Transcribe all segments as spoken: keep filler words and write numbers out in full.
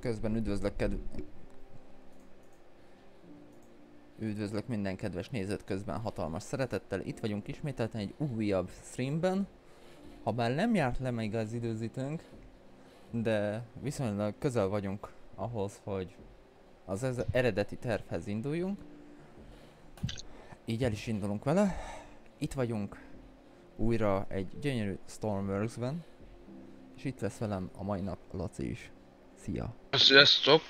Közben üdvözlök, kedv... üdvözlök minden kedves nézőt közben hatalmas szeretettel. Itt vagyunk ismételten egy újabb streamben. Habár nem járt le még az időzítőnk, de viszonylag közel vagyunk ahhoz, hogy az ez eredeti tervhez induljunk. Így el is indulunk vele. Itt vagyunk újra egy gyönyörű Stormworks-ben. És itt lesz velem a mai nap Laci is. Szia! Sziasztok!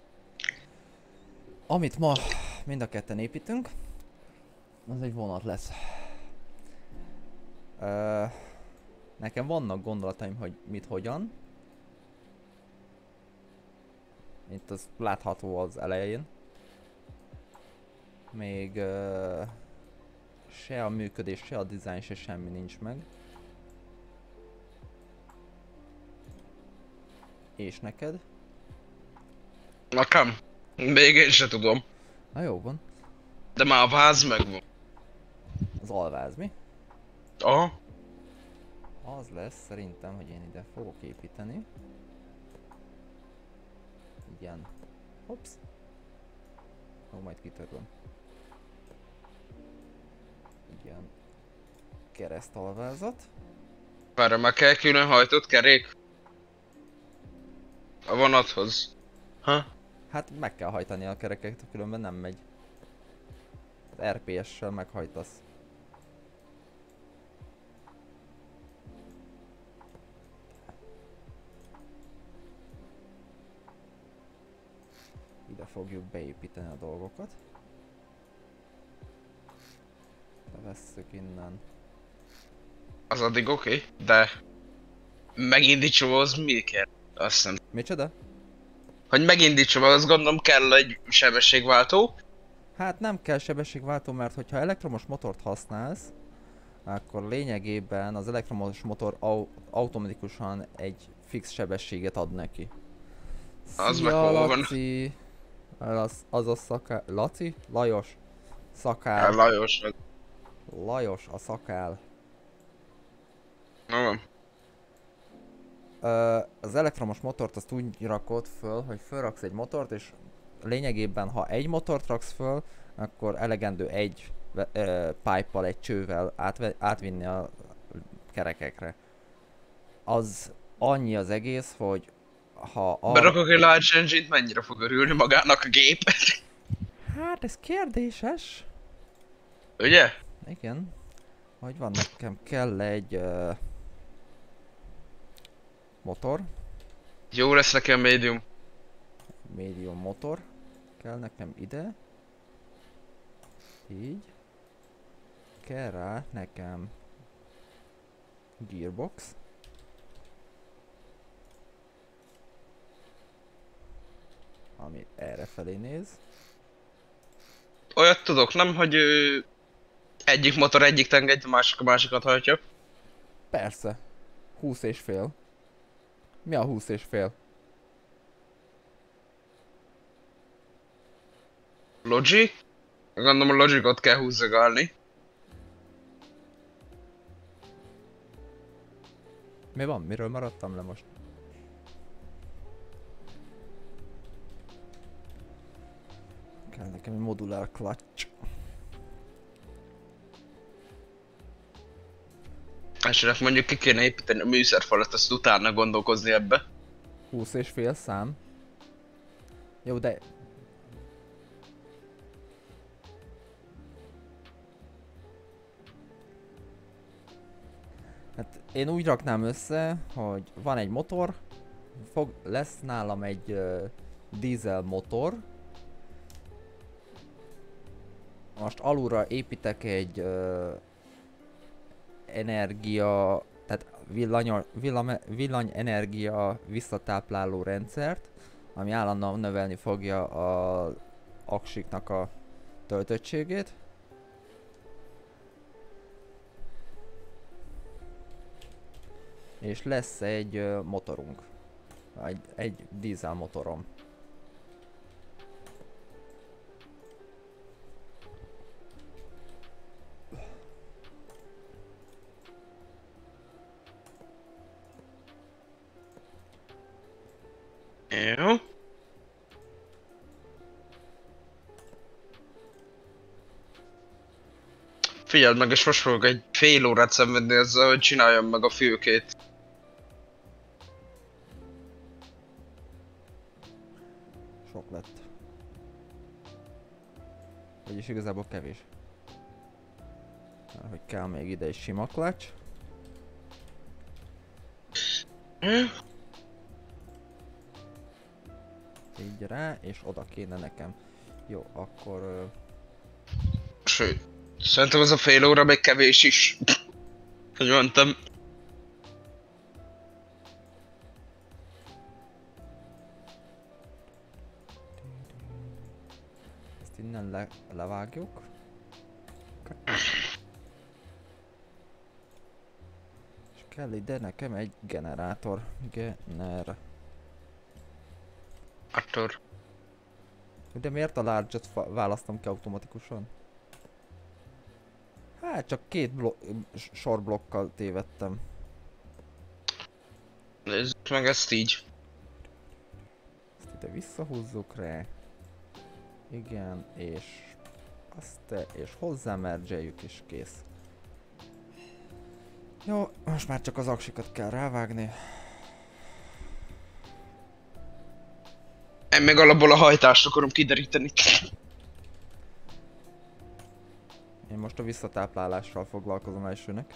Amit ma mind a ketten építünk, az egy vonat lesz. Ö, nekem vannak gondolataim, hogy mit hogyan. Itt az látható az elején. Még ö, se a működés, se a design, se semmi nincs meg. És neked? Nekem? Még én se tudom. Na jó van. De már a váz megvan. Az alváz mi? Aha. Az lesz szerintem, hogy én ide fogok építeni. Igen. Hops. Ó, majd kitörlöm. Igen. Keresztalvázat. Várj, már kell külön hajtott kerék? A vonathoz. Ha? Hát meg kell hajtani a kerekeket, különben nem megy. Az er pé es-sel meghajtasz. Ide fogjuk beépíteni a dolgokat. Bevesszük innen. Az addig oké, okay, de... Megindítsam az mi kell? Azt hiszem. Micsoda? Hogy megindítsam, azt gondolom kell egy sebességváltó. Hát nem kell sebességváltó, mert hogyha elektromos motort használsz, akkor lényegében az elektromos motor au automatikusan egy fix sebességet ad neki. Az Szia, meg hol van? Laci! Az, az a szakál... Laci? Lajos? Szakál. Hát Lajos vagy. Lajos a szakál. Na van. Ö, az elektromos motort azt úgy rakod föl, hogy fölraksz egy motort, és lényegében ha egy motort raksz föl, akkor elegendő egy ö, pipe-pal, egy csővel átve, átvinni a kerekekre. Az annyi az egész, hogy ha arra... Berakok egy Large Engine-t, mennyire fog örülni magának a gép? Hát ez kérdéses. Ugye? Igen. Hogy van, nekem kell egy uh, motor. Jó lesz nekem médium. Medium motor. Kell nekem ide. Így. Kell rá nekem gearbox. Ami erre felé néz. Olyat tudok, nem, hogy ö, egyik motor egyik tengely, a másik a másikat hajtja. Persze. húsz és fél. Mi a húsz és fél? Logic? Gondolom a Logicot kell húzzagálni. Mi van? Miről maradtam le most? Kell nekem egy modulár clutch. Esetleg mondjuk ki kéne építeni a műszerfalat, azt utána gondolkozni ebbe. húsz és fél szám. Jó, de... Hát én úgy raknám össze, hogy van egy motor, fog, lesz nálam egy uh, dízel motor. Most alulra építek egy uh, energia, tehát villany, villame, villanyenergia visszatápláló rendszert, ami állandóan növelni fogja az aksiknak a töltöttségét. És lesz egy uh, motorunk. Egy, egy dízel motorom. Jó. Figyeld meg, és most fogok egy fél órát szenvedni ezzel, hogy csináljam meg a fülkét. Sok lett. Vagyis igazából kevés. Mert hogy kell még ide egy sima klács. Hm? Így rá, és oda kéne nekem. Jó, akkor... Ö... Sőt, szerintem ez a fél óra még kevés is. Hogy mondtam. Ezt innen le, levágjuk. És kell ide nekem egy generátor. Gener... Akkor. De miért a large-ot választom ki automatikusan? Hát csak két blo- sorblokkal tévedtem. Nézzük meg ezt így. Ezt ide visszahúzzuk rá. Igen, és azt te, és hozzá mergeljük és kész. Jó, most már csak az aksikat kell rávágni. Én még alapból a hajtást akarom kideríteni. Én most a visszatáplálással foglalkozom elsőnek.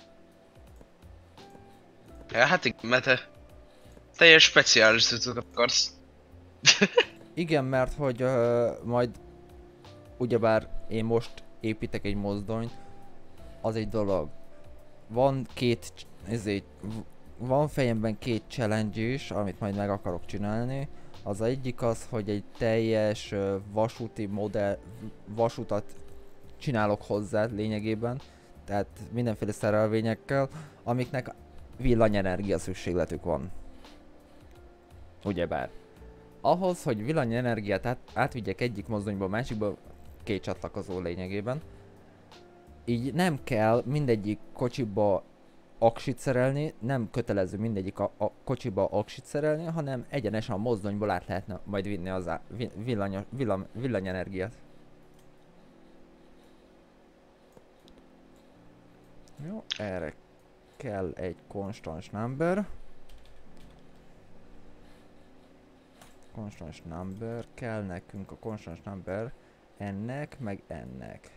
Ja, hát igen, mert te teljes speciális cuccokat akarsz. Igen, mert hogy uh, majd ugyebár én most építek egy mozdonyt, az egy dolog. Van két, ezért, van fejemben két challenge is, amit majd meg akarok csinálni. Az egyik az, hogy egy teljes uh, vasúti modell, vasutat csinálok hozzá lényegében. Tehát mindenféle szerelvényekkel, amiknek villanyenergia szükségletük van. Ugyebár. Ahhoz, hogy villanyenergiát át, átvigyek egyik mozdonyból a másikba, két csatlakozó lényegében. Így nem kell mindegyik kocsiba aksit szerelni, nem kötelező mindegyik a, a kocsiba aksit szerelni, hanem egyenesen a mozdonyból át lehetne majd vinni az á, villany, villam, villanyenergiát. Jó, erre kell egy constants number. Constants number, kell nekünk a constants number ennek, meg ennek.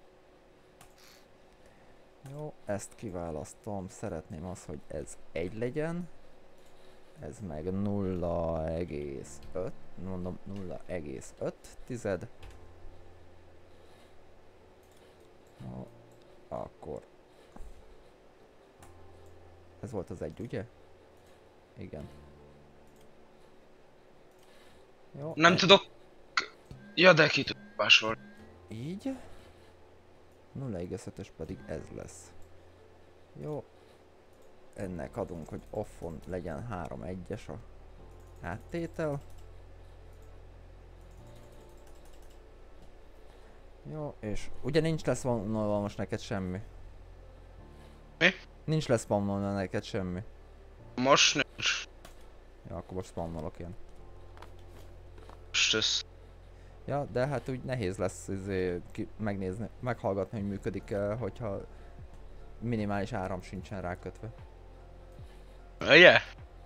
Jó, ezt kiválasztom, szeretném az, hogy ez egy legyen. Ez meg nulla egész öt, mondom nulla egész öt tized. Jó, akkor. Ez volt az egy, ugye? Igen. Jó, Nem egy. tudok... Ja, de ki tudok másolni. Így. nulla egész ötös pedig ez lesz. Jó. Ennek adunk, hogy offon legyen három egyes a áttétel. Jó, és ugye nincs lesz spawnolva most neked semmi? Mi? Nincs lesz spawnolva neked semmi. Most nincs. Ja, akkor most spawnolok ilyen. Most ez... Ja, de hát úgy nehéz lesz izé, ki, megnézni, meghallgatni, hogy működik-e, hogyha minimális áram sincsen rákötve. Yeah.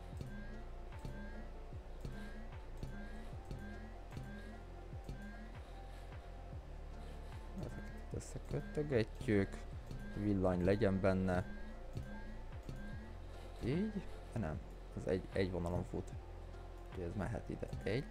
Ezeket összekötögetjük, villany legyen benne. Így? Nem, ez egy, egy vonalon fut. Úgyhogy ez mehet ide. Egy.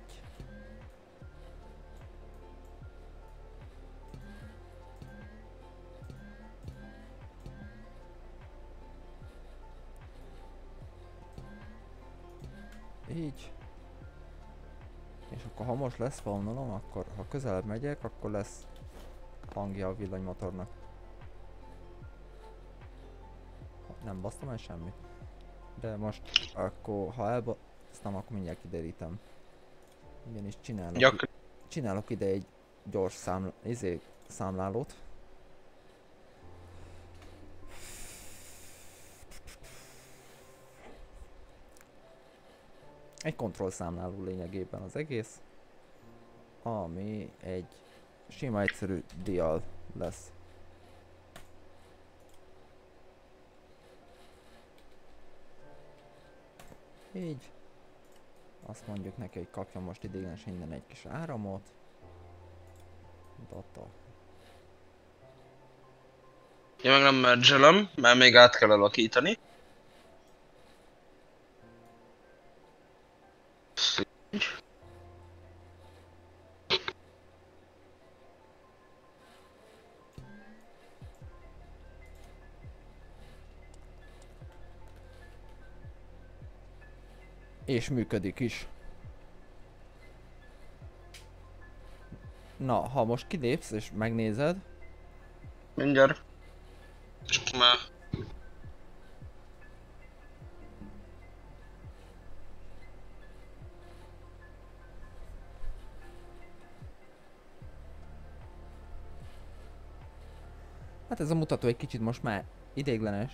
Így. És akkor ha most lesz spawnolom, akkor ha közelebb megyek, akkor lesz hangja a villanymotornak. Nem basztam el semmit. De most akkor ha elba... Ezt nem, akkor mindjárt kiderítem. Ugyanis csinálok, Gyak... csinálok ide egy gyors száml... izé, számlálót. Egy kontrollszámláló lényegében az egész, ami egy sima egyszerű dial lesz. Így. Azt mondjuk neki, hogy kapja most ideiglenes innen egy kis áramot. Data. Ja, meg nem mergelem, mert még át kell alakítani. És működik is. Na, ha most kilépsz és megnézed. Mindjárt. Csak már. Hát ez a mutató egy kicsit most már ideiglenes.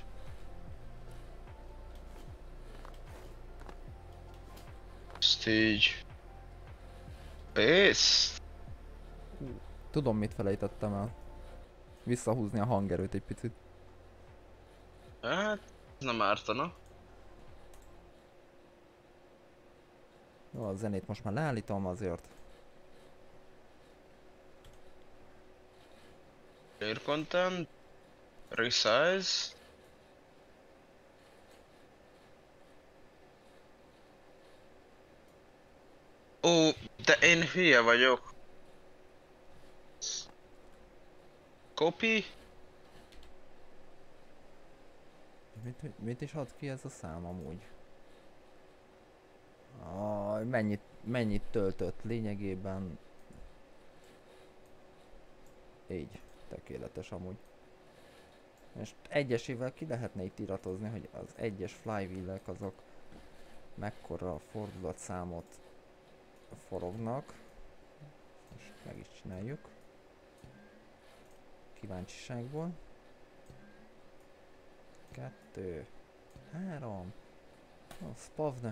Stage. Base. Tudom, mit felejtettem el. Visszahúzni a hangerőt egy picit. Hát, nem ártana. Jó, a zenét most már leállítom azért. Clear content. Resize. Ó, de én hülye vagyok. Copy. Mit, mit is ad ki ez a szám amúgy? Ah, mennyit, mennyit töltött lényegében. Így, tökéletes amúgy. És egyesével ki lehetne itt iratozni, hogy az egyes flywheel-ek azok mekkora fordulatszámot forognak. Most meg is csináljuk. Kíváncsiságból. Kettő, három. Oh, spavne.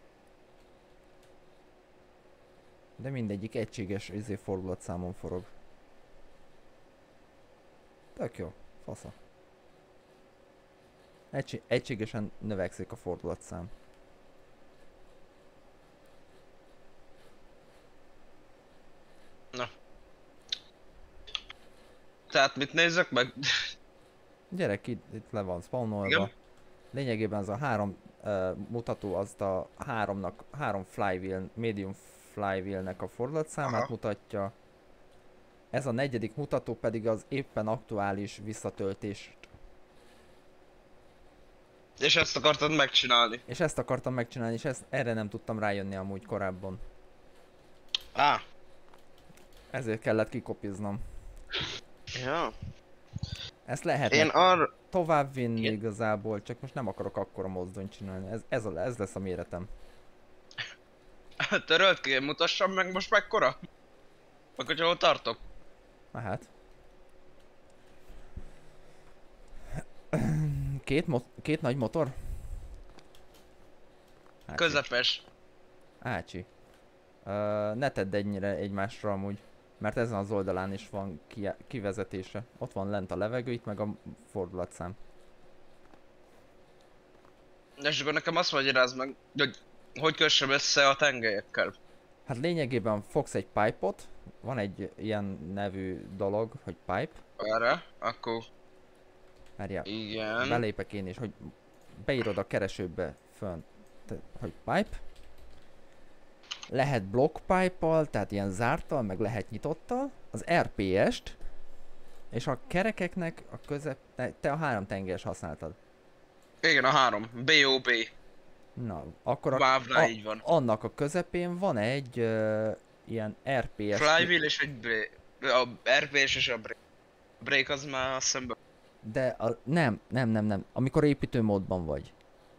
De mindegyik egységes izé fordulatszámon forog. Tök jó, fasza. Egység, egységesen növekszik a fordulatszám. Na. Tehát mit nézzek meg? Gyerek, itt, itt le van spawnolva. Igen. Lényegében ez a három uh, mutató az a háromnak, három flywheel, medium flywheelnek a fordulatszámát Aha. mutatja. Ez a negyedik mutató pedig az éppen aktuális visszatöltést. És ezt akartad megcsinálni? És ezt akartam megcsinálni, és ezt, erre nem tudtam rájönni amúgy korábban. Á. Ezért kellett kikopiznom. Ja. Ezt lehetne Én arra... tovább vinni Igen. igazából, csak most nem akarok akkora mozdonyt csinálni. Ez, ez, a, ez lesz a méretem. Törölt ki, mutassam meg most mekkora? Meg hogyha hol tartok? Na hát. Két, mo két nagy motor? Ácsi. Közepes. Ácsi. Uh, ne tedd ennyire egymásra amúgy. Mert ezen az oldalán is van ki kivezetése. Ott van lent a levegő, itt meg a fordulatszám. És akkor nekem azt magyarázd meg, hogy hogy kössem össze a tengelyekkel. Hát lényegében fogsz egy pipe-ot, van egy ilyen nevű dolog, hogy pipe. Erre, akkor... Várjál, Igen. belépek én is, hogy beírod a keresőbe fönn, te, hogy pipe. Lehet block pipe-al, tehát ilyen zárttal, meg lehet nyitottal. Az er pé est, és a kerekeknek a közep... Te, te a három tengelyes használtad. Igen, a három. bé o bé. Na, akkor a, Vávnál a, így van. annak a közepén van egy uh, ilyen er pé es... Flywheel és egy break. A er pé es és a break. A break az már szemben. De a, nem, nem, nem, nem. Amikor építőmódban vagy.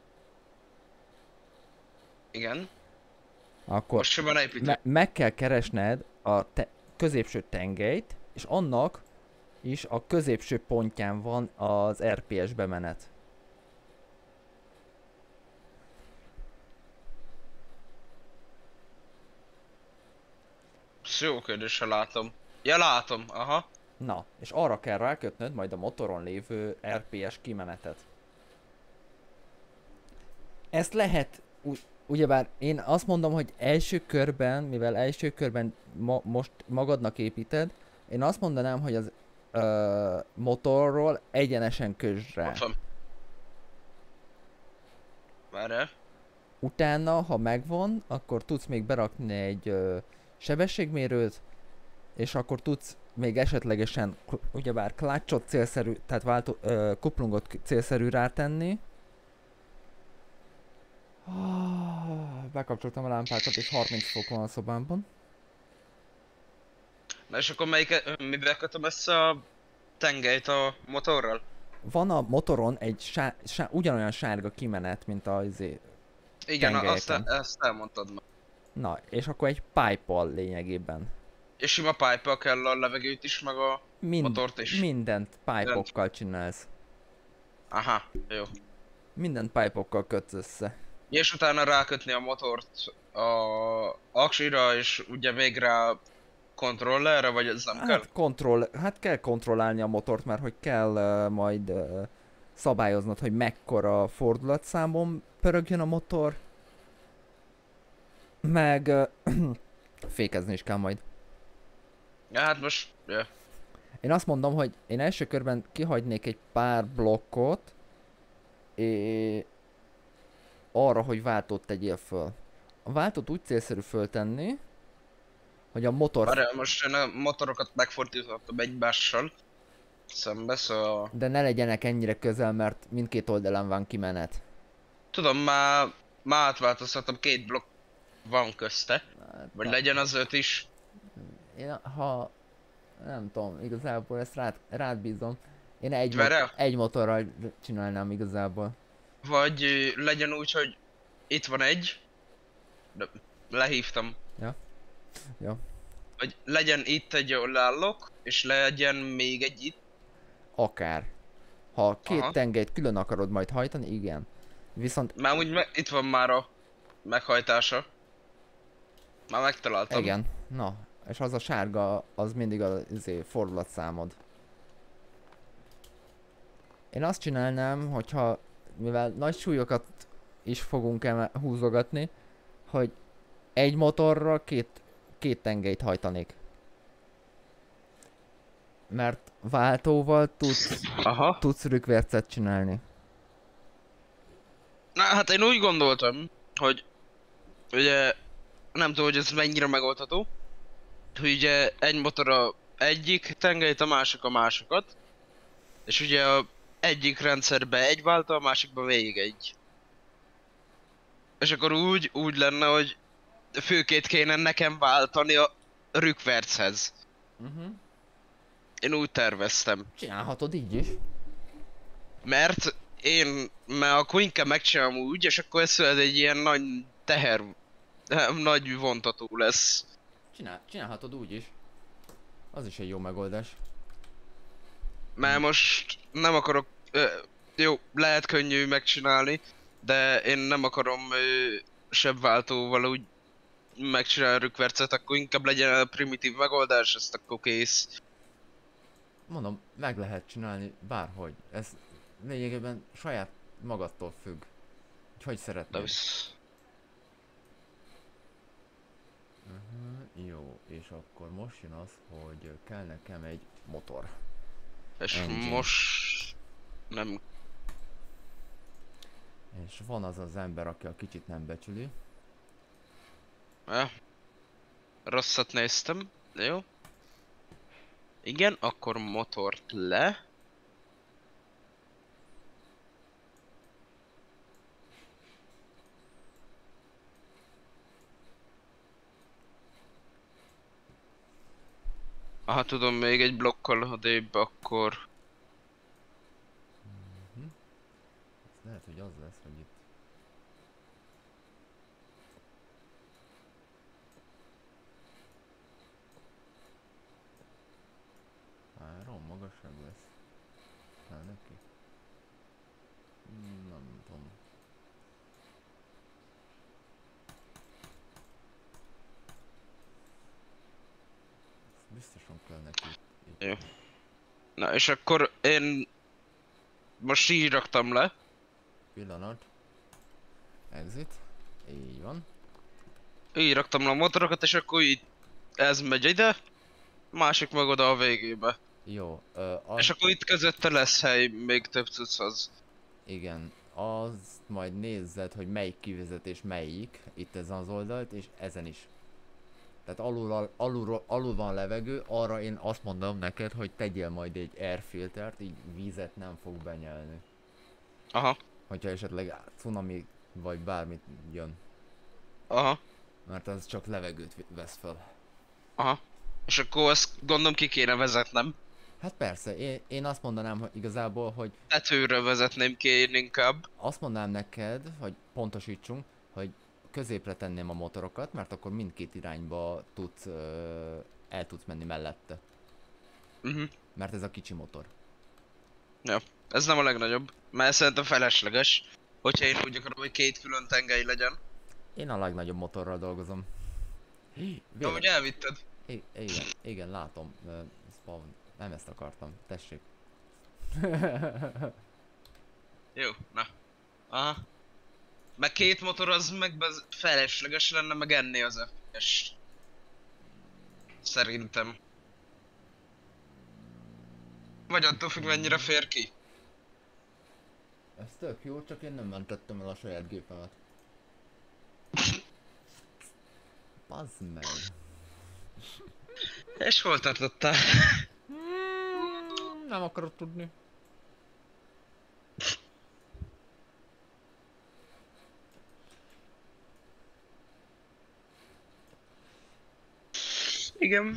Igen. Akkor Most sem van építő. me meg kell keresned a te középső tengelyt, és annak is a középső pontján van az er pé es bemenet. Ez jó kérdés, ha látom. Ja, látom, aha. Na, és arra kell rákötnöd majd a motoron lévő er pé es kimenetet. Ezt lehet úgy ugyebár én azt mondom, hogy első körben, mivel első körben ma, most magadnak építed, én azt mondanám, hogy az ö, motorról egyenesen kösd Ott rá. van. Várjál. Utána, ha megvan, akkor tudsz még berakni egy ö, sebességmérőt, és akkor tudsz még esetlegesen, kl- ugyebár clutchot célszerű, tehát váltó, ö, kuplungot k- célszerű rátenni. Ah, bekapcsoltam a lámpákat, és harminc fok van a szobámban. Na és akkor melyik, mivel kötöm össze a tengelyt a motorral? Van a motoron egy sá, sá, ugyanolyan sárga kimenet, mint a izé, Igen, azt, tengelyeken. ezt elmondtad már. Na, és akkor egy pipe-al lényegében. És sima pipe kell a levegőt is, meg a Mind, motort is. mindent pipe-okkal csinálsz. Aha, jó. Mindent pipe-okkal kötsz össze. És utána rákötni a motort a aksira, és ugye még rá kontrollerre, vagy ez nem kell? Hát, kontroll, hát kell kontrollálni a motort, mert hogy kell uh, majd uh, szabályoznod, hogy mekkora fordulatszámon pörögjön a motor. Meg uh, fékezni is kell majd. Ja, hát most, ja. Én azt mondom, hogy én első körben kihagynék egy pár blokkot, és arra, hogy váltót tegyél föl. A váltót úgy célszerű föltenni, hogy a motor... Várjál, most én a motorokat megfordítottam egymással szembe, szóval... De ne legyenek ennyire közel, mert mindkét oldalán van kimenet. Tudom, már, már átváltoztatom, két blokk van közte. Hát, Vagy na, legyen az öt is. én ha... Nem tudom, igazából ezt rád, rád bízom. Én egy, mo Verel? egy motorral csinálnám igazából. Vagy ö, legyen úgy, hogy itt van egy. De lehívtam. Ja? Jó. Vagy legyen itt egy, ahol állok, és legyen még egy itt. Akár. Ha két Aha. tengelyt külön akarod majd hajtani, igen. Viszont Már úgy me itt van már a meghajtása. Már megtaláltam. igen, na, és az a sárga, az mindig az izé, fordulatszámod. Én azt csinálnám, hogyha, mivel nagy súlyokat is fogunk eme- húzogatni, hogy egy motorra két, két tengelyt hajtanék. Mert váltóval tudsz, Aha. tudsz rükvercet csinálni. Na hát én úgy gondoltam, hogy ugye nem tudom, hogy ez mennyire megoldható. Hogy ugye egy motor a egyik tengelyt, a másik a másikat. És ugye a egyik rendszerbe egy váltó, a másikban még egy. És akkor úgy, úgy lenne, hogy főként kéne nekem váltani a rükverchez. Uh-huh. Én úgy terveztem. Csinálhatod így is. Mert én, mert akkor inkább megcsinálom úgy, és akkor ez egy ilyen nagy teher, nagy vontató lesz. Csinál, csinálhatod úgy is. Az is egy jó megoldás. Mert most nem akarok, ö, jó, lehet könnyű megcsinálni, de én nem akarom ö, sebváltóval úgy megcsinálni a rükvercet, akkor inkább legyen a primitív megoldás, ezt akkor kész. Mondom, meg lehet csinálni bárhogy. Ez lényegében saját magadtól függ. Hogy hogy De szeretnéd. visz... Uh-huh, jó, és akkor most jön az, hogy kell nekem egy motor. És Engine. most... nem... És van az az ember, aki a kicsit nem becsüli. Ja. Rosszat néztem, jó. Igen, akkor motort le. Ha tudom, még egy blokkal odébb, akkor... Uh-huh. Ez lehet, hogy az lesz, hogy itt... Három magasabb lesz. Kell neki? Hmm, nem tudom. Ez biztosan kell neki itt. itt. Jó. Na és akkor én... most így raktam le. Pillanat. Exit. Így van. Így raktam le a motorokat, és akkor így ez megy ide, másik meg oda a végébe. Jó, ö, És az, akkor itt közötte lesz hely még több cucchoz. igen, azt majd nézzed, hogy melyik kivezetés melyik, itt ezen az oldalt, és ezen is. Tehát alul, alul, alul van levegő, arra én azt mondom neked, hogy tegyél majd egy airfiltert, így vízet nem fog benyelni. Aha, Hogyha esetleg cunami vagy bármit jön, aha, mert az csak levegőt vi- vesz fel. aha. És akkor ezt gondolom ki kéne vezetnem. Hát persze, én, én azt mondanám, hogy igazából, hogy Tetőről vezetném ki én inkább. azt mondanám neked, hogy pontosítsunk, hogy középre tenném a motorokat, mert akkor mindkét irányba tudsz, ö, el tudsz menni mellette. Uh-huh. Mert ez a kicsi motor. Ja, ez nem a legnagyobb, mert szerintem felesleges. Hogyha én úgy akarom, hogy két külön tengely legyen. Én a legnagyobb motorral dolgozom. De Véle... hogy elvitted. I- igen, igen, látom. Ö, Spawn. Nem ezt akartam. Tessék. Jó, na. Aha. Meg két motor az meg bez- felesleges lenne, meg enné az ef pé es. Szerintem. Vagy attól függ, mennyire fér ki. Ez tök jó, csak én nem mentettem el a saját gépemet. Bazd meg. És hol tartottál? Nem akarod tudni. Igen.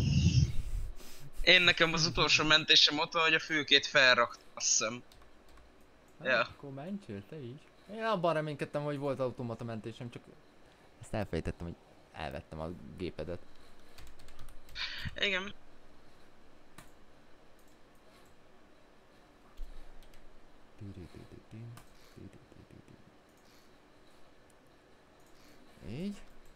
Én nekem az utolsó mentésem ott van, hogy a fülkét felraktam, azt hiszem. Hát, Ja. akkor mentsél te is. Én abban reménykedtem, hogy volt automata mentésem, csak ezt elfejtettem, hogy elvettem a gépedet. Igen. Így.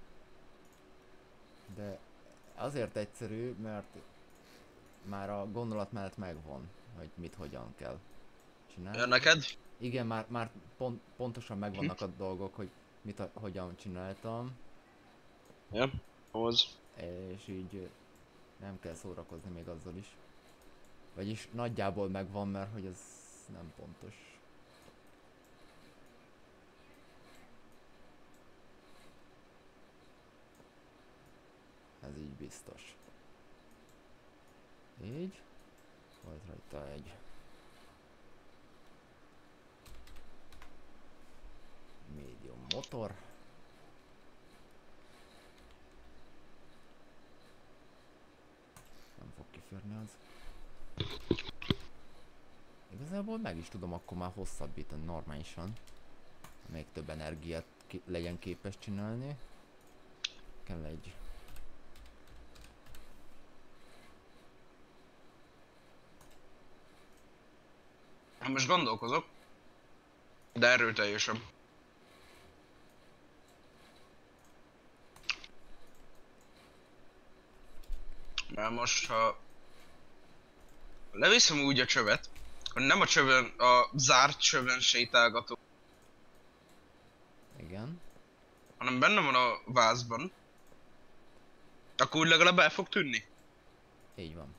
De azért egyszerű, mert már a gondolat mellett megvan, hogy mit hogyan kell csinálni. Ja, neked? Igen, már, már pont, pontosan megvannak a dolgok, hogy mit, a- hogyan csináltam, Ja, hoz. és így ö, nem kell szórakozni még azzal is. Vagyis nagyjából megvan, mert hogy ez nem pontos. Ez így biztos. Így. Volt rajta egy medium motor. Nem fog kiférni az. Igazából meg is tudom akkor már hosszabbítani normálisan. Még több energiát ki legyen képes csinálni. Kell egy... Hát most gondolkozok. De erőteljesebb. Mert most ha... leviszem úgy a csövet, hogy nem a csövön, a zárt csövön sétálgatok, Igen. hanem benne van a vázban, akkor úgy legalább el fog tűnni. Így van.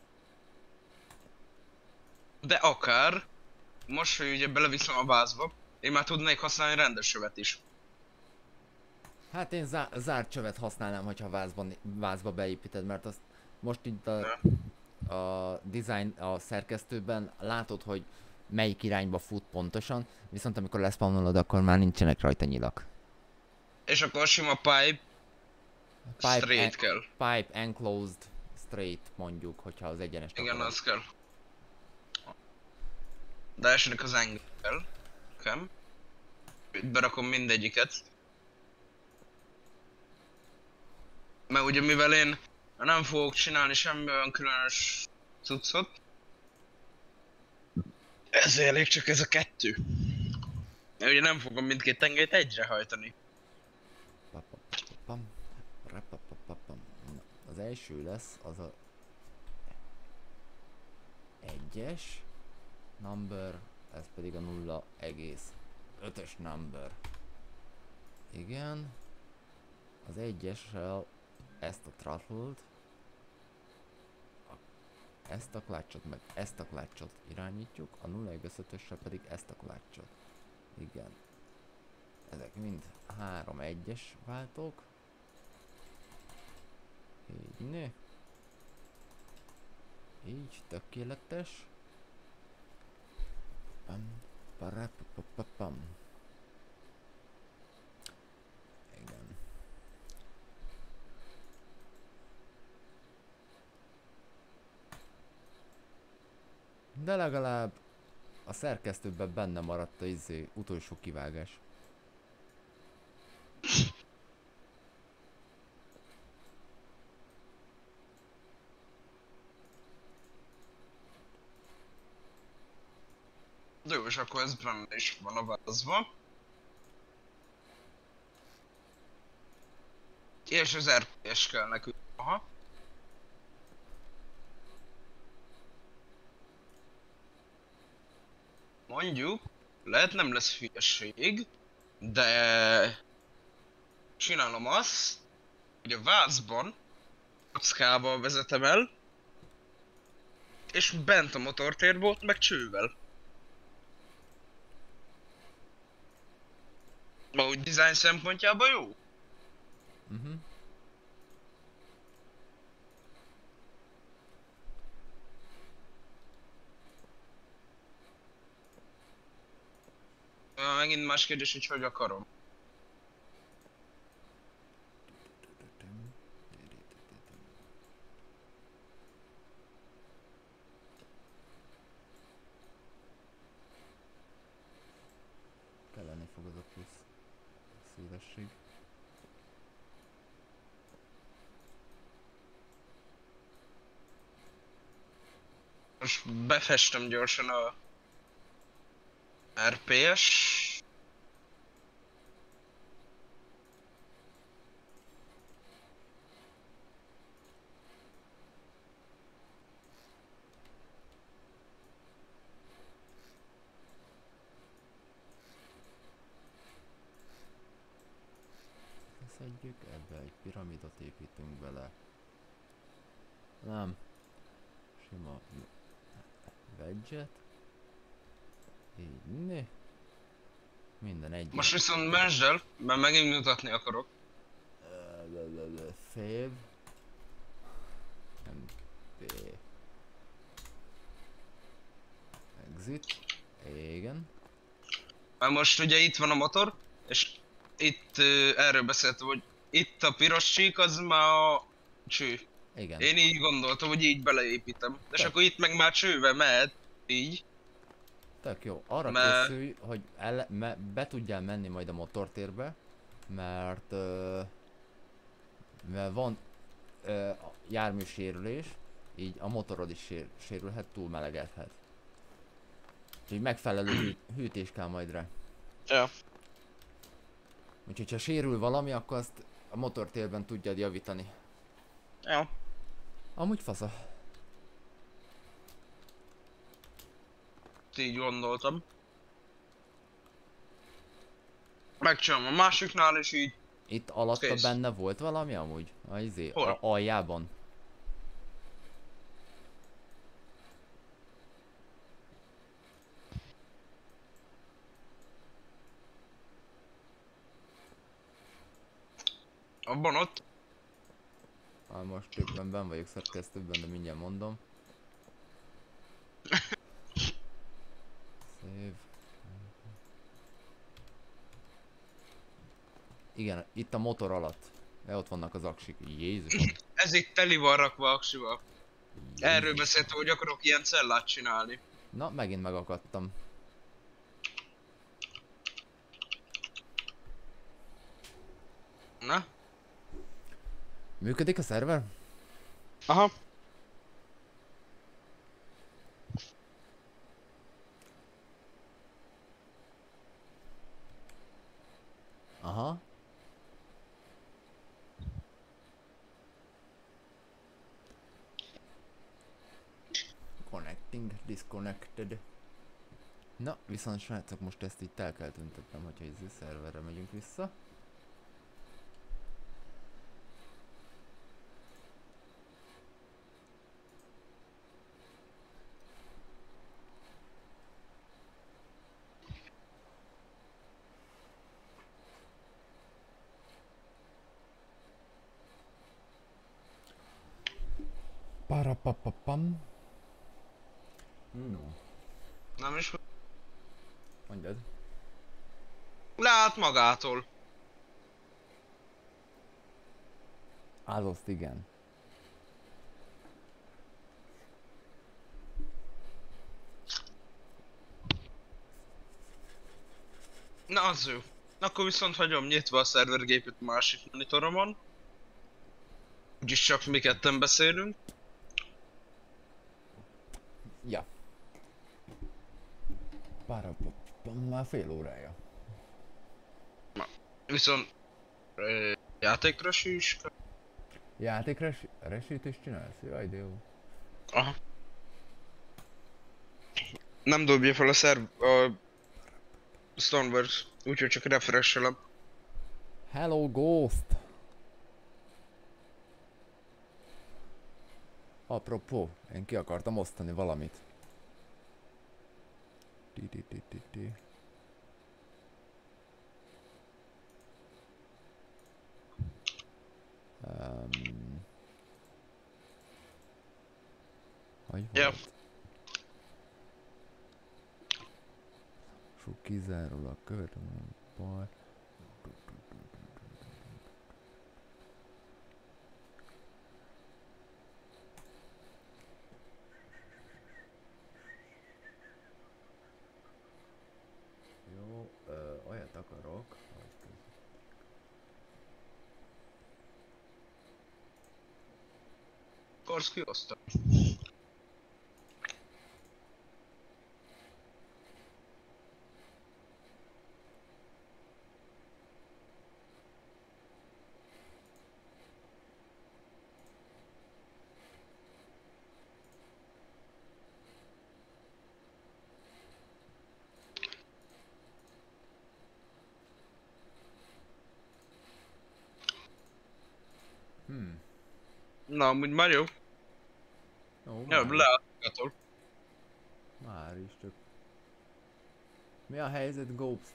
De akár, most, hogy ugye beleviszem a vázba, én már tudnék használni rendes sövet is. Hát én zá zárt csövet használnám, hogyha vázban, vázba beépíted, mert azt most itt a, a design, a szerkesztőben látod, hogy melyik irányba fut pontosan, viszont amikor leszpawnolod, akkor már nincsenek rajta nyilak. És akkor a sima pipe, Pipe, straight en kell. pipe enclosed straight mondjuk, hogyha az egyenes. Igen, az kell. De elsőnek az engel kell. Nekem. Itt berakom mindegyiket. Mert ugye mivel én nem fogok csinálni semmi olyan különös cuccot, ezért elég csak ez a kettő. Mert ugye nem fogom mindkét tengelyt egyre hajtani. Papapapapam, rapapapapam. Na, az első lesz az a egyes number, ez pedig a nulla egész ötös number. Igen. Az egyessel ezt a throttle-t, ezt a clutch-ot, meg ezt a clutch-ot irányítjuk, a nulla egész ötössel pedig ezt a clutch-ot. Igen. Ezek mind három egyes váltók. Így né. Így, tökéletes. Pam, parapapapam. Igen. De legalább a szerkesztőben benne maradt a izé utolsó kivágás. De jó, és akkor ez benne is van a vázba. És az er pé es kell nekünk. Aha. Mondjuk, lehet nem lesz hülyeség, de csinálom azt, hogy a vázban kockával vezetem el, és bent a motortérből meg csővel. Ma úgy design szempontjában jó? Uh-huh. Megint más kérdés, hogy hogy akarom. Kelleni fog az a plusz szélesség. Most befestem gyorsan a er pé es. Szedjük, ebbe egy piramidot építünk bele. Nem. Sima wedget. Így, né. Minden egy. Most viszont mentsd el, mert megint mutatni akarok. Save. em pé. Exit. Igen. Mert most ugye itt van a motor, és itt uh, erről beszéltem, hogy itt a piros csík az már a cső. Igen. Én így gondoltam, hogy így beleépítem. De és Tök. akkor itt meg már csővel mehet, így. Tök jó. Arra Mert- készülj, hogy ele, me, be tudjál menni majd a motortérbe, mert uh, mert van uh, járműsérülés, így a motorod is sér, sérülhet, túlmelegedhet. Úgyhogy megfelelő hű, hűtés kell majd rá. Ja. Úgyhogy ha sérül valami, akkor azt a motortérben tudjad javítani. Ja. Amúgy fasza. Így gondoltam. Megcsinálom a másiknál, és így. Itt alatta Kész. benne volt valami amúgy? A izé, Hol? a aljában. Abban ott. Már most éppen benn vagyok szerkesztőben, de mindjárt mondom. Save. Igen, itt a motor alatt. De ott vannak az aksik. Jézusom. Ez itt teli van rakva aksival. Erről Jézus. beszéltem, hogy akarok ilyen cellát csinálni. Na, megint megakadtam. Na? Működik a szerver? Aha. Aha. Connecting, disconnected. Na, viszont srácok, most ezt itt el kell tüntetnem, hogyha ez szerverre megyünk vissza. Parapapapam. No, Nem is... mondjad. Lehet magától. Az azt igen. Na az jó. Akkor viszont hagyom nyitva a szervergépet a másik monitoromon. Úgyis csak mi ketten beszélünk. Ja. Parapapam, már fél órája. Viszont... Ö, játékra is kell. Játékres resít is csinálsz? Jaj, de jó. Aha. Nem dobja fel a szerv... a... Stoneworks. Úgyhogy csak refreshelem. Hello Ghost! Apropó, én ki akartam osztani valamit. Ti ti ti ti ti. Um, hogy Ja. volt? Sok kizárólag követem baj. Jó, ö, olyat akarok, hogy Akarsz kiosztani? Hmm. Na, amúgy már jó. Jó, Ja, már, leállgatol. már is csak. Mi a helyzet, Ghost?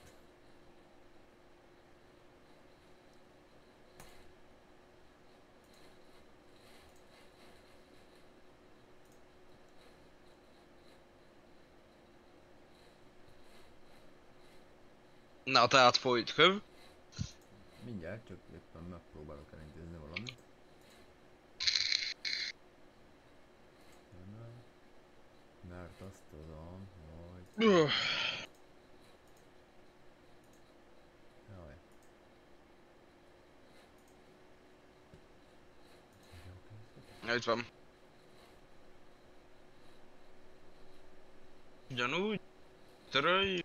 Na, tehát folyt köv. Mindjárt, csak éppen megpróbálok elintézni valamit. Mert azt tudom, hogy... Öh. Jaj. Ja, itt van. Ugyanúgy. Törölj.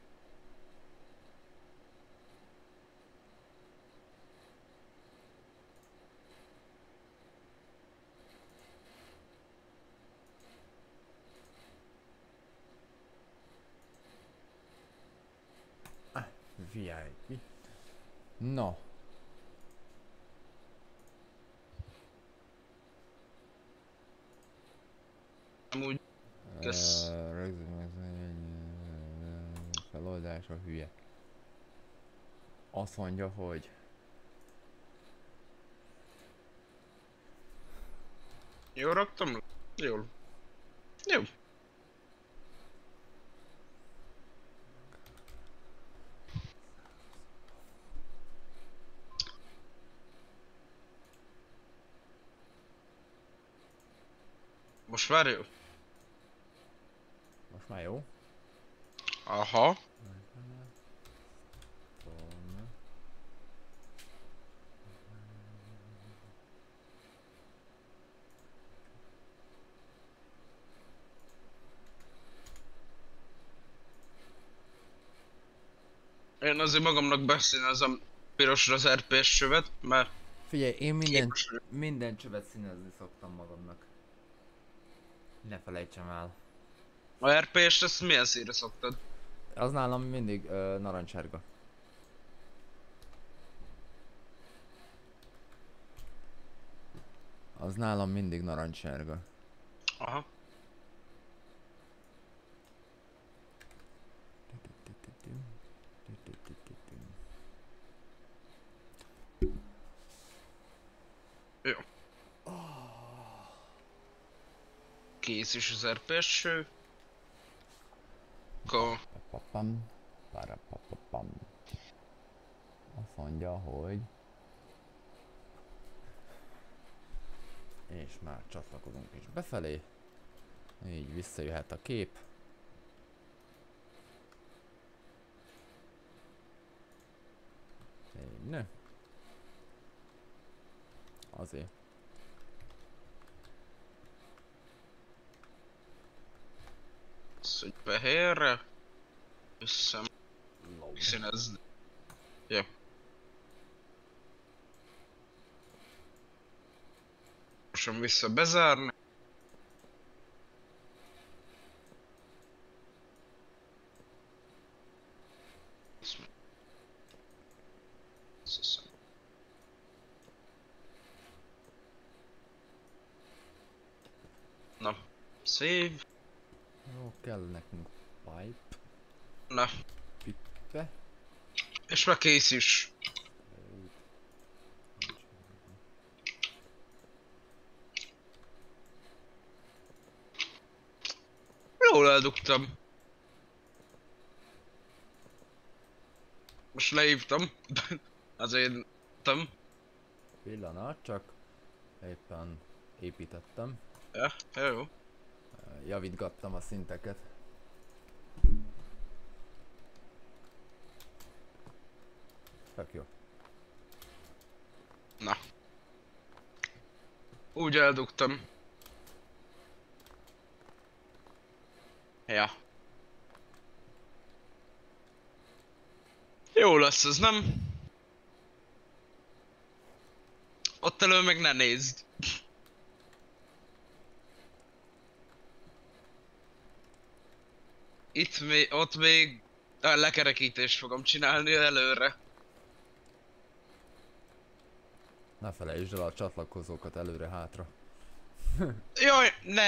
vé i pé. No. Amúgy. Kösz. Ö, rögzít meg feloldás a hülye. Azt mondja, hogy Jól raktam? Jól. Jó. Most már jó? most már jó. Aha. Én azért magamnak beszínezem pirosra az er pé es csövet, mert Figyelj, én minden, képes vagyok. minden csövet színezni szoktam magamnak. Ne felejtsem el. A er pé est ezt milyen színre szoktad? Az nálam mindig ö, narancssárga. Az nálam mindig narancssárga. Aha. Jó. kész is az er pé es-ső. Akkor... Papapam, parapapapam. Azt mondja, hogy... És már csatlakozunk is befelé. Így visszajöhet a kép. Így, ne. Azért. Ezt, hogy fehérre. Összem... Színezni. Ja. Most vissza bezárni. Na, save. Jó, kell nekünk pipe. Na, Pippe. és már kész is. Jól eldugtam. Most leívtam. Azért írtam. Pillanat, csak éppen építettem. Ja, jó. Javítgattam a szinteket. Tök jó. Na. Úgy eldugtam. Ja. Jó lesz ez, nem? Ott elő meg ne nézd. Itt még, ott még a lekerekítést fogom csinálni előre. Ne felejtsd el a csatlakozókat előre-hátra. Jaj, ne!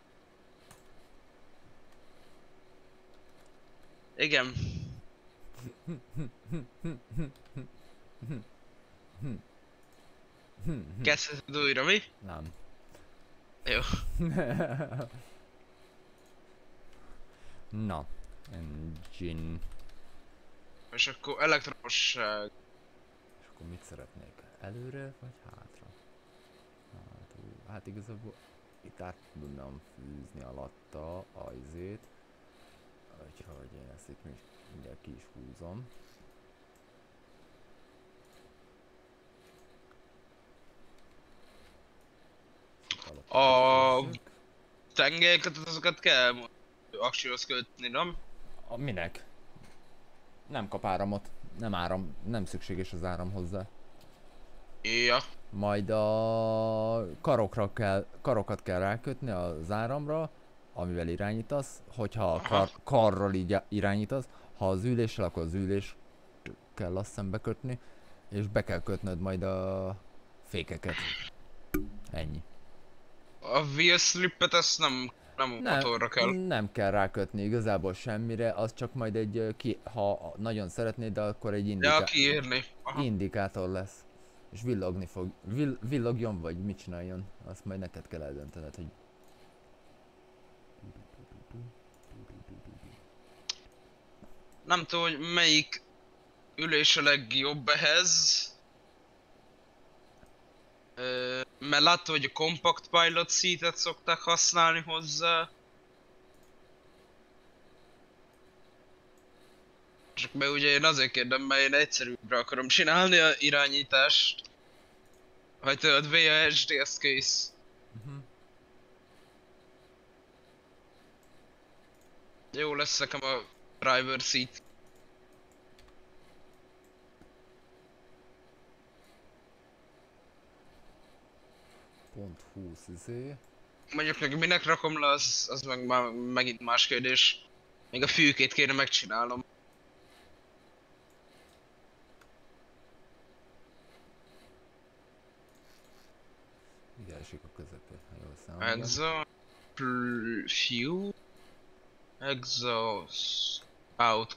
Igen. Kezdheted újra, mi? Nem. Jó. Na. Engine. És akkor elektromosság. És akkor mit szeretnék? Előre vagy hátra? Hát, ú, hát igazából itt át tudnám fűzni alatta a izét. Úgyhogy én ezt itt még mindjárt ki is húzom. A tengelyeket azokat kell aksihoz kötni, nem? A minek? Nem kap áramot. Nem áram, nem szükséges az áram hozzá. Ja. Majd a karokra kell, karokat kell rákötni az áramra, amivel irányítasz. Hogyha a kar, karral így irányítasz, ha az üléssel, akkor az ülés kell azt szembe kötni, és be kell kötnöd majd a fékeket. Ennyi. A wheel slipet ezt nem, nem, nem motorra kell. Nem kell rákötni igazából semmire, az csak majd egy, ki, ha nagyon szeretnéd, de akkor egy indika ja, kiírni. indikátor lesz. És villogni fog. Vill villogjon vagy mit csináljon, azt majd neked kell eldöntened, hogy... Nem tudom, hogy melyik ülés a legjobb ehhez. Ö, mert láttam, hogy a Compact Pilot Seat-et szokták használni hozzá. Csak mert ugye én azért kérdem, mert én egyszerűbbre akarom csinálni a irányítást. Vagy tudod, vé á es dé, ez kész. Uh-huh. Jó lesz nekem a driver seat. Pont húsz izé. Mondjuk meg minek rakom le, az, az meg már megint más kérdés. Még a fűkét kéne megcsinálnom. Igen, esik a közepén, ha jól számolom. Exhaust... Fuel... Exhaust... Out.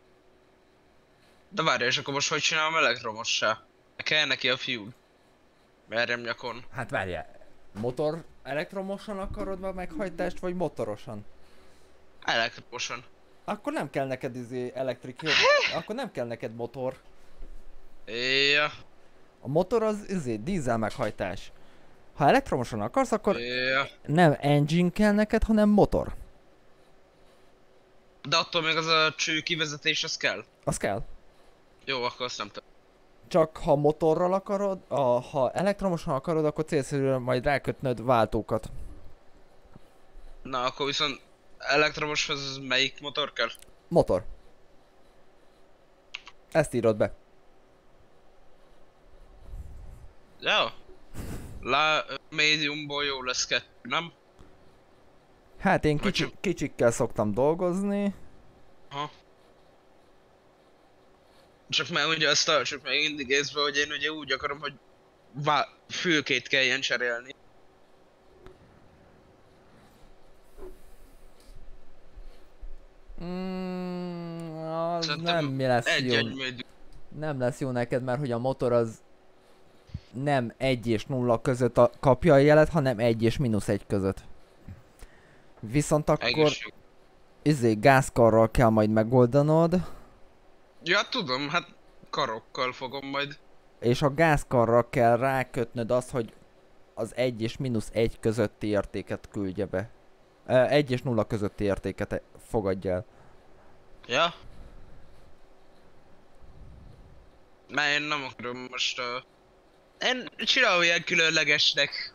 De várj, és akkor most hogy csinálom elektromossá? Kell neki a fuel. Merjem nyakon. Hát várjál, motor elektromosan akarod a meghajtást, vagy motorosan? Elektromosan. Akkor nem kell neked izé elektrik, akkor nem kell neked motor. Ja. A motor az izé dízel meghajtás. Ha elektromosan akarsz, akkor Ja. nem engine kell neked, hanem motor. De attól még az a cső kivezetés, az kell. Az kell. Jó, akkor azt nem tudom. Csak ha motorral akarod, a, ha elektromosan akarod, akkor célszerű majd rákötnöd váltókat. Na, akkor viszont elektromoshoz melyik motor kell? Motor. Ezt írod be. Jó. La médiumból jó lesz kettő, nem? Hát én Vagy kicsi, csak- kicsikkel szoktam dolgozni. Aha. Csak már ugye azt tartsuk meg mindig észbe, hogy én ugye úgy akarom, hogy vá- fülkét kelljen cserélni. Mm, az Szerintem nem mi lesz Egy jó. egy médium. Nem lesz jó neked, mert hogy a motor az nem egy és nulla között a, kapja a jelet, hanem egy és mínusz egy között. Viszont akkor Egészség. izé gázkarral kell majd megoldanod, Ja, tudom, hát karokkal fogom majd. és a gázkarra kell rákötnöd azt, hogy az egy és mínusz egy közötti értéket küldje be. egy és nulla közötti értéket e- fogadja el. Ja? Mert én nem akarom most a... Én csinálom ilyen különlegesnek.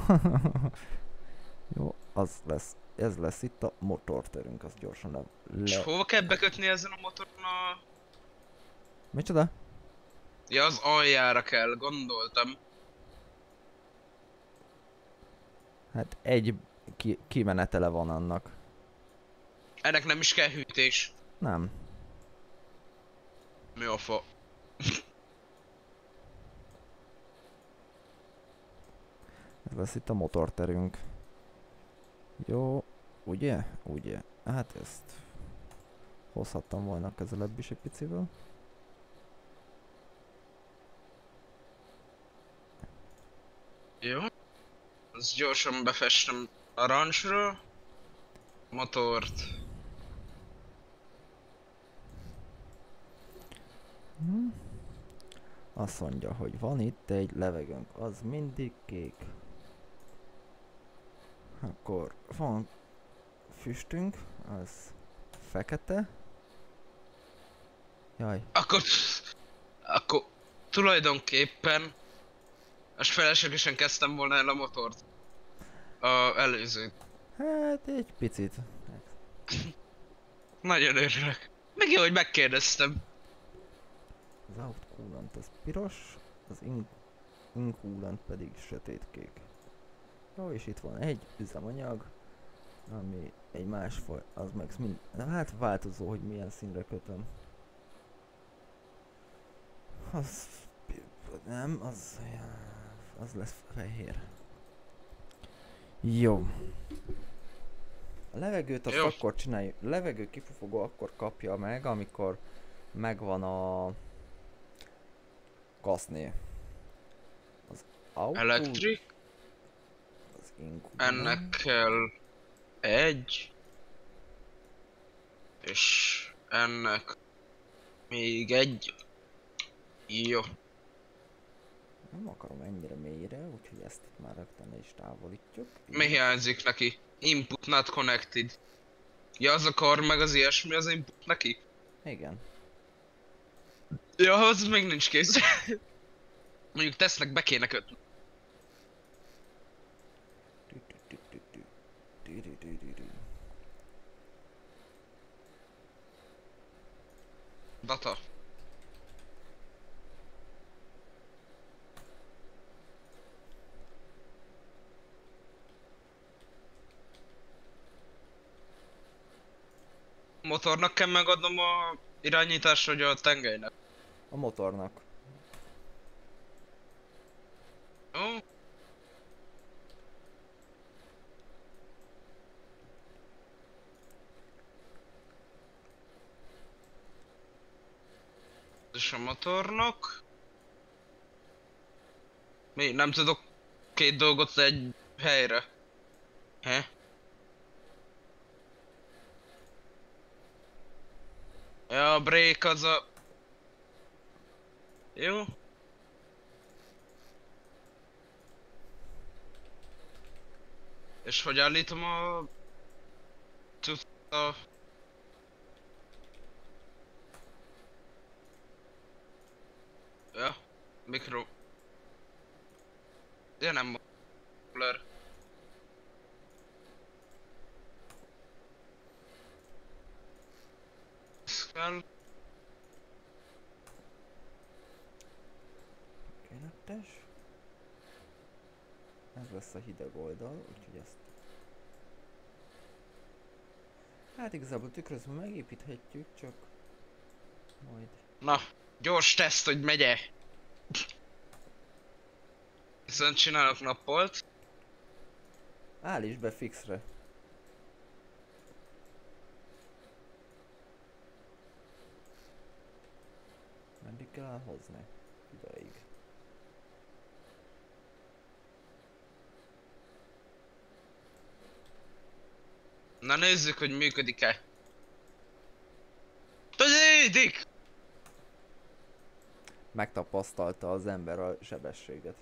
Jó, az lesz. Ez lesz itt a motorterünk, azt gyorsan le... És le... hova kell bekötni ezen a motoron a... Micsoda? Ja, az aljára kell, gondoltam. Hát egy ki kimenetele van annak. Ennek nem is kell hűtés. Nem. Mi a fa? Ez lesz itt a motorterünk. Jó, ugye? Ugye. Hát ezt hozhattam volna közelebb is egy picivel. Jó. Azt gyorsan befestem arancsra. Motort. Hm. Azt mondja, hogy van itt egy levegőnk, az mindig kék. Akkor van füstünk, az fekete. Jaj, Akkor... Akkor... Tulajdonképpen... Most feleslegesen kezdtem volna el a motort. A előző. hát egy picit. Nagyon örülök. Meg jó, hogy megkérdeztem. Az out coolant az piros, az in, in coolant pedig sötétkék. Jó, és itt van egy üzemanyag, ami egy másfaj, az meg mind, hát változó, hogy milyen színre kötöm. Az nem, az, az lesz fehér. Jó. A levegőt azt Jó. akkor csináljuk, a levegő kifufogó akkor kapja meg, amikor megvan a gasznél. Az autó, Elektrik. az ink. Ennek kell egy. És ennek még egy. Jó. Nem akarom ennyire mélyre, úgyhogy ezt itt már rögtön le is távolítjuk. Mi hiányzik neki? Input not connected. Ja, az a kar meg az ilyesmi az input neki? Igen. Ja, az még nincs kész. Mondjuk tesznek be kéne kötni. Data. Motornak kell megadnom a irányítást, vagy a tengelynek? A motornak. Jó? És a motornak... Mi? Nem tudok két dolgot egy helyre. He? Ja, a break az a... Jó? És hogy állítom a... cucc- a... Ja, mikro... Ja, nem blur. Ez kell. Tökéletes. Ez lesz a hideg oldal, úgyhogy ezt... Hát igazából tükrözve megépíthetjük, csak... Majd... Na, gyors teszt, hogy megye. Viszont csinálok nappolt. Állíts be fixre. Meddig kell elhozni? Ideig. Na nézzük, hogy működik-e. Tudjádik! Megtapasztalta az ember a sebességet.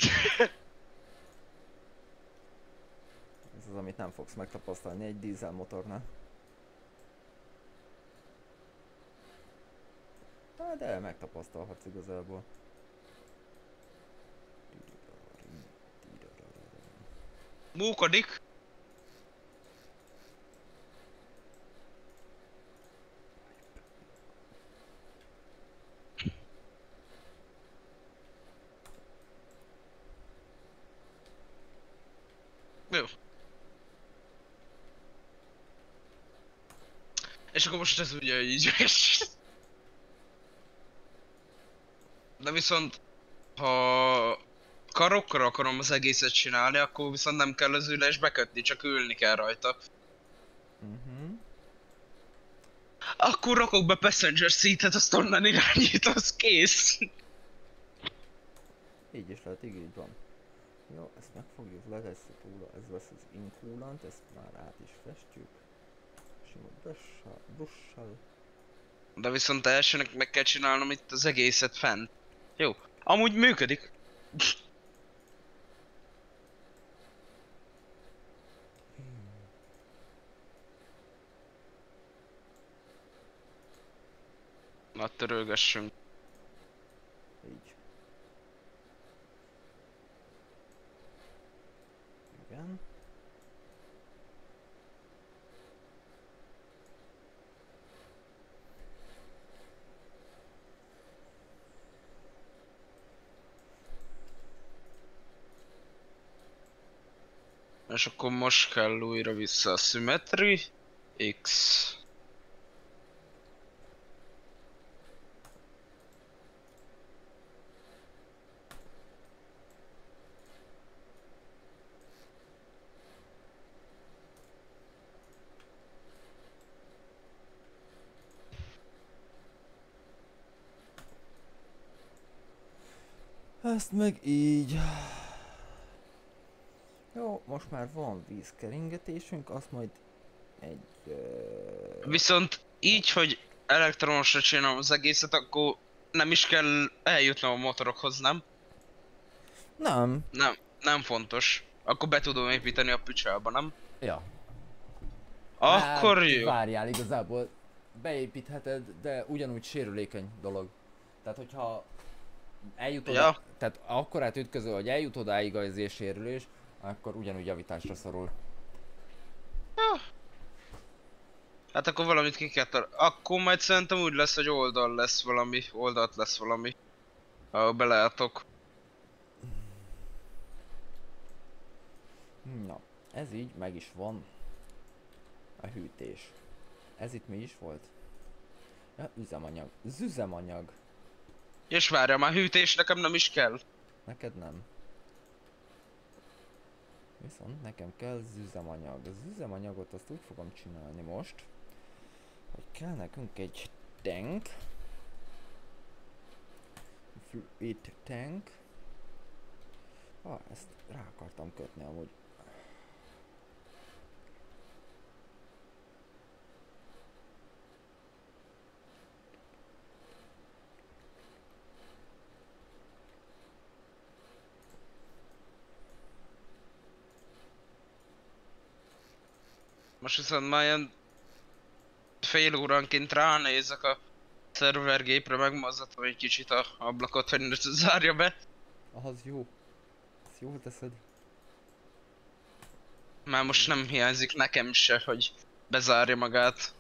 Ez az, amit nem fogsz megtapasztalni egy dízelmotornál. Hát de megtapasztalhatsz igazából. Múkodik. Jó. És akkor most ez ugye így is. De viszont, ha karokkal akarom az egészet csinálni, akkor viszont nem kell az ülés bekötni, csak ülni kell rajta. Uh-huh. Akkor rakok be passenger seat-et, azt onnan irányít, az kész. Így is lehet, így, így van. Jó, ezt megfogjuk, letesszük róla, ez lesz az incoolant, ezt már át is festjük. Sima brussal, brussal. De viszont elsőnek meg kell csinálnom itt az egészet fent. Jó, amúgy működik. Na törölgessünk. Így. Igen. És akkor most kell újra vissza a Symmetry. X. Ezt meg így. Jó, most már van vízkeringetésünk, azt majd egy... Uh... Viszont így, hogy elektromosra csinálom az egészet, akkor nem is kell eljutnom a motorokhoz, nem? Nem. Nem, nem fontos. Akkor be tudom építeni a picsába, nem? Ja. Akkor hát, jó. Várjál, igazából beépítheted, de ugyanúgy sérülékeny dolog. Tehát hogyha eljutod, Ja. a, tehát akkorát ütközöl, hogy eljut odáig az sérülés, akkor ugyanúgy javításra szorul. Hát akkor valamit ki kell tar- Akkor majd szerintem úgy lesz, hogy oldal lesz valami, oldalt lesz valami. Ha beleálltok. Na, ez így meg is van. A hűtés. Ez itt mi is volt? Ja, üzemanyag. Üzemanyag. És várja, már hűtés nekem nem is kell. Neked nem. Viszont nekem kell üzemanyag. Az üzemanyagot azt úgy fogom csinálni most, hogy kell nekünk egy tank. Fluid tank. Ah, ezt rá akartam kötni amúgy. Most viszont már ilyen fél óránként ránézek a szervergépre, megmozzatom egy kicsit a ablakot, hogy ne zárja be. Ahhoz jó. Ezt jól teszed. Már most nem hiányzik nekem se, hogy bezárja magát.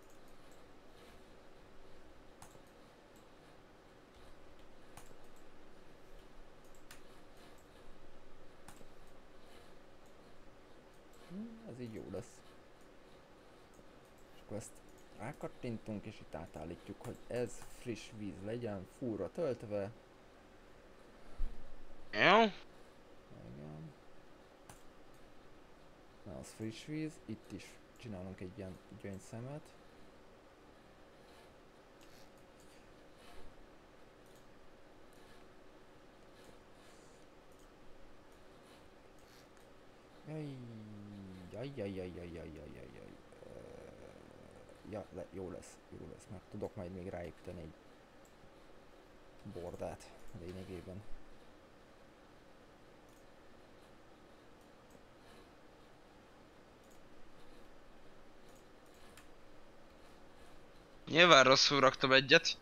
Hm, ez így jó lesz. És akkor ezt rákattintunk és itt átállítjuk, hogy ez friss víz legyen, fúra töltve. Jó? Igen. Na, az friss víz, itt is csinálunk egy ilyen gyöngyszemet. Jaj, jaj, jaj, jaj, jaj, jaj, jaj, jaj, jaj. Ö, Ja, le, jó lesz, jó lesz, mert tudok majd még ráépíteni egy bordát lényegében. Nyilván rosszul raktam egyet.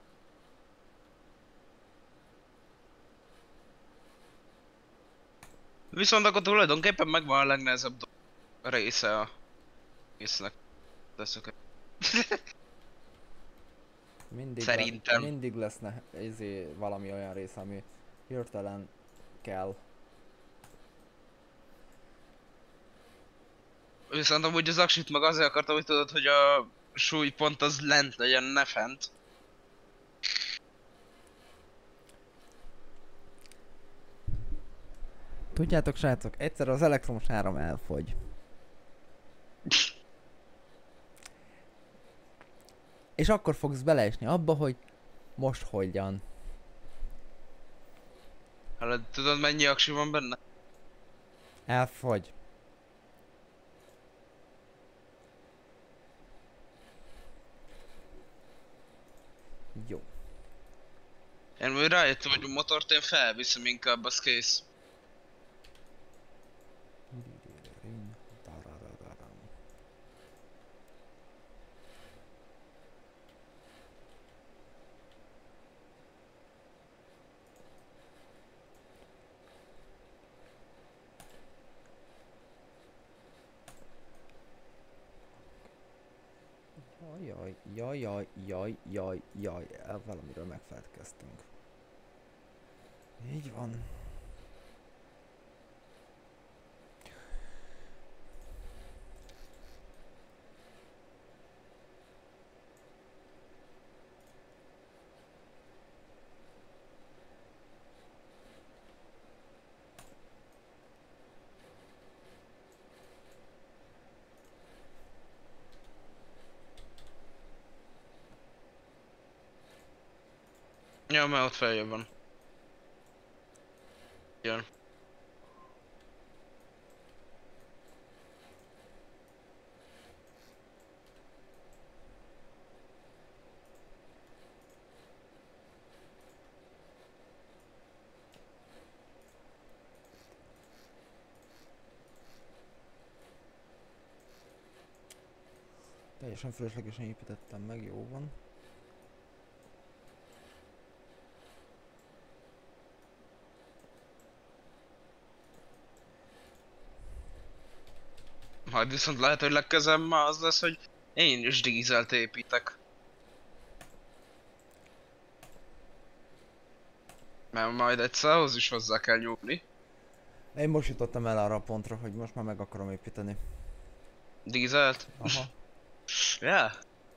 Viszont akkor tulajdonképpen megvan a legnehezebb do- része a észnek. Teszek. Mindig, Szerintem. Le, mindig lesz ne, izé, valami olyan rész, ami hirtelen kell. Viszont amúgy az aksit meg azért akartam, hogy tudod, hogy a súlypont az lent legyen, ne fent. Tudjátok, srácok, egyszer az elektromos áram elfogy. És akkor fogsz beleesni abba, hogy most hogyan. Hát tudod mennyi aksi van benne? Elfogy. Jó. Én majd rájöttem, hogy a motort én felviszem inkább, az kész. Jaj, jaj, jaj, jaj, jaj, jaj, el valamiről megfelelkeztünk. Így van. Ja, mert ott feljebb van. Jön. Teljesen fölöslegesen építettem meg, jó van. Majd viszont lehet, hogy legközelebb már az lesz, hogy én is dízelt építek. Mert majd egyszer ahhoz is hozzá kell nyúlni. Én most jutottam el arra a pontra, hogy most már meg akarom építeni. Dízelt? Aha. Yeah.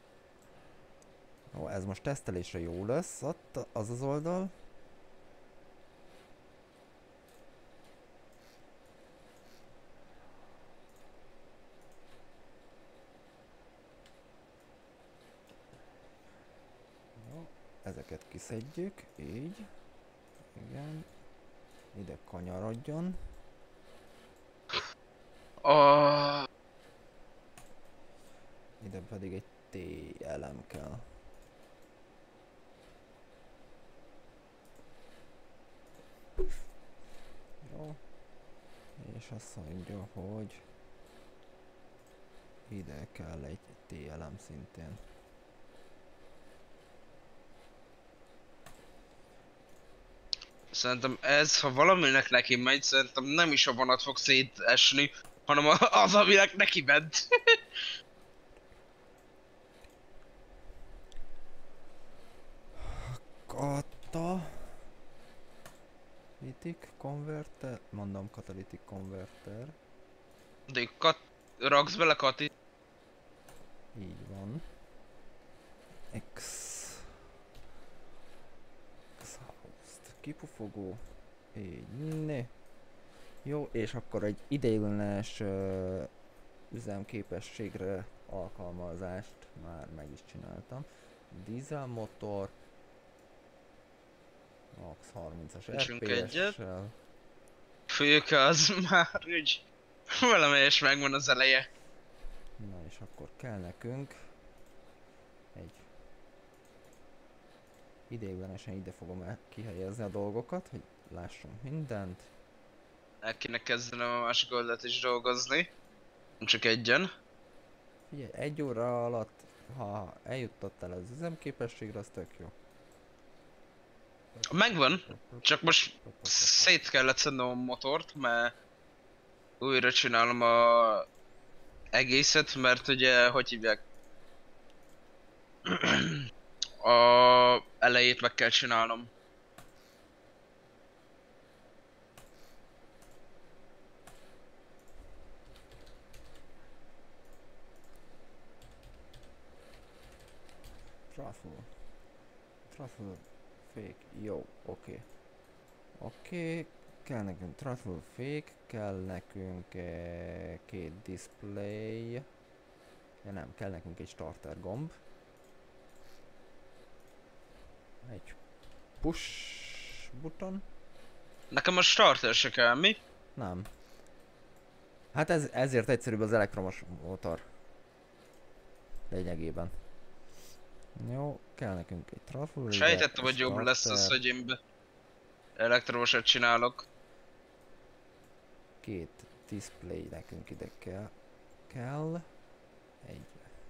Ó, ez most tesztelésre jó lesz, ott az az oldal. Jó, ezeket kiszedjük, így. Igen. Ide kanyarodjon. Oh. Ide pedig egy T elem kell. Jó. És azt mondja, hogy Ide kell egy té el em szintén. Szerintem ez, ha valaminek neki megy, szerintem nem is a vonat fog szétesni, hanem a- az, aminek neki ment. Kata... Katalitik konverter? Mondom katalitik konverter. De kat... raksz bele Kati. Így van. X... Exhaust. Kipufogó. Így, né. Jó, és akkor egy ideiglenes uh, üzemképességre alkalmazást már meg is csináltam. Dízelmotor. Max harmincas er pé es-sel. Főke az már úgy valamelyes megvan az eleje. Na és akkor kell nekünk egy ideiglenesen ide fogom el kihelyezni a dolgokat, hogy lássunk mindent. El kéne kezdenem a másik oldalt is dolgozni. Nem csak egyen. Figyelj, egy óra alatt, ha eljutottál az üzemképességre, az tök jó. Megvan, csak most szét kellett szednem a motort, mert újra csinálom a egészet, mert ugye, hogy hívják? A elejét meg kell csinálnom. Truffle. Truffle fék. Jó, oké. Okay. Oké, okay. Kell nekünk truffle fék, kell nekünk eh, két display. Ja nem, kell nekünk egy starter gomb. Egy push button. Nekem a starter se kell, mi? Nem. Hát ez, ezért egyszerűbb az elektromos motor. Lényegében. Jó, kell nekünk egy truffle. Sejtettem, hogy jobb lesz az, hogy én be elektromosat csinálok. Két display nekünk ide kell. Kell. Egy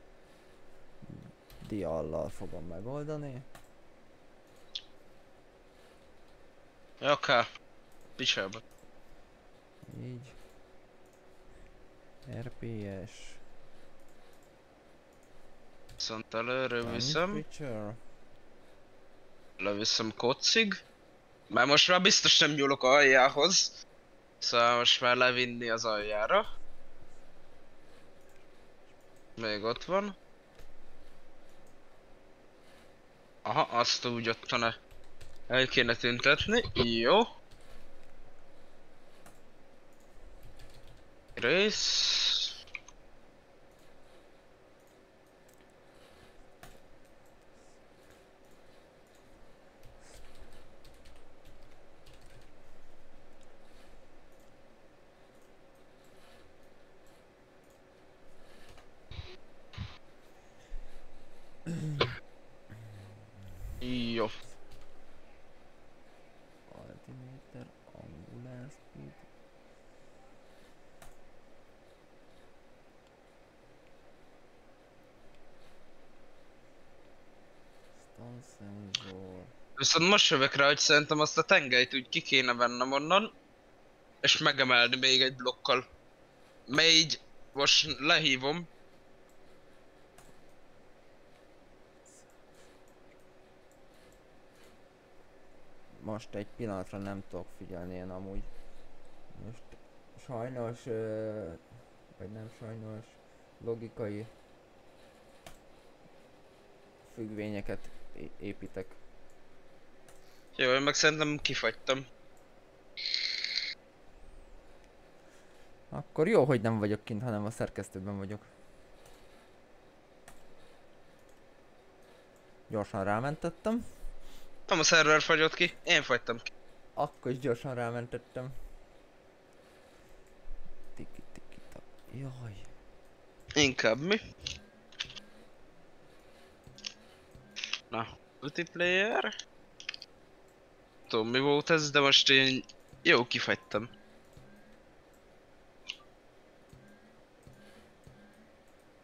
diallal fogom megoldani. Oké. Picsába. Így. er pé es. Viszont előre viszem. Temperature. Leviszem kocig. Mert most már biztos nem nyúlok aljához. Szóval most már levinni az aljára. Még ott van. Aha, azt úgy ottana el kéne tüntetni. Jó. Rész. Jó. Altimeter, angular speed. Stun sensor. Viszont most jövök rá, hogy szerintem azt a tengelyt úgy ki kéne vennem onnan. És megemelni még egy blokkal. Mert így most lehívom. Most egy pillanatra nem tudok figyelni én amúgy. Most sajnos, ö, vagy nem sajnos, logikai függvényeket é- építek. Jó, én meg szerintem kifagytam. Akkor jó, hogy nem vagyok kint, hanem a szerkesztőben vagyok. Gyorsan rámentettem. Nem a szerver fagyott ki, én fagytam ki. Akkor is gyorsan rámentettem. Tiki tiki ta. Jaj. Inkább mi? Na, multiplayer. Tudom mi volt ez, de most én jó kifagytam.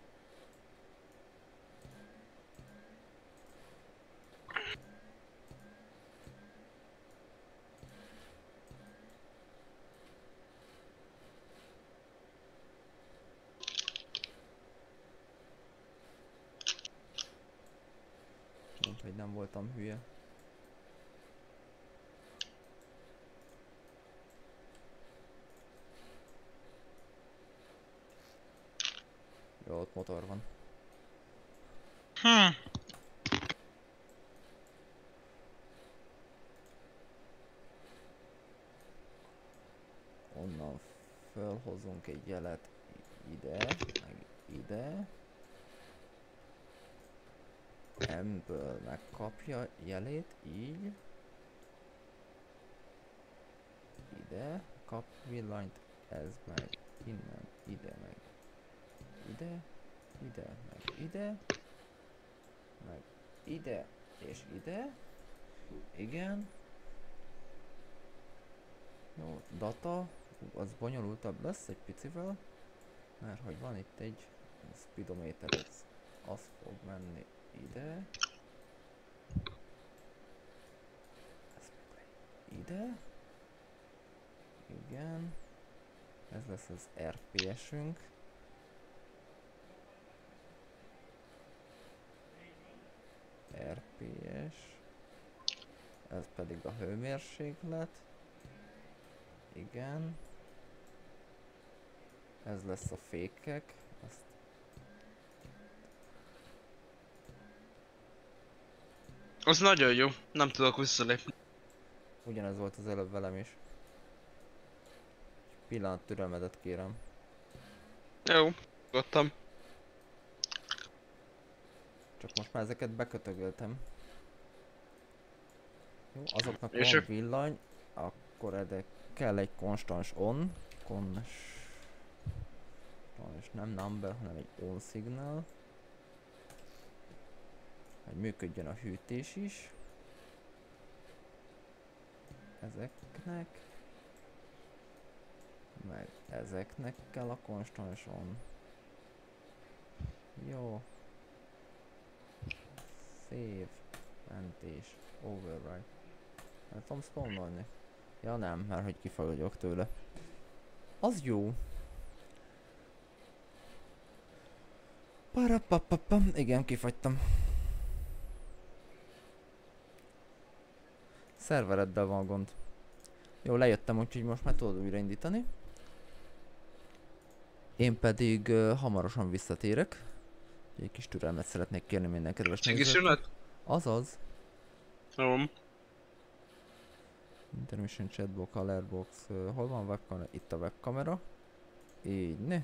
nem voltam hülye. Jó, ott motor van. Hm. Onnan fölhozunk egy jelet ide, meg ide. Ebből megkapja jelét, így. Ide, kap villanyt, ez meg innen, ide, meg ide, ide, meg ide, meg ide, és ide. Igen. Jó, data, az bonyolultabb lesz egy picivel, mert hogy van itt egy speedometer, ez az fog menni ide, ez ide, igen, ez lesz az er pé esünk, er pé es, ez pedig a hőmérséklet, igen, ez lesz a fékek, azt Az nagyon jó, nem tudok visszalépni. ugyanez volt az előbb velem is. Pillanat türelmedet kérem. Jó, nyugodtan. Csak most már ezeket bekötögöltem. Jó, azoknak És van ő- villany, akkor edek kell egy konstans on. Konstans nem number, hanem egy on signal. Hogy működjön a hűtés is. Ezeknek. Meg ezeknek kell a konstans on. Jó. Save. Mentés. Override. Nem tudom spawnolni. Ja nem, mert hogy kifagyok tőle. Az jó. Parapapapam. Igen, kifagytam. Szervereddel van gond. Jó, lejöttem, úgyhogy most már tudod újraindítani. Én pedig uh, hamarosan visszatérek. Egy kis türelmet szeretnék kérni minden kedves nézőtől. Segítségszünet? Azaz. Jó. Intermission chatbox, alertbox, uh, hol van a webkamera? Itt a webkamera. Így, ne.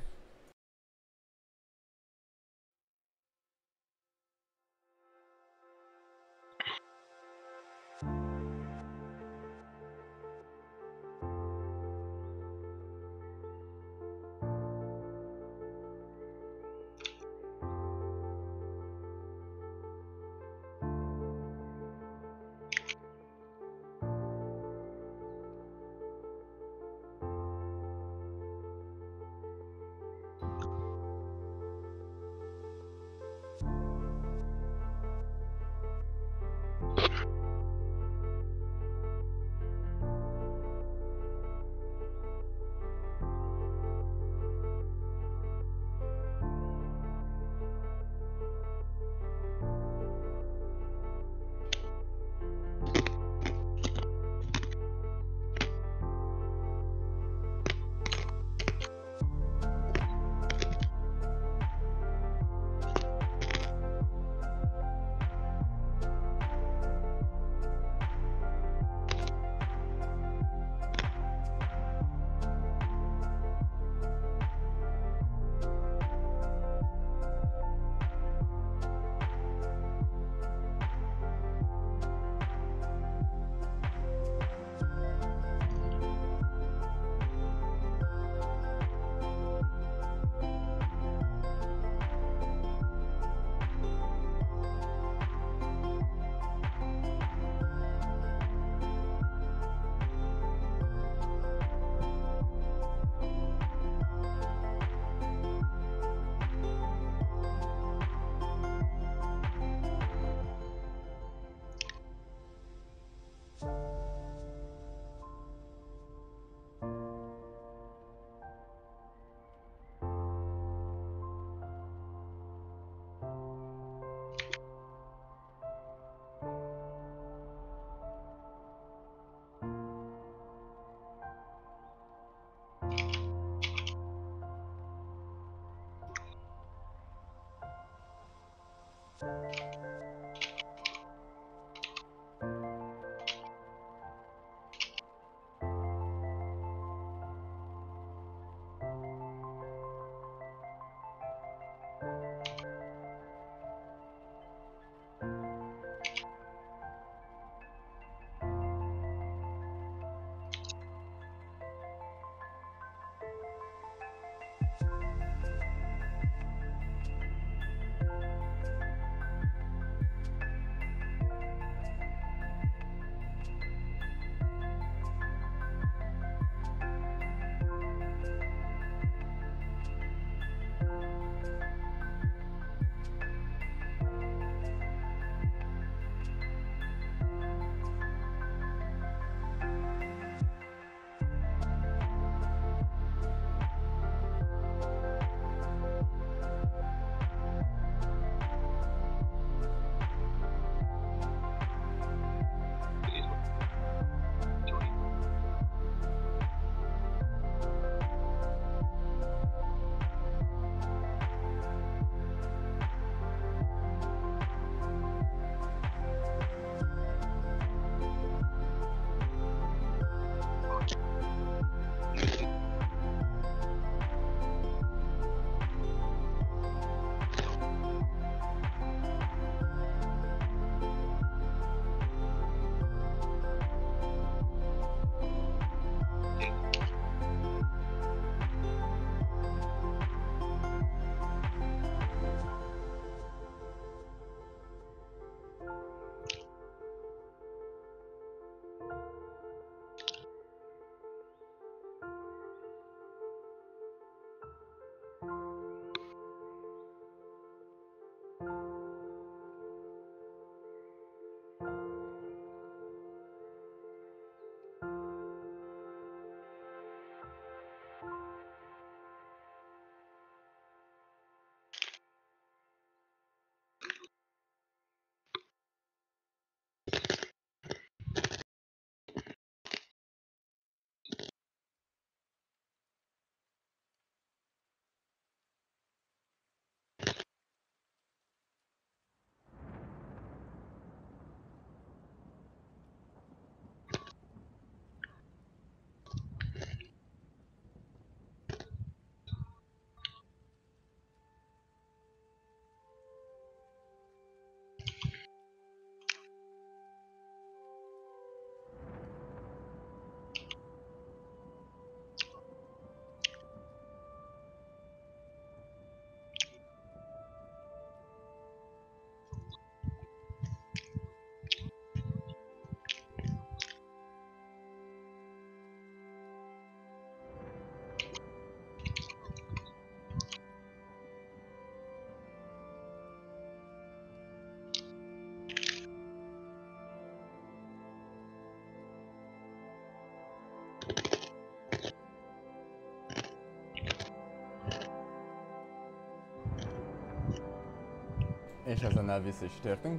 És ezen vissza is tértünk.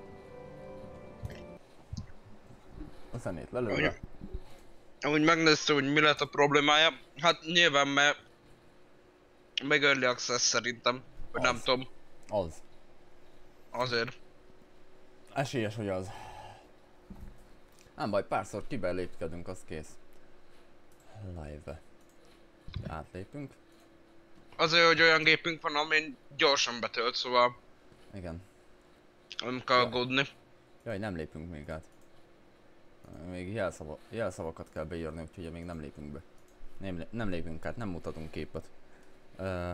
A zenét lelőve. Ahogy megnézte, hogy mi lett a problémája, hát nyilván mert meg early access szerintem, vagy nem Az. tudom, Az. azért. Esélyes, hogy az. Nem baj, párszor kibelépkedünk, az kész. Live-be. Átlépünk. Azért, hogy olyan gépünk van, amin gyorsan betölt, szóval Igen. nem kell Ja. aggódni. Jaj, nem lépünk még át. Még jelszava, jelszavakat kell beírni, úgyhogy még nem lépünk be. Nem, nem lépünk át, nem mutatunk képet. Uh,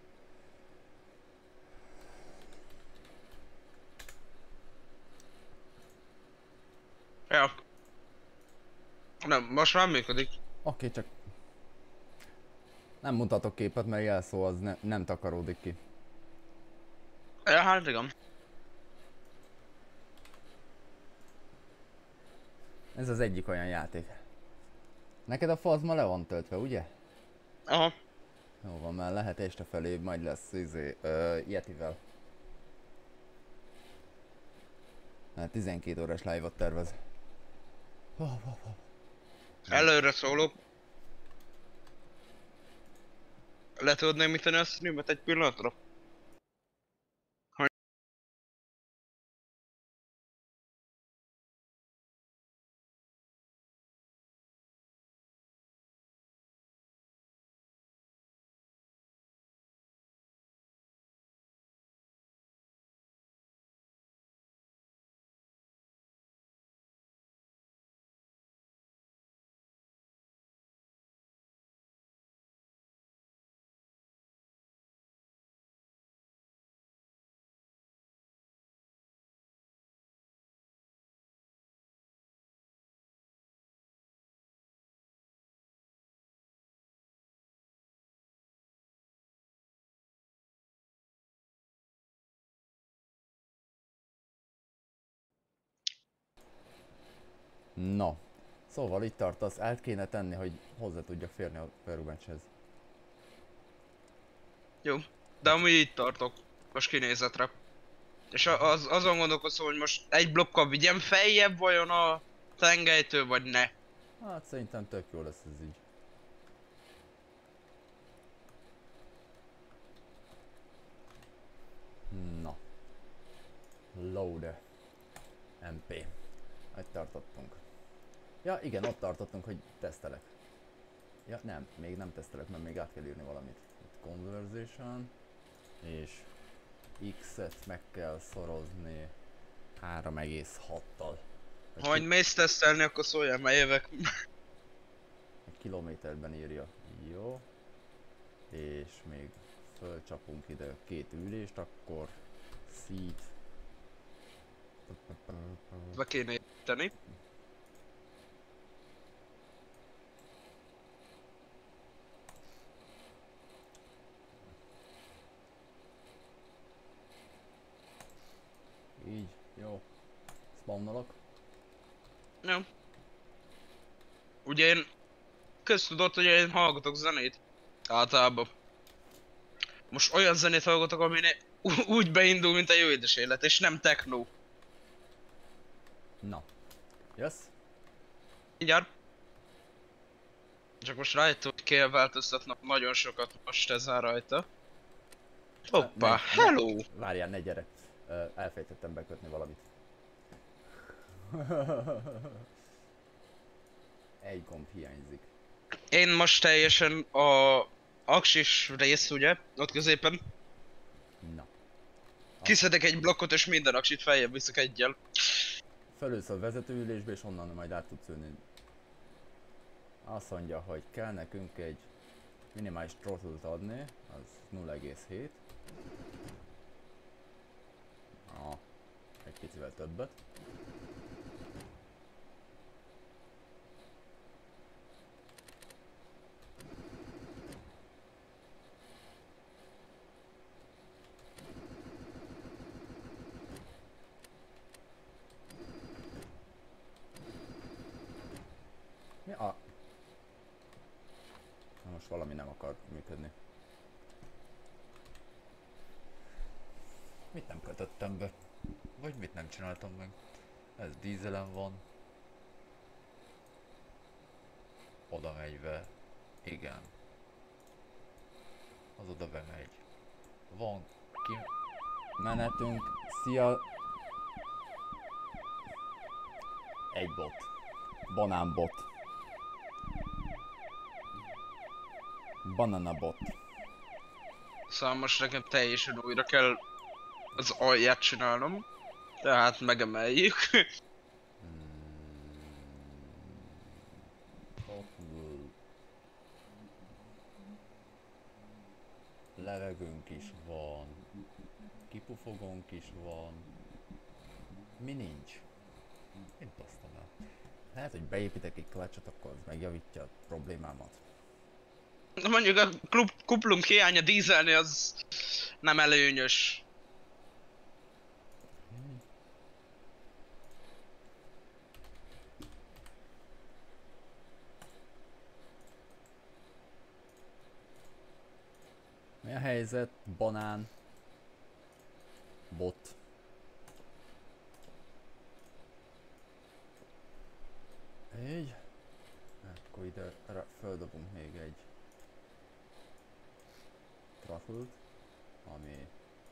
Ja. Nem, most már működik. Oké, okay, csak nem mutatok képet, mert jelszó az ne, nem takaródik ki. Ja, hát igen. Ez az egyik olyan játék. Neked a falz ma le van töltve, ugye? Aha. Jó van, már lehet este felé, majd lesz izé, uh, Yetivel. Hát tizenkét órás live-ot tervez. Oh, oh, oh. Előre szólok. Le tudod némítani a streamet egy pillanatra? No. Szóval itt tartasz, át kéne tenni, hogy hozzá tudjak férni a Perubecshez. Jó. De amúgy itt tartok. Most kinézetre. És a- az, azon gondolkozom, hogy most egy blokkal vigyem feljebb vajon a tengelytől, vagy ne. Hát szerintem tök jó lesz ez így. Na. Loader. em pé. Itt tartottunk. Ja igen, ott tartottunk, hogy tesztelek. Ja nem, még nem tesztelek, mert még át kell írni valamit. Itt conversation. És X-et meg kell szorozni három egész hattal. Ha majd mész tesztelni, akkor szóljál, mert jövök. Egy kilométerben írja. Jó. És még fölcsapunk ide két ülést, akkor seat. Be kéne érteni. Így, jó. Spawnolok. Jó. Ugye én köztudott, hogy én hallgatok zenét. Általában. Most olyan zenét hallgatok, ami úgy beindul, mint a jó édes élet, és nem techno. Na. Jössz? Mindjárt. Csak most rájöttem, hogy kell változtatnom nagyon sokat most ezen rajta. Hoppá, Ne- hello! Várjál, ne gyere. Ö, Elfejtettem bekötni valamit. Egy gomb hiányzik. Én most teljesen a aksis rész, ugye, ott középen. Na. Kiszedek egy blokkot és minden aksit feljebb viszek egyel. Felülsz a vezetőülésbe és onnan majd át tudsz ülni. Azt mondja, hogy kell nekünk egy minimális throttle-t adni, az nulla egész hét. Ah, egy picivel többet. Mi a... Na most valami nem akar működni. Mit nem kötöttem be? Vagy mit nem csináltam meg? Ez dízelem van. Oda megy be. Igen. Az oda bemegy. Van ki... menetünk. Szia! Egy bot. Banán bot. Banana bot. Szóval most nekem teljesen újra kell az alját csinálnom. Tehát megemeljük. Hmm. Levegőnk is van. Kipufogónk is van. Mi nincs? Én basztam el. Lehet, hogy beépítek egy klacsot, akkor az megjavítja a problémámat. Na mondjuk a klub, kuplunk hiánya dízelni az nem előnyös. Mi a helyzet? Banán. Bot. Így. Akkor ide földobunk még egy truffle-t, ami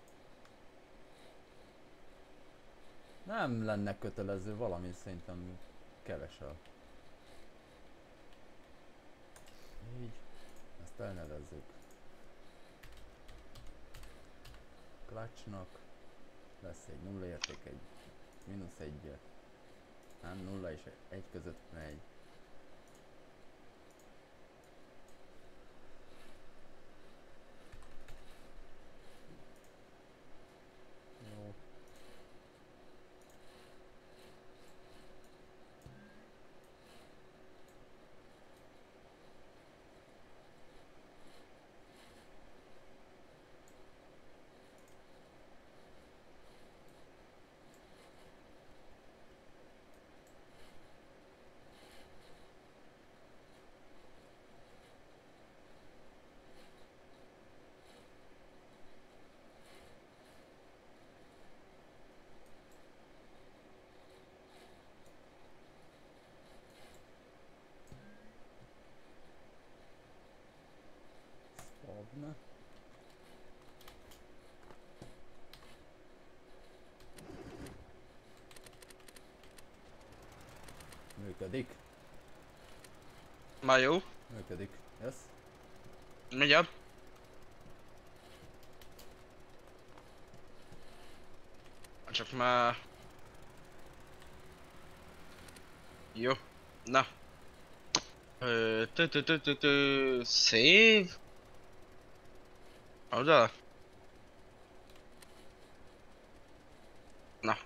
nem lenne kötelező, valami szerintem kevesebb. Így. Ezt elnevezzük clutchnak. Lesz egy nulla érték, egy mínusz egy. Nem, nulla és egy között megy. Jó. Spawna. Működik. Már jó. Működik. Yes. Mindjárt. Csak már... Jó. Na. Ö, tü tü tü tü tü Save? Oda? Na.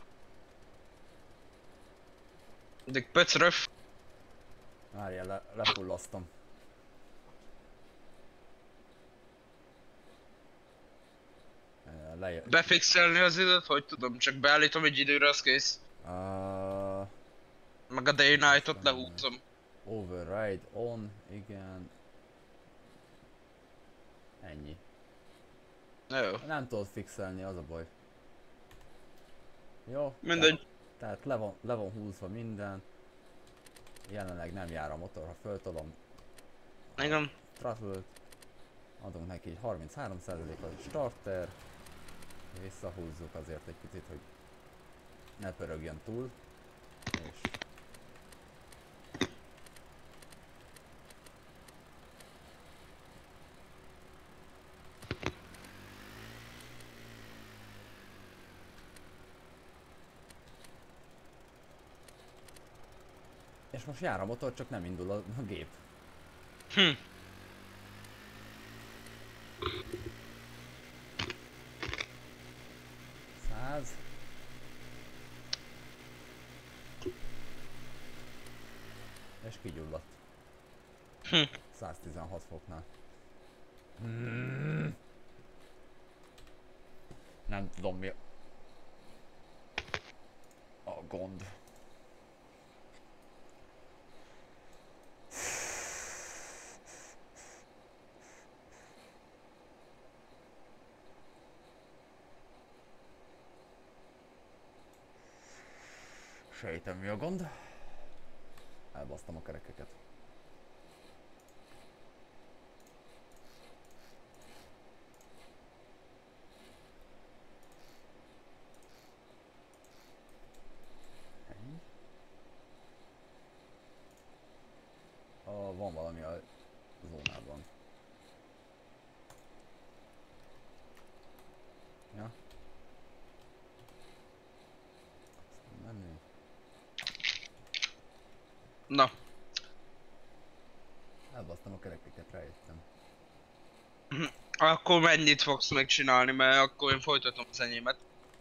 Eddig pöcröf. Várjál, le, lefullasztom. Lejött. Befixelni az időt, hogy tudom, csak beállítom egy időre, az kész. Uh, Meg a Day Night-ot lehúzom. Override on, igen. Ennyi. Jó. Nem tudod fixelni, az a baj. Jó. Mindegy. Tehát, tehát le, van, le van húzva minden. Jelenleg nem jár a motor, ha föltolom. Igen. Throttle-t. Adunk neki egy harminchárom százalékos starter. Visszahúzzuk azért egy picit, hogy ne pörögjön túl. És És most jár a motor, csak nem indul a, a gép. Hm. száz. És kigyulladt. Hm. száztizenhat foknál. Hmm. Nem tudom mi a gond. Sejtem, mi a gond. Elbasztam a kerekeket. Ah, van valami a zónában. Ja. Menni. Na. Elbasztam a kerekeket, rájöttem. Akkor mennyit fogsz megcsinálni, mert akkor én folytatom az enyémet.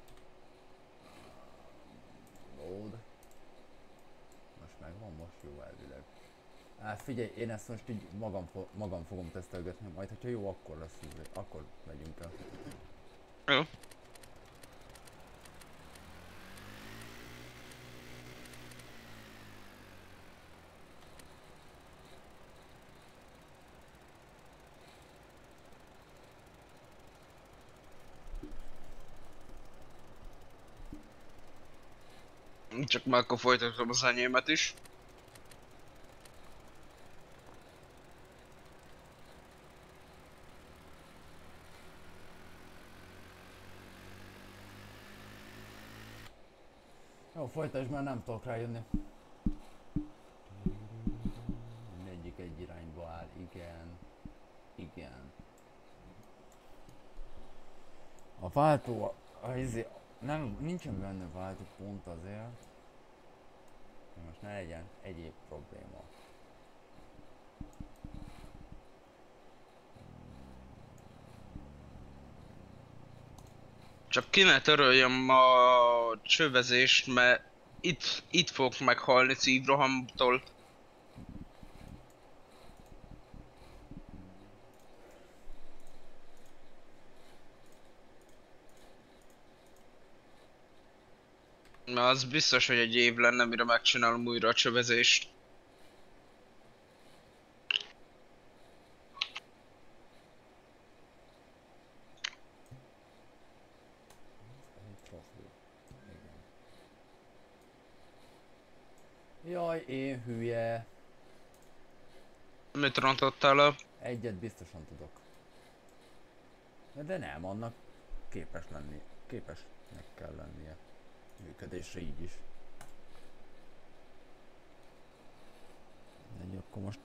Load. Most megvan, most jó elvileg. Hát figyelj, én ezt most így magam, fo magam fogom tesztelgetni, majd hogyha jó, akkor lesz, akkor megyünk el. Jó. Csak már akkor folytatom az enyémet is. Jó, folytasd, már nem tudok rájönni. Mindegyik egy irányba áll, igen. Igen. A váltó, a, a izé, nem, nincsen benne váltó pont azért. Most ne legyen egyéb probléma. Csak ki ne töröljem a csövezést, mert itt, itt fogok meghalni szívrohamtól. Na az biztos, hogy egy év lenne, mire megcsinálom újra a csövezést. Jaj, én hülye. Mit rontottál el? Egyet biztosan tudok. De nem, annak képes lenni. Képesnek kell lennie. Működésre így is. De akkor most...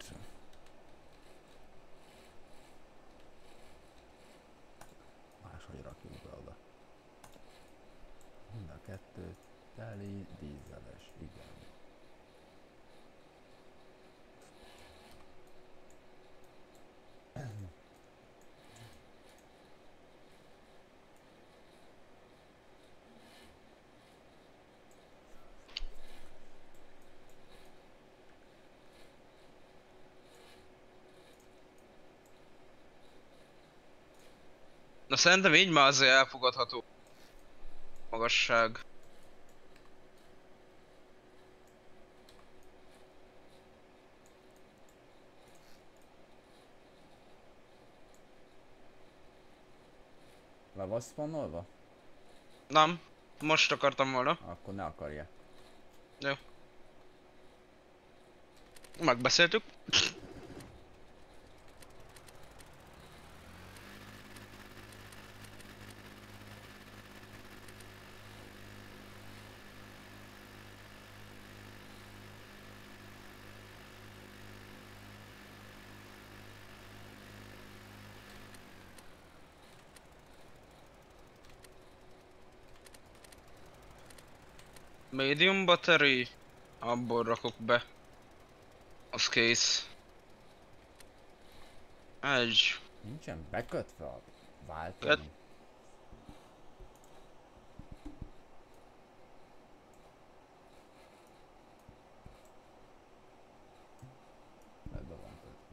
Máshogy rakjuk be oda. Mind a kettő teli dízeles, igen. Na szerintem így már azért elfogadható magasság. Le vagy spannolva? Nem, most akartam volna. Akkor ne akarja. Jó. Megbeszéltük. Medium battery, abból rakok be. Az kész. Egy. Nincsen bekötve a váltó. Köt. Ebbe van kötve.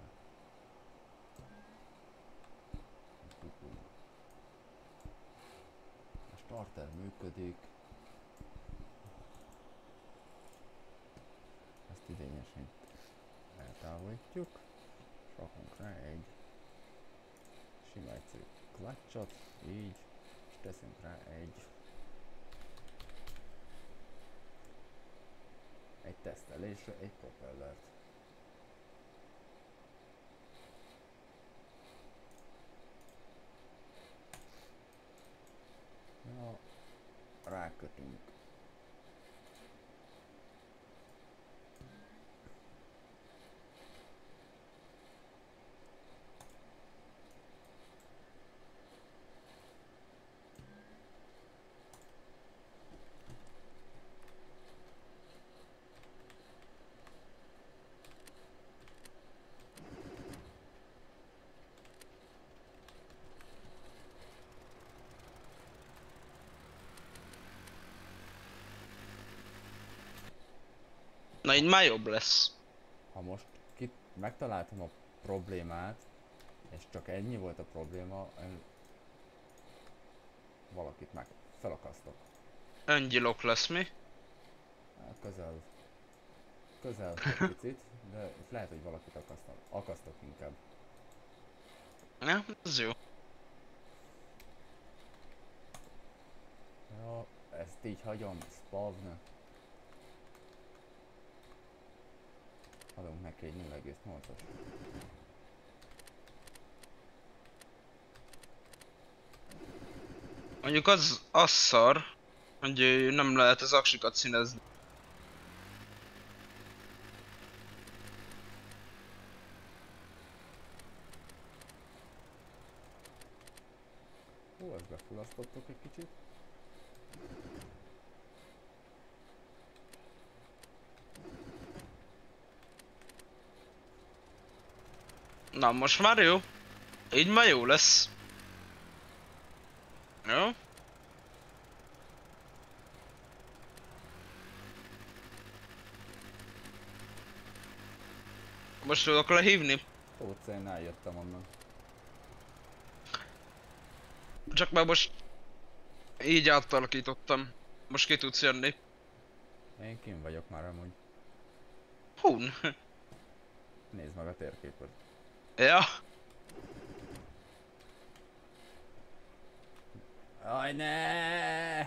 A starter működik. Ezt idényesen eltávolítjuk. És rakunk rá egy sima egyszerű clutchot, így, és teszünk rá egy Egy tesztelésre, egy propellert. Na, rákötünk. Na így már jobb lesz. Ha most kit megtaláltam a problémát, és csak ennyi volt a probléma, én valakit meg felakasztok. Öngyilok lesz mi? Hát közel, közel egy picit, de lehet, hogy valakit akasztok, akasztok inkább. Ja, ez jó. Ja, ezt így hagyom, spawn. Adunk neki egy nulla egész nyolcas. Mondjuk az, az szar, hogy ö, nem lehet az aksikat színezni. Ó, ezt befulasztottuk egy kicsit. Na most már jó. Így már jó lesz. Jó? Most tudok lehívni? Ó, én eljöttem onnan. Csak már most így átalakítottam. Most ki tudsz jönni. Én kim vagyok már amúgy. Hún. Nézd meg a térképet. Ja. Aj, ne!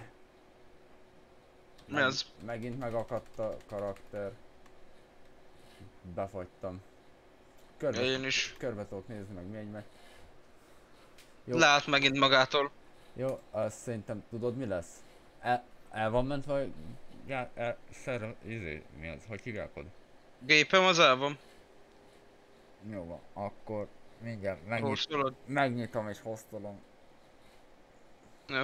Mi az? Megint megakadt a karakter. Befagytam. Körbe, Én is. körbe tudok nézni meg, mi egy meg. Jó, Lát megint magától. jó, azt szerintem tudod mi lesz? El, el van ment vagy... Ja, el, szer, izé, mi az? Hogy hívják oda? Gépem az el van. Jó van, akkor mindjárt megnyit, Húszolod. megnyitom és hoztolom. Jó.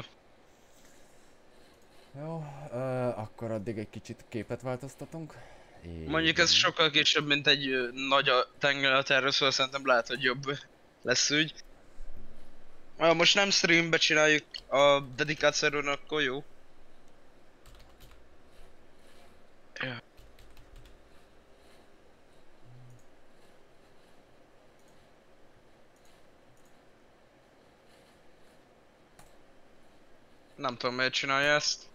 Jó, ö, akkor addig egy kicsit képet változtatunk. És... Mondjuk ez sokkal később, mint egy ö, nagy a tengerelt, erről szóval szerintem lehet, hogy jobb lesz úgy. Ha most nem streambe csináljuk a dedikált szerveren, akkor jó. Ja. Nem tudom, miért csinálja ezt.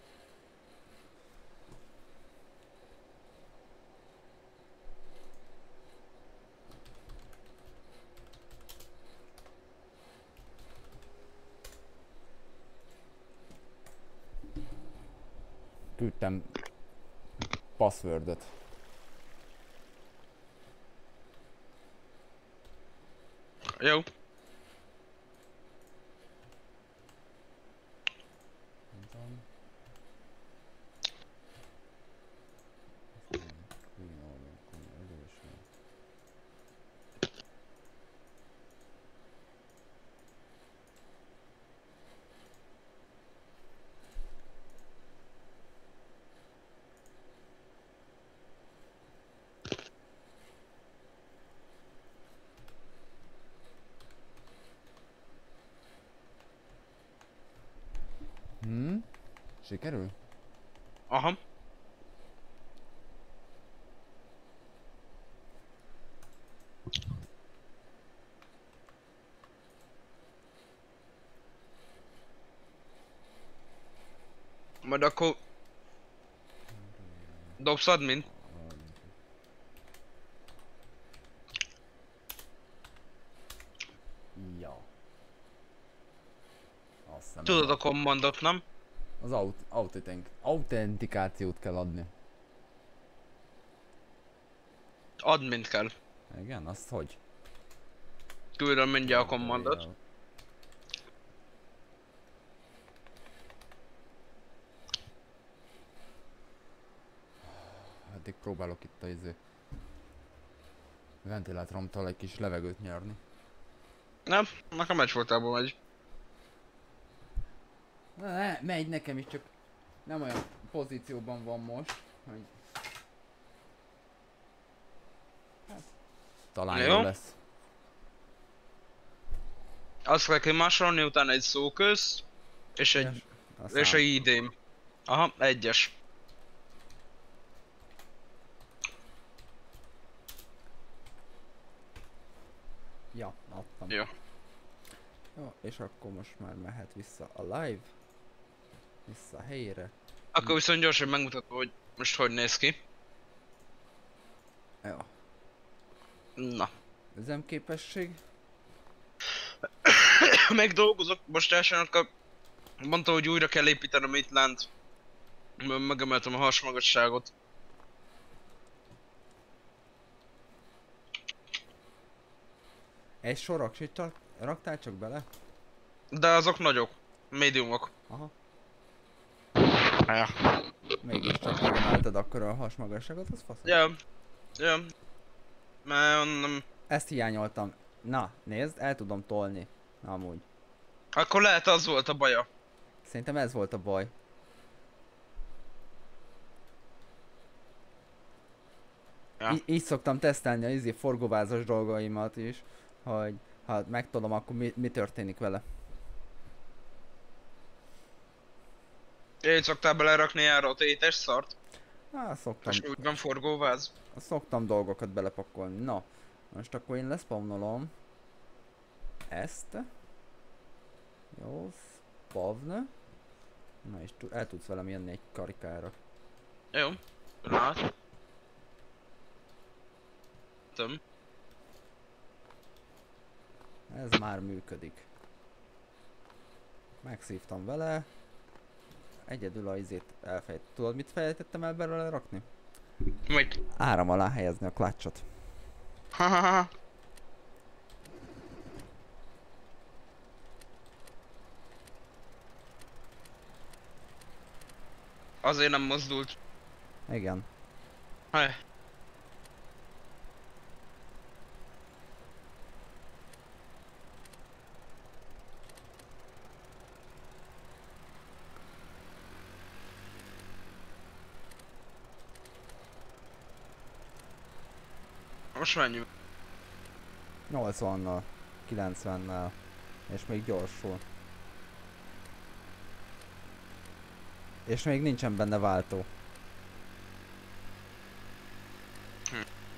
Küldtem passwordot. Jó. Hm? Sikerül? Aha. Majd akkor... Dobsz admin? Ja. Azt hiszem, Tudod ez a kommandot, nem? Az aut autitenk autentikációt kell adni. Admint kell. Igen, azt hogy? Küldöm mindjárt a kommandot. Addig próbálok itt a izé ventilátoromtól egy kis levegőt nyerni. Nem, nekem egy voltából megy. Na, ne, megy nekem is, csak nem olyan pozícióban van most, hogy... Hát, talán jó. jó lesz. Azt kell ki másolni, utána egy szóköz, és egy... És, és egy idém. Aha, egyes. Ja, adtam. Jó. Jó, és akkor most már mehet vissza a live. Vissza a helyére. Akkor viszont gyorsan megmutatom, hogy most hogy néz ki. Jó. Na. Üzemképesség. Megdolgozok, most elsőnek mondta, hogy újra kell építenem itt lent. Megemeltem a hasmagasságot. Egy sor raksit csak, raktál csak bele? De azok nagyok. Médiumok. Aha. Ja. Mégiscsak megemelted akkor a hasmagasságot, az fasz. Ja. Ja. Mert nem... Ezt hiányoltam. Na, nézd, el tudom tolni. Na, amúgy. Akkor lehet az volt a baja. Szerintem ez volt a baj. Ja. Í- így szoktam tesztelni a izé forgóvázas dolgaimat is, hogy ha megtudom, akkor mi, mi történik vele. Én szoktál belerakni erre a tétes szart? Á, szoktam, És úgy van forgóváz. szoktam dolgokat belepakolni. Na, most akkor én leszpawnolom ezt. Jó, spawn. Na és tu- el tudsz velem jönni egy karikára. Jó. Pillanat. Töm. Ez már működik. Megszívtam vele. Egyedül a izét elfejt. Tudod, mit felejtettem el belőle rakni? Mit? Áram alá helyezni a klácsot. Hahaha. Azért nem mozdult. Igen. Hely. Most menjünk. nyolcvannal, kilencvennel. És még gyorsul. És még nincsen benne váltó. Hm.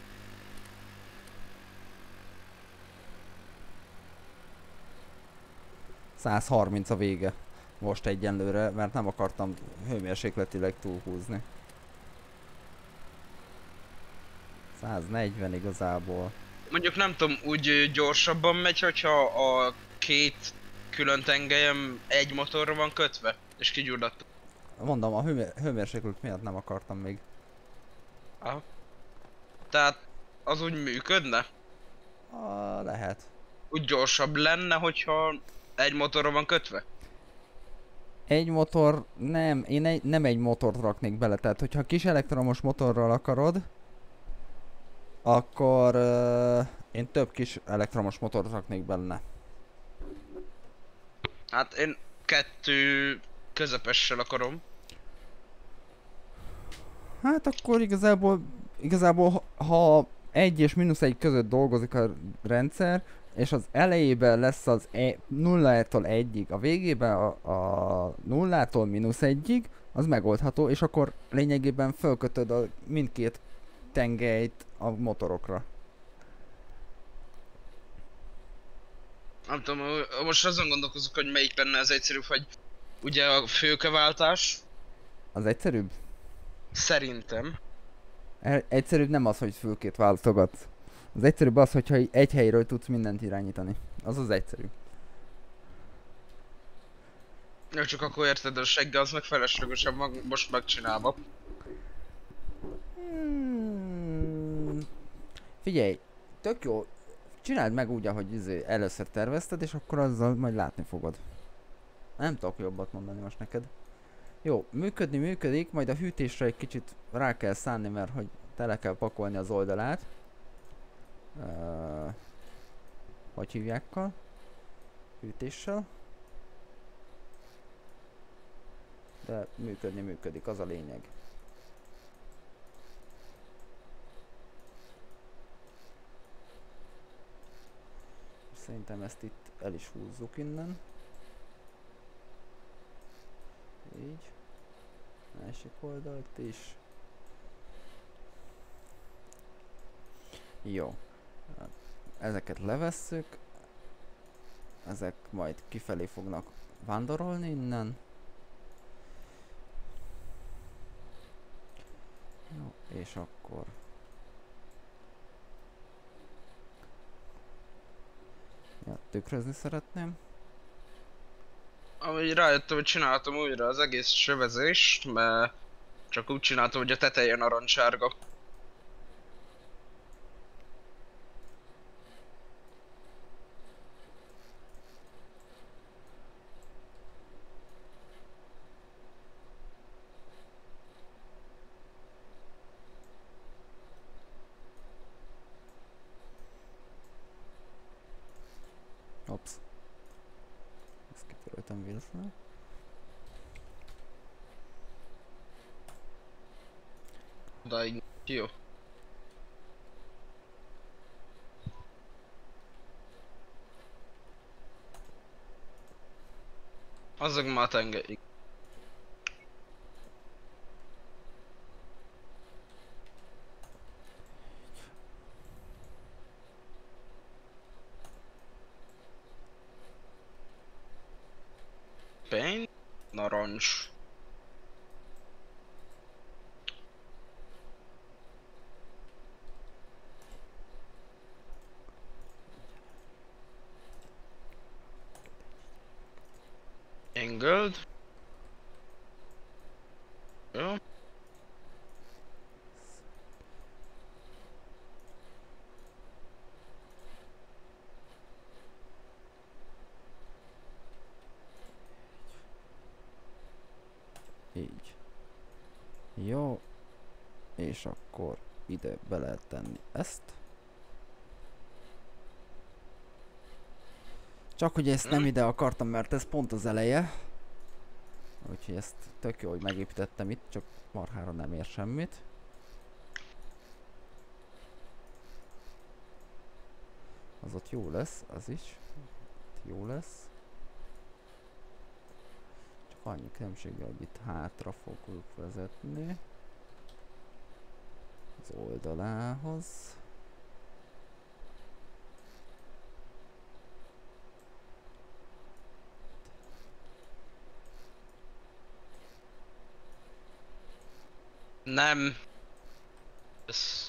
száz harminc a vége. Most egyenlőre, mert nem akartam hőmérsékletileg túlhúzni. száz negyven igazából. Mondjuk nem tudom, úgy ö, gyorsabban megy, hogyha a két külön tengelyem egy motorra van kötve, és kigyulladt. Mondom, a hőmér hőmérséklet miatt nem akartam még. Aha. Tehát az úgy működne? Ah, lehet. Úgy gyorsabb lenne, hogyha egy motorra van kötve? Egy motor, nem, én egy, nem egy motort raknék bele, tehát hogyha kis elektromos motorral akarod, akkor uh, én több kis elektromos motort raknék benne. Hát én kettő közepessel akarom. Hát akkor igazából, igazából ha- ha egy és mínusz egy között dolgozik a rendszer, és az elejében lesz az e nullától egyig, a végében a, a nullától mínusz egyig, az megoldható, és akkor lényegében fölkötöd a mindkét tengelyt a motorokra. Nem tudom, ö, most azon gondolkozok, hogy melyik lenne az egyszerűbb, hogy ugye a főkeváltás, Az egyszerűbb? szerintem. E- egyszerűbb nem az, hogy fülkét váltogatsz. Az egyszerűbb az, hogyha egy helyről tudsz mindent irányítani. Az az egyszerűbb. Ja, csak akkor érted, a segge az meg feleslegesen mag most megcsinálva. Hmm, Figyelj, tök jó. Csináld meg úgy, ahogy izé először tervezted, és akkor azzal majd látni fogod. Nem tudok jobbat mondani most neked. Jó, működni működik, majd a hűtésre egy kicsit rá kell szánni, mert hogy tele kell pakolni az oldalát. Uh, hogy hívjákkal? Hűtéssel. De működni működik, az a lényeg. Szerintem ezt itt el is húzzuk innen. Így. Másik oldalt is. Jó. Ezeket levesszük. Ezek majd kifelé fognak vándorolni innen. Jó, és akkor... Ja, tükrözni szeretném. Amúgy rájöttem, hogy csináltam újra az egész sövezést, mert csak úgy csináltam, hogy a teteje narancssárga. Ops. Ezt kitöröltem véletlenül. Odáig jó. Azok már tengelyik. Paint, narancs. Angled. Jó. Így. Jó. És akkor ide be lehet tenni ezt. Csak hogy ezt nem ide akartam, mert ez pont az eleje. Úgyhogy ezt tök jó, hogy megépítettem itt, csak marhára nem ér semmit. Az ott jó lesz, az is. Itt jó lesz. Csak annyi különbséggel, hogy itt hátra fogjuk vezetni. Az oldalához. Nem. Ez...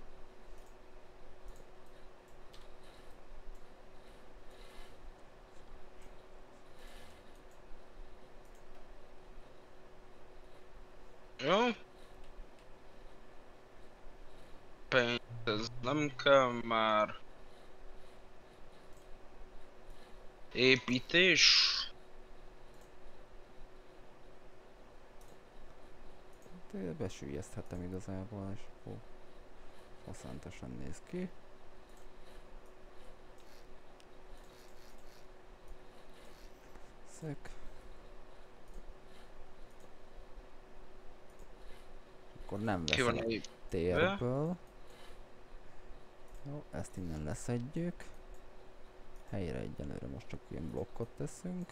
Jó. Paint, ez nem kell már. Építés. Besüllyeszthetem igazából, és akkor faszántosan néz ki. Szek. Akkor nem veszem a térből. Jó, ezt innen leszedjük. Helyre egyenlőre most csak ilyen blokkot teszünk.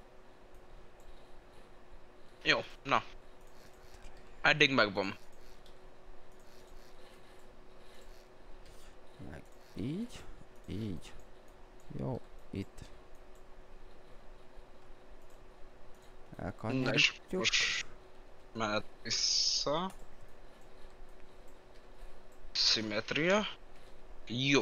Jó, na. Eddig megvan. Meg így, így. Jó, itt. Elkanyarítjuk. Most mehet vissza. Szimmetria. Jó.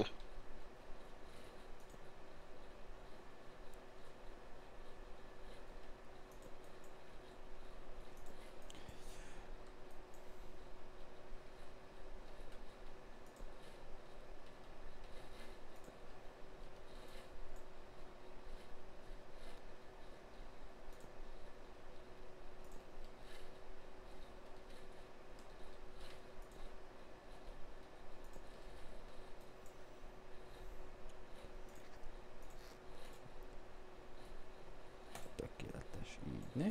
hagyni.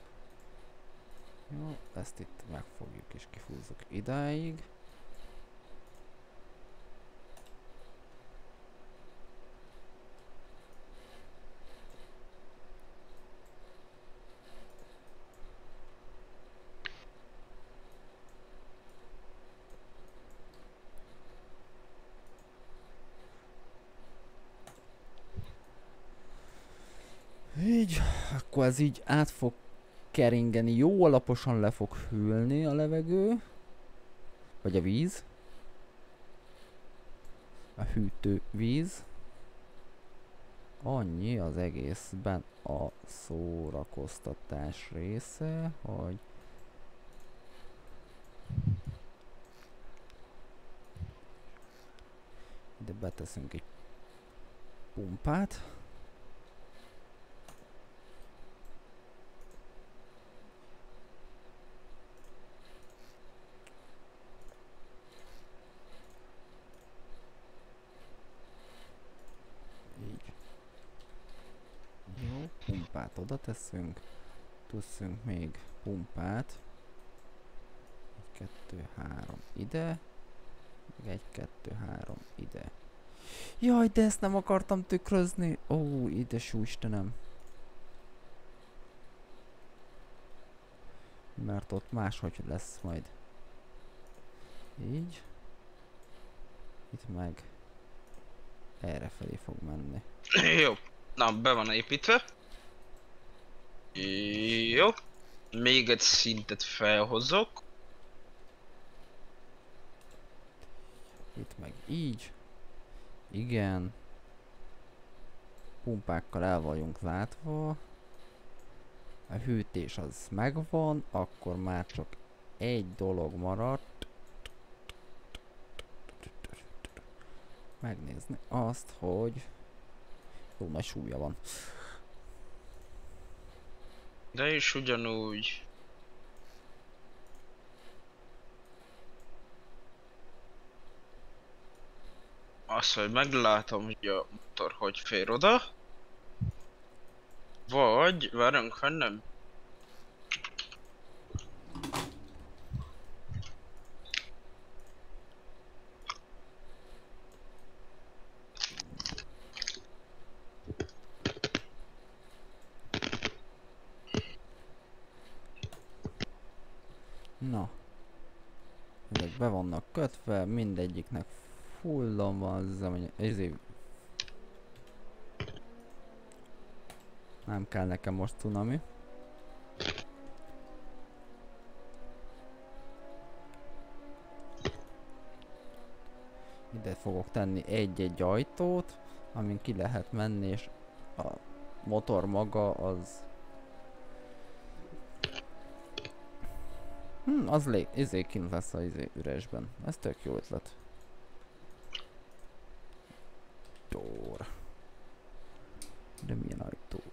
Jó, ezt itt megfogjuk és kifúzzuk idáig. Így, akkor ez így át fog keringeni, jó alaposan le fog hűlni a levegő, vagy a víz, a hűtő víz. Annyi az egészben a szórakoztatás része, hogy ide beteszünk egy pumpát. Pumpát oda teszünk, teszünk még pumpát, egy, kettő, három ide, egy, kettő, három ide. Jaj, de ezt nem akartam tükrözni, ó, édes Istenem. Mert ott máshogy lesz majd. Így. Itt meg errefelé fog menni. Jó, na be van építve. Jó. Még egy szintet felhozok. Itt meg így. Igen. Pumpákkal el vagyunk látva. A hűtés az megvan, akkor már csak egy dolog maradt. Megnézni azt, hogy jó nagy súlya van. De is ugyanúgy. Azt, hogy meglátom, hogy a motor hogy fér oda. Vagy, várjunk, ha nem. Na. Ezek be vannak kötve, mindegyiknek fullon van az üzemanyag. Ezért nem kell nekem most cunami. Ide fogok tenni egy-egy ajtót, amin ki lehet menni, és a motor maga az... Hm, az lé... izé kint lesz az izé üresben. Ez tök jó ötlet. Door. De milyen ajtó?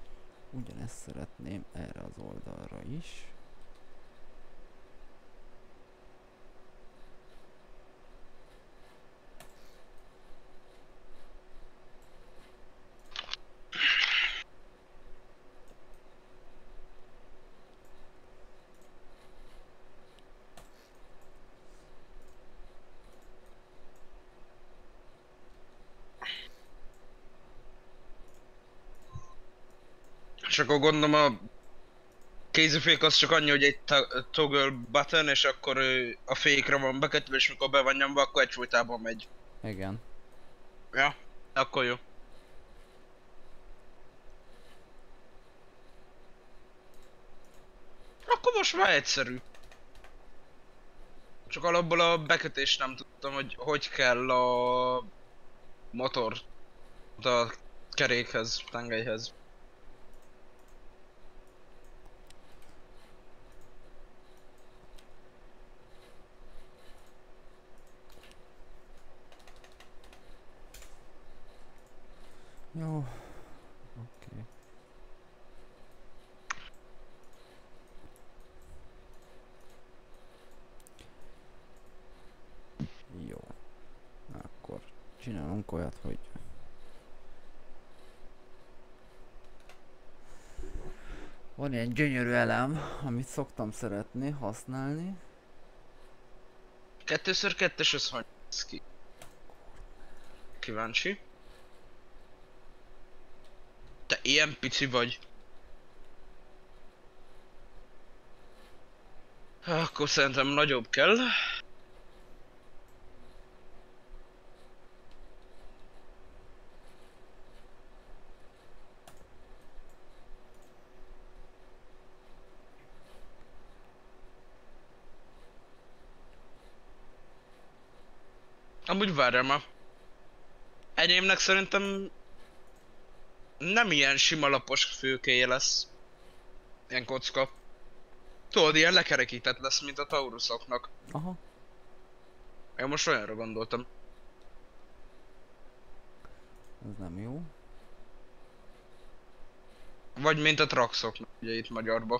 Ugyanezt szeretném erre az oldalra is. És akkor gondolom a kézifék az csak annyi, hogy egy to- toggle button, és akkor ö, a fékre van bekötve, és mikor be van nyomva, akkor egyfolytában megy. Igen. Ja, akkor jó. Akkor most már egyszerű. Csak alapból a bekötést nem tudtam, hogy hogy kell a motor a kerékhez, tengelyhez. Jó. Oké. Jó. Akkor csinálunk olyat, hogy van ilyen gyönyörű elem, amit szoktam szeretni, használni. Kettőször kettes az hogy néz ki? Kíváncsi. Te ilyen pici vagy. Akkor szerintem nagyobb kell. Amúgy várjál már. Enyémnek szerintem nem ilyen sima lapos fülkéje lesz. Ilyen kocka. Tudod, ilyen lekerekített lesz, mint a Taurusoknak. Aha. Én most olyanra gondoltam. Ez nem jó. Vagy mint a Traxoknak, ugye itt magyarba.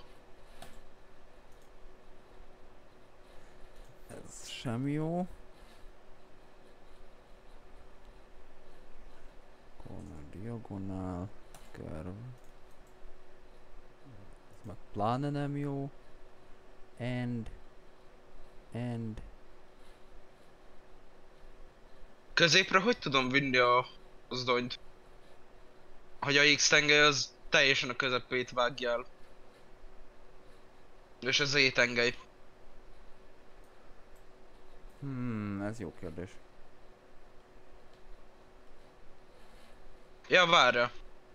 Ez sem jó. Corner diagonal. Curve. Ez meg pláne nem jó. End. End. Középre hogy tudom vinni a zdonyt? Hogy a X-tengely az teljesen a közepét vágja el. És a Z-tengely. Hmm, ez jó kérdés. Ja, várja.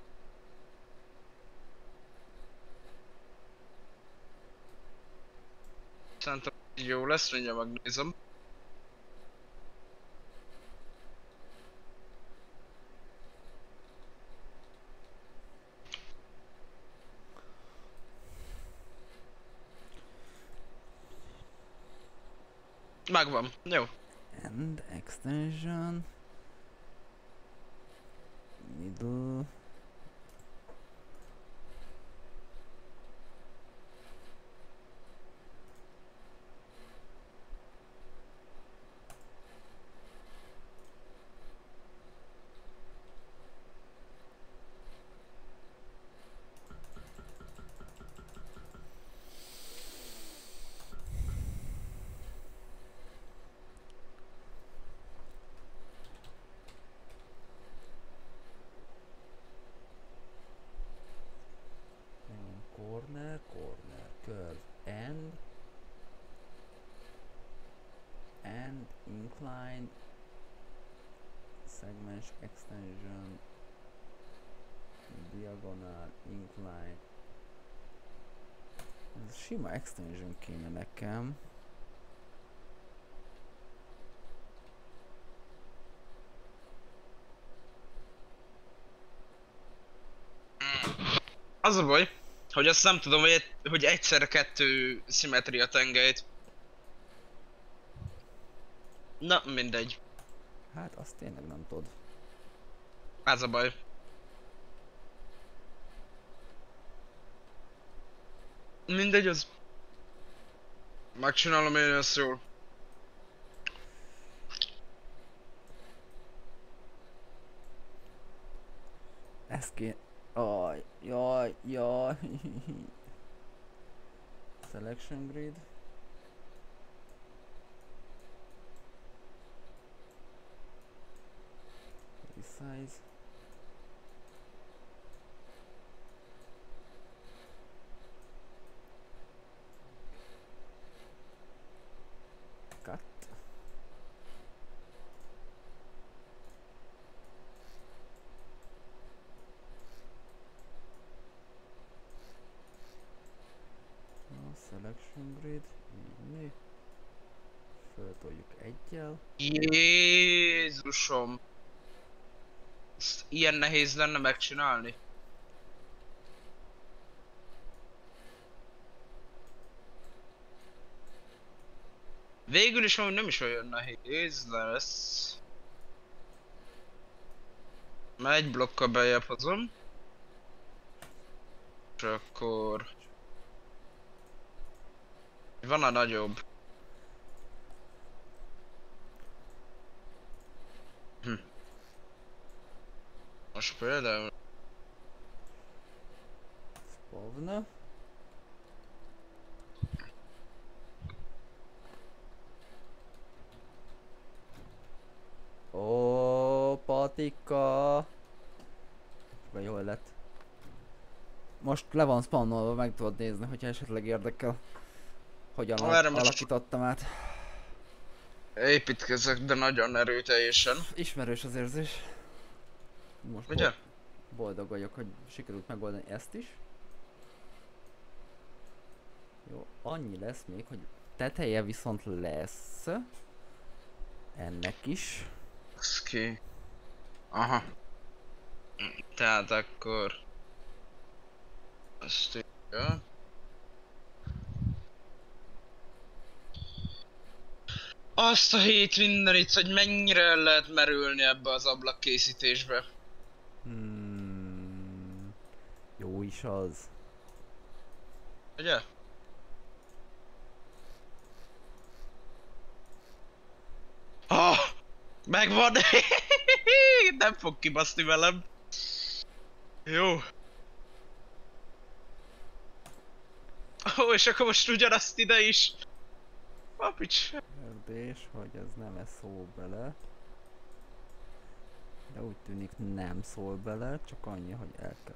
Szerintem így jó lesz, mindjárt megnézem. Megvan, jó. End extension. Middle. Corner, corner, curve, end, and incline, segment extension, diagonal, incline. Ez sima extension kéne nekem. Az a baj, hogy azt nem tudom, hogy, egy, hogy egyszerre kettő szimmetria tengelyt. Na, mindegy. Hát azt tényleg nem tudod. Ez a baj. Mindegy az. Megcsinálom én ezt jól. Ez kéne... Aj, jaj, jaj. Selection grid. Resize. Selection grid, így né. Föltoljuk egyel. Jézusom! Ezt ilyen nehéz lenne megcsinálni. Végül is amúgy nem is olyan nehéz lesz. Már egy blokkal beljebb hozom. És akkor... Van a nagyobb. Hm. Most például... Spavna. Ó, patika. Vagy jól lett. Most le van spannolva, meg tudod nézni, hogyha esetleg érdekel. Hogyan Ó, erre most- alakítottam át. Építkezek, de nagyon erőteljesen. Ismerős az érzés. Most Ugye? bol- boldog vagyok, hogy sikerült megoldani ezt is. Jó, annyi lesz még, hogy teteje viszont lesz. Ennek is. Az ki. Aha. Tehát akkor... Azt írja. Azt a hét mindenit, hogy mennyire el lehet merülni ebbe az ablakkészítésbe. Hmm, jó is az. Ugye? Ah! Megvan! Nem fog kibaszni velem. Jó. Ó, és akkor most ugyanazt ide is. Papics. Kérdés, hogy ez nem -e szól bele. De úgy tűnik nem szól bele, csak annyi, hogy el kell.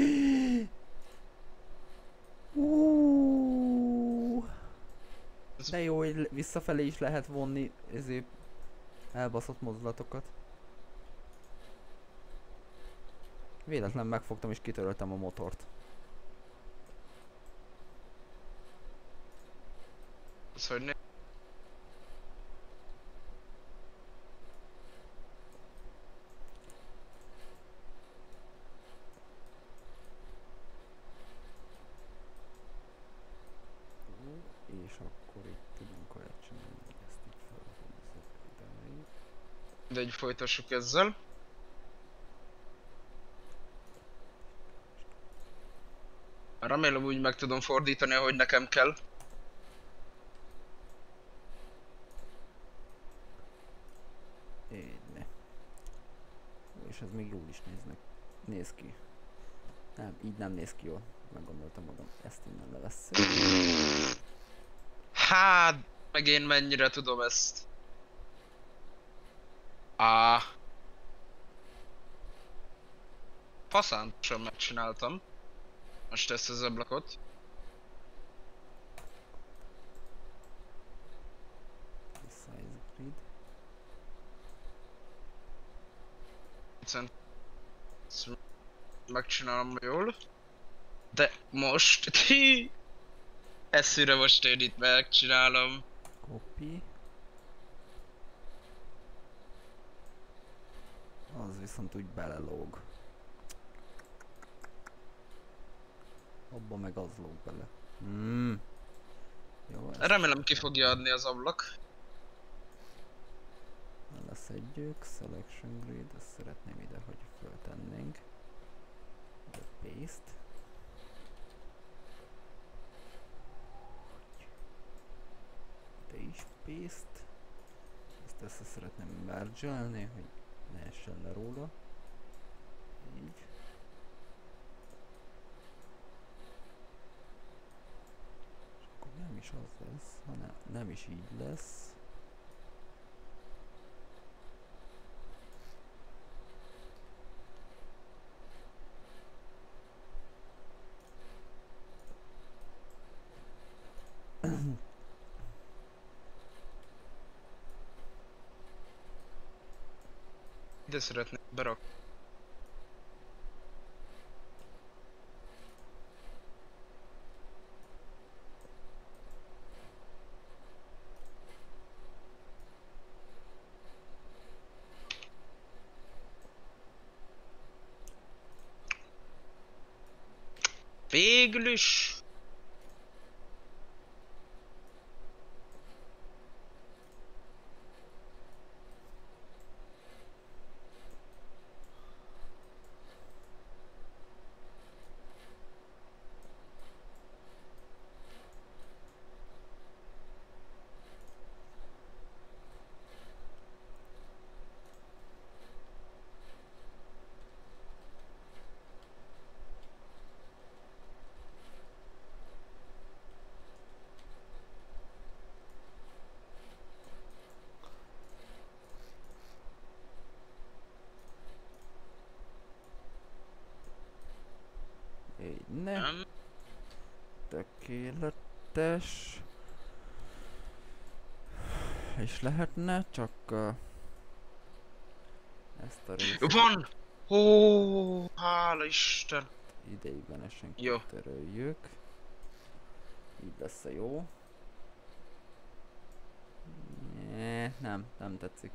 Uh, de jó, hogy visszafelé is lehet vonni ezért elbaszott mozdulatokat. Véletlen megfogtam és kitöröltem a motort. Az hogy ne... És akkor itt tudunk olyat csinálni, hogy ezt így felhúzzuk ideig. De így folytassuk ezzel. Remélem úgy meg tudom fordítani, ahogy nekem kell. Így ne. Ó, és ez még jól is néznek. Néz ki. Nem, így nem néz ki jól. Meggondoltam magam, ezt innen levesszük. Hát, meg én mennyire tudom ezt. Á. Faszántosan megcsináltam. Most ezt az ablakot. Size grid. Viszont ezt megcsinálom jól. De most... Eszűre most én itt megcsinálom. Copy. Az viszont úgy belelóg. Abba meg az lóg bele. Hmm. Jó, ezt Remélem ki fogja adni az ablak. leszedjük. Selection grid. Ezt szeretném ide, hogy föltennénk. De paste. Ide is paste. Ezt össze szeretném merge-elni, hogy ne essen le róla. Így. És akkor nem is az lesz, hanem nem is így lesz. Ide szeretnék berak. Végül is. Így ne. Nem. Tökéletes. És lehetne, csak uh, ezt a részt Van! Ó, hála Isten. ideiglenesen Jó. kitöröljük. Így lesz a jó. Ne, nem, nem tetszik.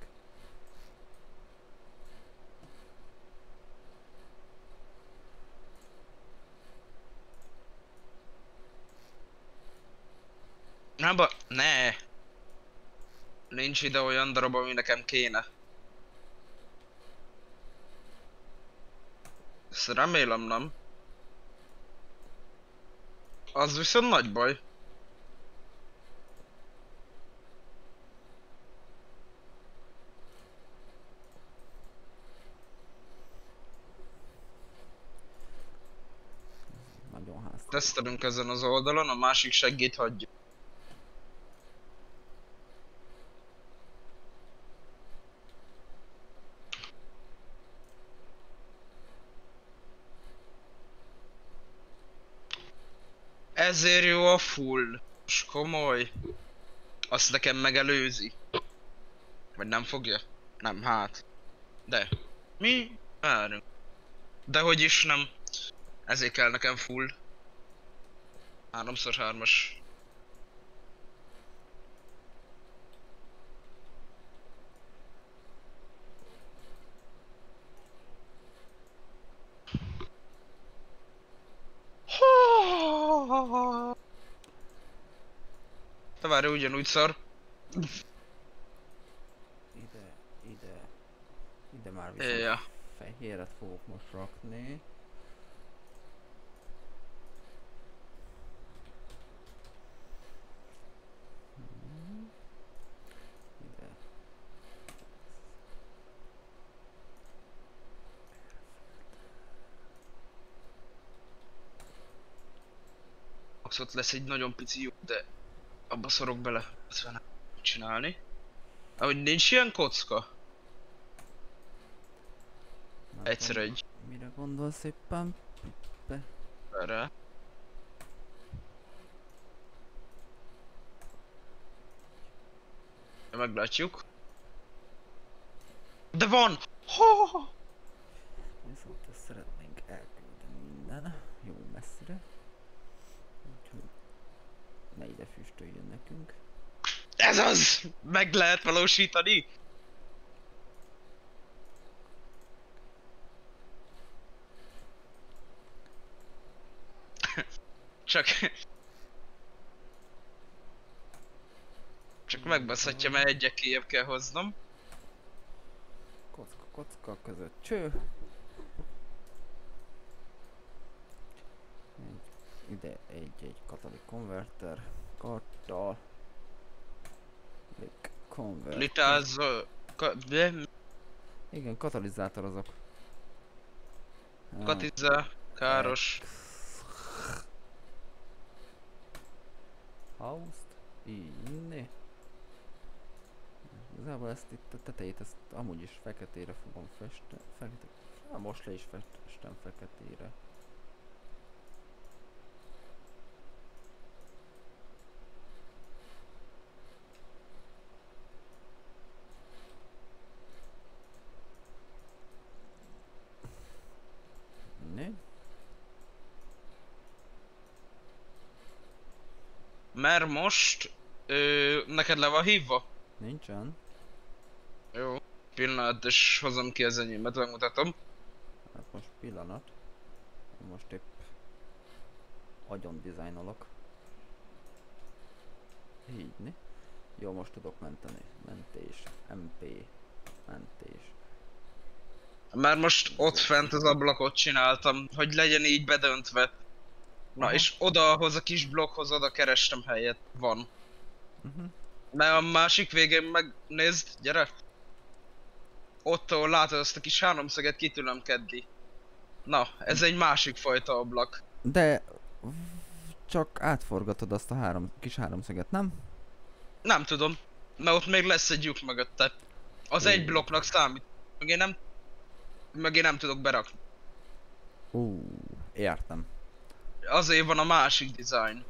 Nem ba... Ne! Nincs ide olyan darab, ami nekem kéne. Ezt remélem nem. Az viszont nagy baj. Nagyon ház. Tesztelünk ezen az oldalon, a másik seggét hagyjuk. Ezért jó a full. És komoly. Azt nekem megelőzi. Vagy nem fogja? Nem, hát. De. Mi? Várunk. Dehogy is nem. Ezért kell nekem full. Háromszor hármas. Te várj, ugyanúgy szar. Ide, ide. Ide már viszont Ja. fehéret fogok most rakni. Hmm. Ide. Az ott lesz egy nagyon pici lyuk, de abba szorok bele. Azt nem csinálni. Ahogy nincs ilyen kocka? Nem Egyszer tudom, egy. mire gondolsz éppen? Be. Erre. Meglátjuk. De van! Ha! Viszont ezt szeretnénk elküldeni minden. Jó messzire. Úgyhogy ne ide füstöljön nekünk. Ez az! Meg lehet valósítani! Csak... Csak megbaszhatja, mert egyek kijebb kell hoznom. Kocka, kocka között cső. Egy, ide egy-egy katalik konverter. Karttal. Konverter. Litázó... Ka... De... Igen, katalizátorozok. Katizza... Káros... House-t. Így inni. Igazából ezt itt a tetejét, ezt amúgy is feketére fogom festeni. Fekete... Hát most le is festem feketére. Ne? Mert most... Ö, neked le van hívva? Nincsen. Jó. Pillanat, és hozom ki az enyémet, megmutatom. Hát most pillanat. Most épp agyon dizájnolok. Így, ne? Jó, most tudok menteni. Mentés, em pé, mentés. Már most ott fent az ablakot csináltam, hogy legyen így bedöntve. Na Aha. és oda, ahhoz a kis blokkhoz oda kerestem helyet. Van. Uh-huh. Mert a másik végén megnézd, gyere! Ott, ahol látod azt a kis háromszöget, ki tudom keddi. Na, ez egy másik fajta ablak. De csak átforgatod azt a három, kis háromszöget, nem? Nem tudom, mert ott még lesz egy lyuk mögötte. Az Ó. egy blokknak számít. Meg én nem... Meg én nem tudok berakni. Ú, értem. Azért van a másik design.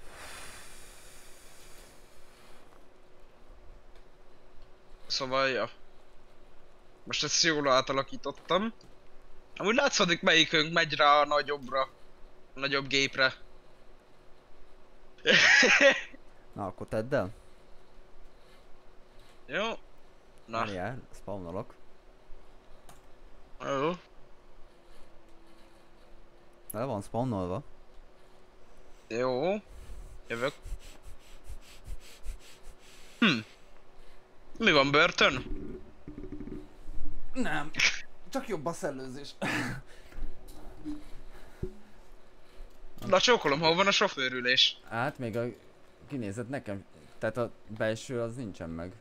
Szóval, ja. Most ezt jól átalakítottam. Amúgy látszik, melyikünk megy rá a nagyobbra. A nagyobb gépre. Na, akkor tedd el. Jó. Na. Várjál, spawnolok. Jó. Le van spawnolva. Jó. Jövök. Hm. Mi van, börtön? Nem. Csak jobb a szellőzés. Na csókolom, hol van a sofőrülés? Hát még a kinézet nekem, tehát a belső az nincsen meg.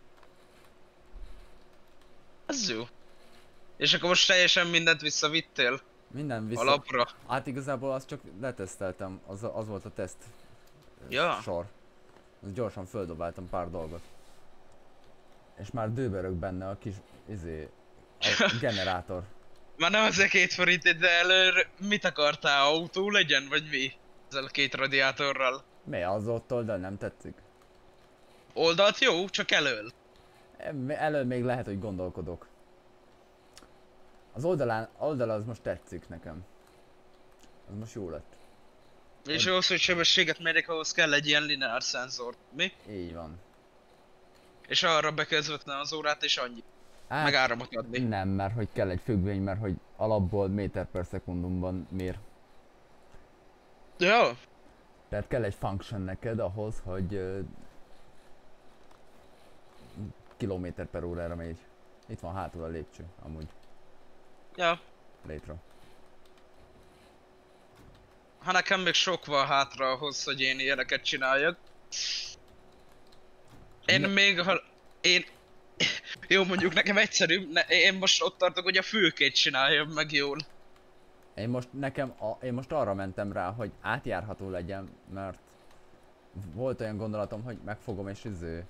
Ez jó. És akkor most teljesen mindent visszavittél? Minden vissza... Alapra? Hát igazából azt csak leteszteltem, az, az volt a teszt Ja. sor. Azt gyorsan földobáltam pár dolgot. És már dőbörög benne a kis, izé, a generátor. Már nem azért két forint, de előr mit akartál? Autó legyen, vagy mi? Ezzel a két radiátorral. Mi az ott oldal nem tetszik? Oldalt jó, csak elől. Em- Elől még lehet, hogy gondolkodok. Az oldalán, oldala az most tetszik nekem. Az most jó lett. És ahhoz, hogy sebességet mérjek, ahhoz kell egy ilyen lineár szenzor. Mi? Így van. És arra be kell vezetni az órát, és annyi. Á, Meg áramot adni. nem, mert hogy kell egy függvény, mert hogy alapból méter per szekundumban mér. Ja. Tehát kell egy function neked ahhoz, hogy uh, kilométer per órára megy. Itt van hátul a lépcső, amúgy. Ja. Létre. Ha nekem még sok van hátra ahhoz, hogy én ilyeneket csináljak. Én Ne- még, ha... Én... Jó, mondjuk nekem egyszerűbb, ne, én most ott tartok, hogy a fülkét csináljam meg jól. Én most nekem, a, én most arra mentem rá, hogy átjárható legyen, mert volt olyan gondolatom, hogy megfogom és izé...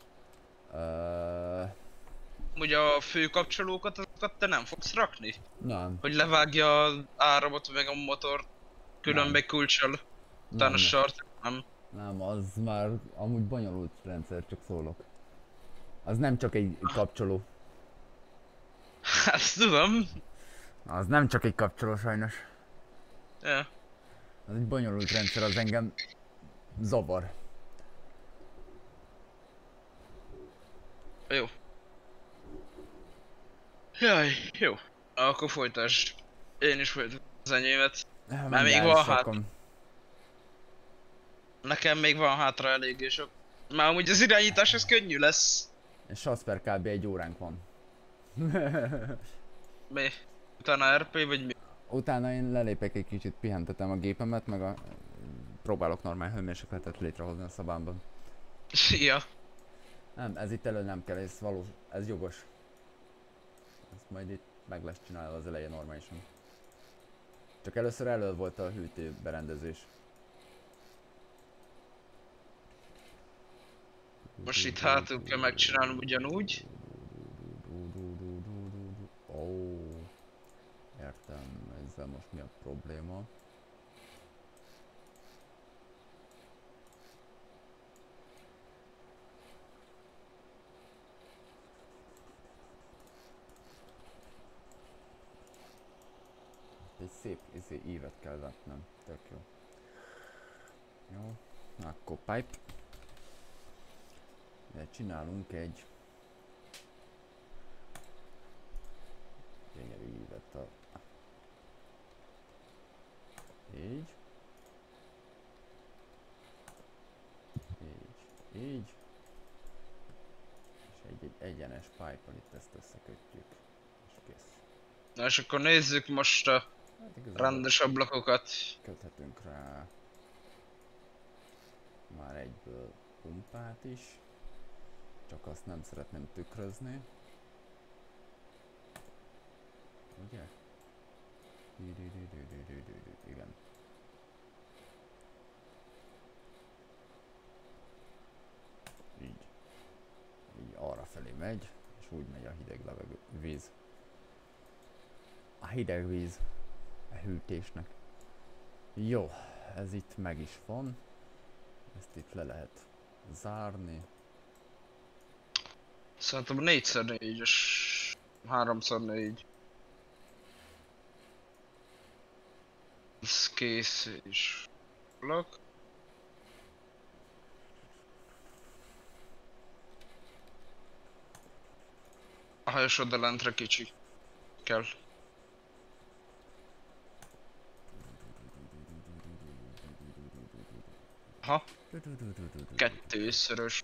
Uh, Ugye a főkapcsolókat, azokat te nem fogsz rakni? nem. Hogy levágja az áramot meg a motor különböző kulccsal, utána Nem. sart, nem. Nem, az már amúgy bonyolult rendszer, csak szólok. Az nem csak egy kapcsoló. Ezt tudom. Az nem csak egy kapcsoló sajnos. Ja. Az egy bonyolult rendszer, az engem zavar. Jó. Jaj, jó. Akkor folytasd. Én is folytatom az enyémet. Már még van hátra. Nekem még van hátra eléggé sok. Már amúgy az irányítás ez könnyű lesz. És az per kb. Egy óránk van. Mi? Utána er pé vagy mi? Utána én lelépek egy kicsit, pihentetem a gépemet, meg a... próbálok normál hőmérsékletet létrehozni a szobámban. Ja. Nem, ez itt elő nem kell, ez valós, ez jogos. Ezt majd itt meg lesz csinálva az elején normálisan. Csak először elő volt a hűtő berendezés. Most itt hátul kell megcsinálnom ugyanúgy. Ó, oh, értem, ezzel most mi a probléma? Egy szép izé, ívet kell vetnem, tök jó. Jó, akkor pipe. De csinálunk egy gyönyörű ívet a... Így. Így. És egy, egy egyenes pipe-al itt ezt összekötjük. És kész. Na és akkor nézzük most a Hát igazából rendes ablakokat. köthetünk rá már egyből pumpát is. Csak azt nem szeretném tükrözni. Ugye? Igen. Így. Így arra felé megy, és úgy megy a hideg levegő, víz. A hideg víz a hűtésnek. Jó, ez itt meg is van. Ezt itt le lehet zárni. Szerintem négyszer négyes, háromszor négy. Ez kész és blokk. Aha, és oda lentre kicsi kell. Aha. Kettőszörös.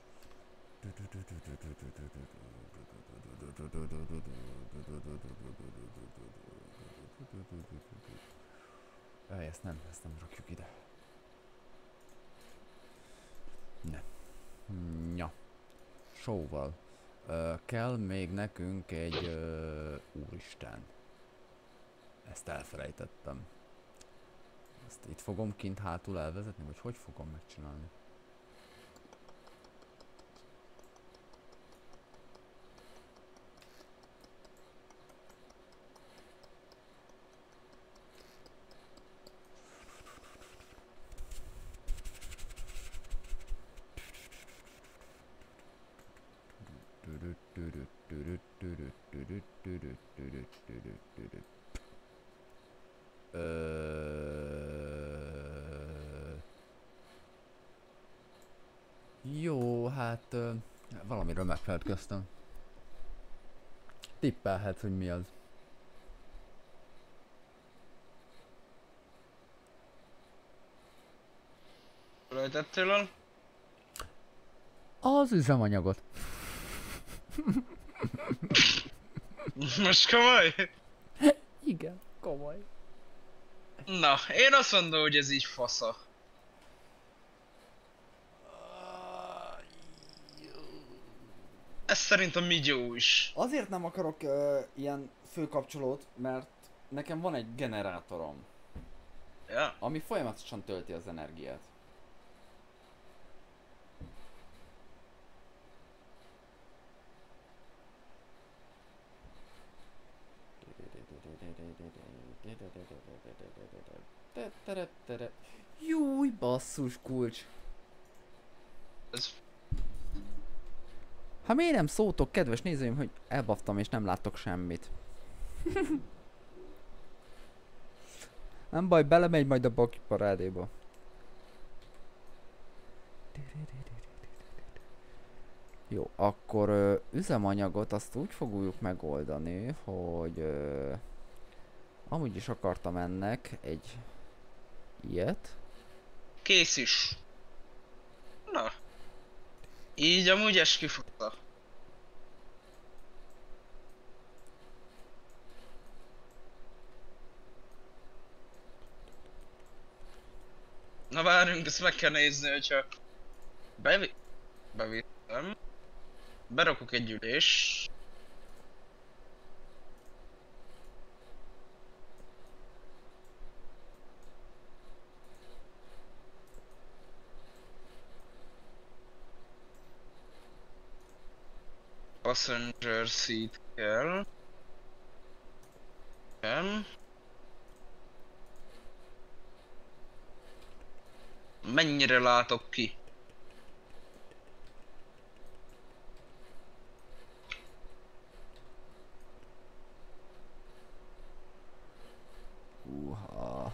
Ej, ezt nem, ezt nem rakjuk ide. Ne. Ja. Szóval. Uh, kell még nekünk egy... Uh, úristen. Ezt elfelejtettem. Ezt itt fogom kint hátul elvezetni, vagy hogy fogom megcsinálni? Jó, hát uh, valamiről megfelelkeztem. Tippelhetsz, hogy mi az. Rejtettél el? Az üzemanyagot. Most komoly? Igen, komoly. Na, én azt mondom, hogy ez így fasza. Ez szerintem így jó is. Azért nem akarok uh, ilyen főkapcsolót, mert nekem van egy generátorom, Ja. ami folyamatosan tölti az energiát. Júj, basszus kulcs. Ez... Hát miért nem szótok, kedves nézőim, hogy elbaftam és nem láttok semmit? Nem baj, belemegy majd a baki parádéba. Jó, akkor ö, üzemanyagot azt úgy fogjuk megoldani, hogy ö, amúgy is akartam ennek egy ilyet. Kész is. Na. Így amúgy esküfutta. Na várjunk, ezt meg kell nézni, hogyha... Bevi... Bevittem. Berakok egy ülés. Passenger seat kell. Nem. Mennyire látok ki? Uha.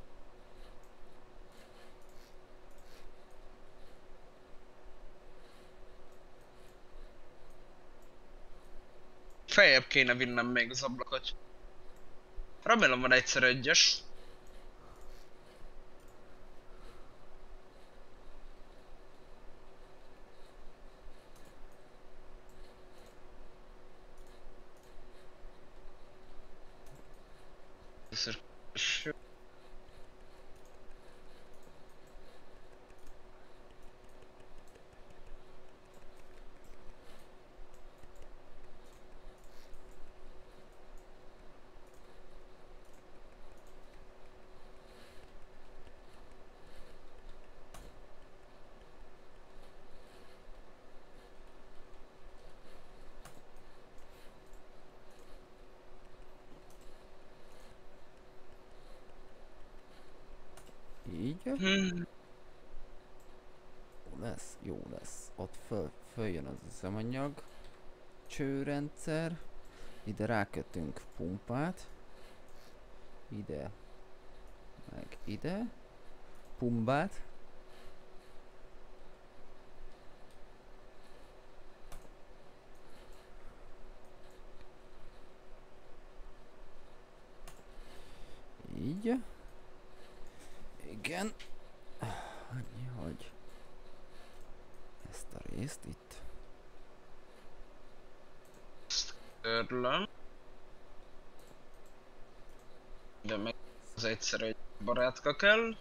Feljebb kéne vinnem még az ablakot. Remélem van egyszer egyes. Először kereső. Így. Hmm. Jó lesz, jó lesz. Ott föl, följön az üzemanyag csőrendszer. Ide rákötünk pumpát. Ide. Meg ide. Pumpát. Így. Igen. Annyi, hogy ezt a részt itt. Törlöm. De meg az egyszer egy barátka kell.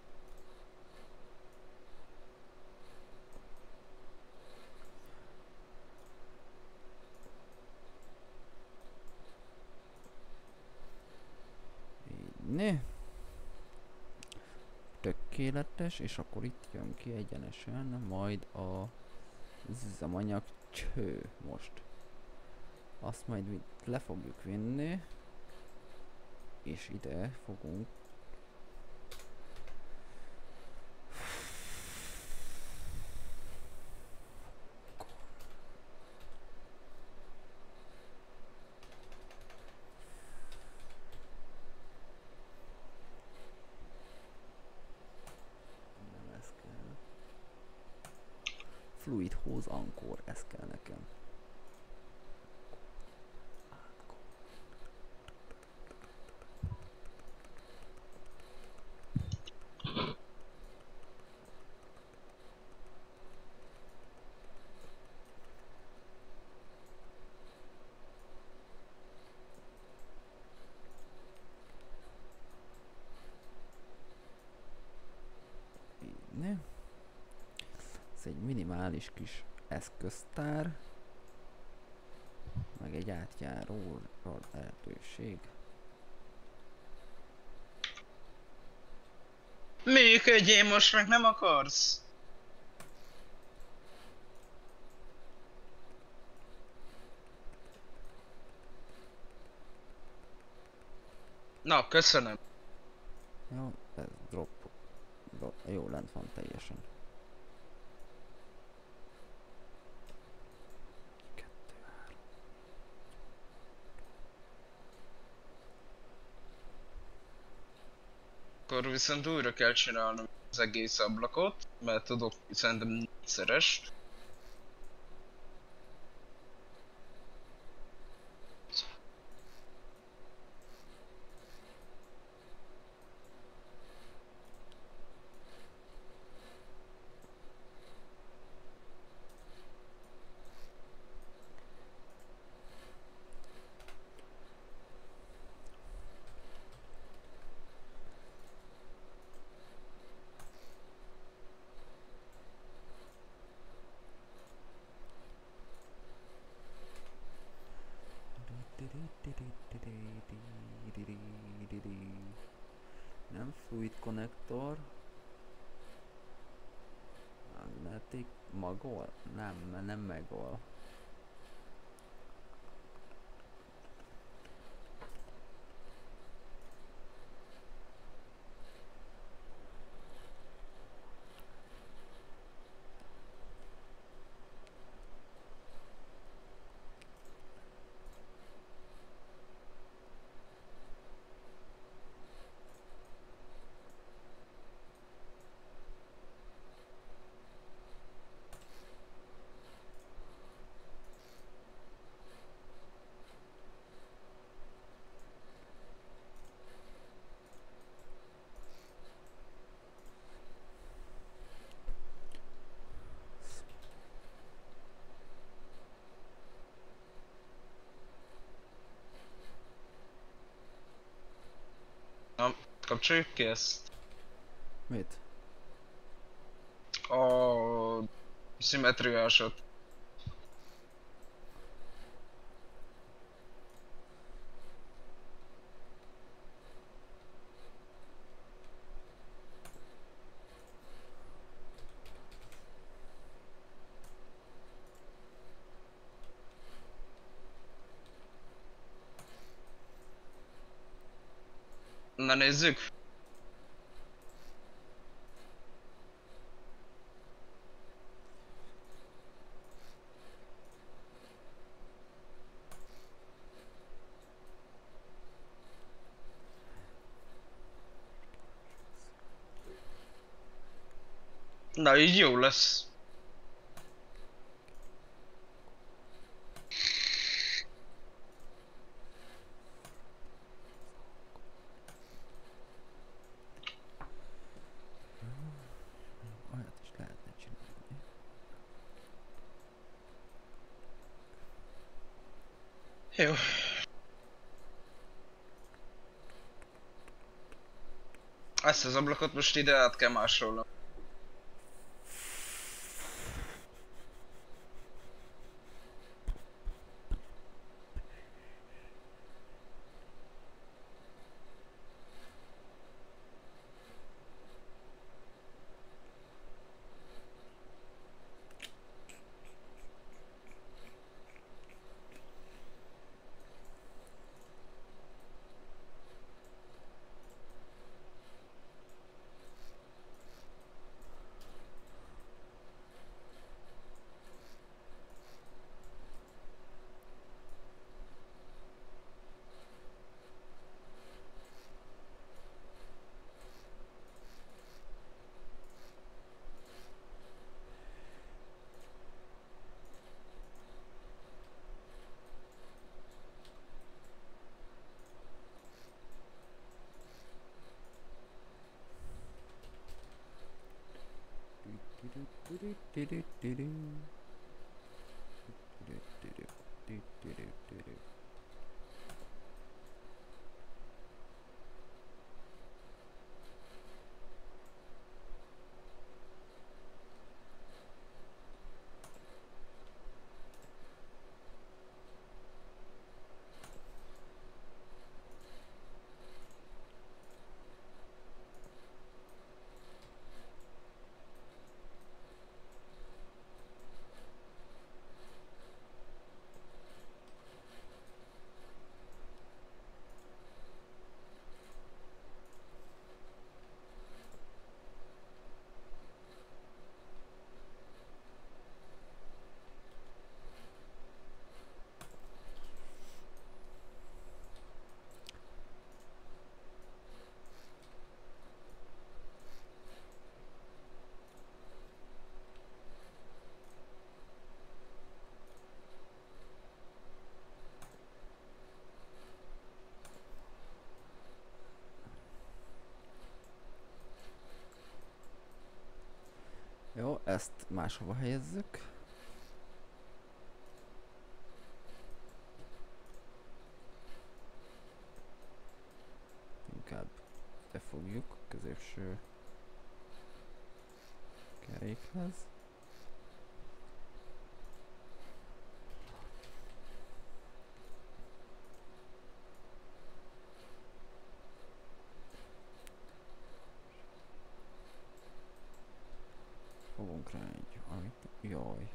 Így, né. Tökéletes, és akkor itt jön ki egyenesen majd a üzemanyag cső most. Azt majd mi le fogjuk vinni, és ide fogunk nem ez kell. Fluid hose ankor, ez kell nekem. Ne? Ez egy minimális kis eszköztár, meg egy átjáró lehetőség. Működjél, most meg nem akarsz? Na, köszönöm. Jó, ez drop. drop. Jó, lent van teljesen. Kettő, három. Akkor viszont újra kell csinálnom az egész ablakot, mert tudok szerintem négyszeres. Nem fluid konnektor. Magnetic magol? Nem, nem megol. Kapcsoljuk ki ezt. Mit? A szimmetriásot. Na nézzük. Na így jó lesz. Olyat is lehetne csinálni. Jó. Ezt az ablakot most ide át kell másolnom. Jó, ezt máshova helyezzük. Inkább ide fogjuk a középső kerékhez. Fogunk rá egy, amit, jaj.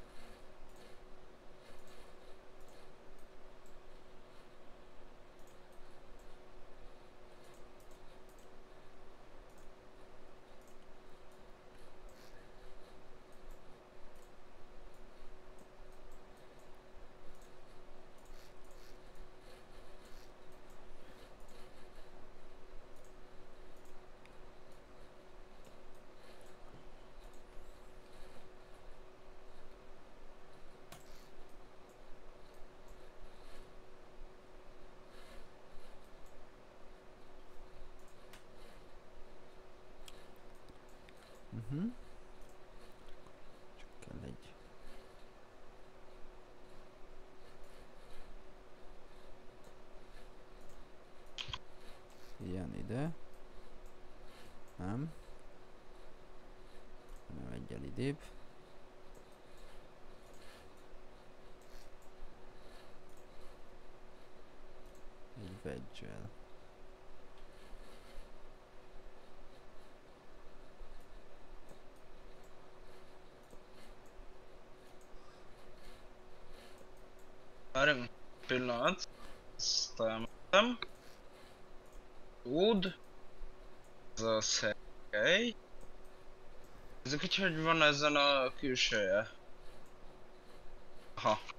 Uh-huh. Csak kell egy ilyen ide. Nem. Nem egyel idébb. Egy veggyel. Várjunk pillanat. Ezt elmentem. Wood. Ez a szekely. Ezek így hogy van ezen a külsője? Aha.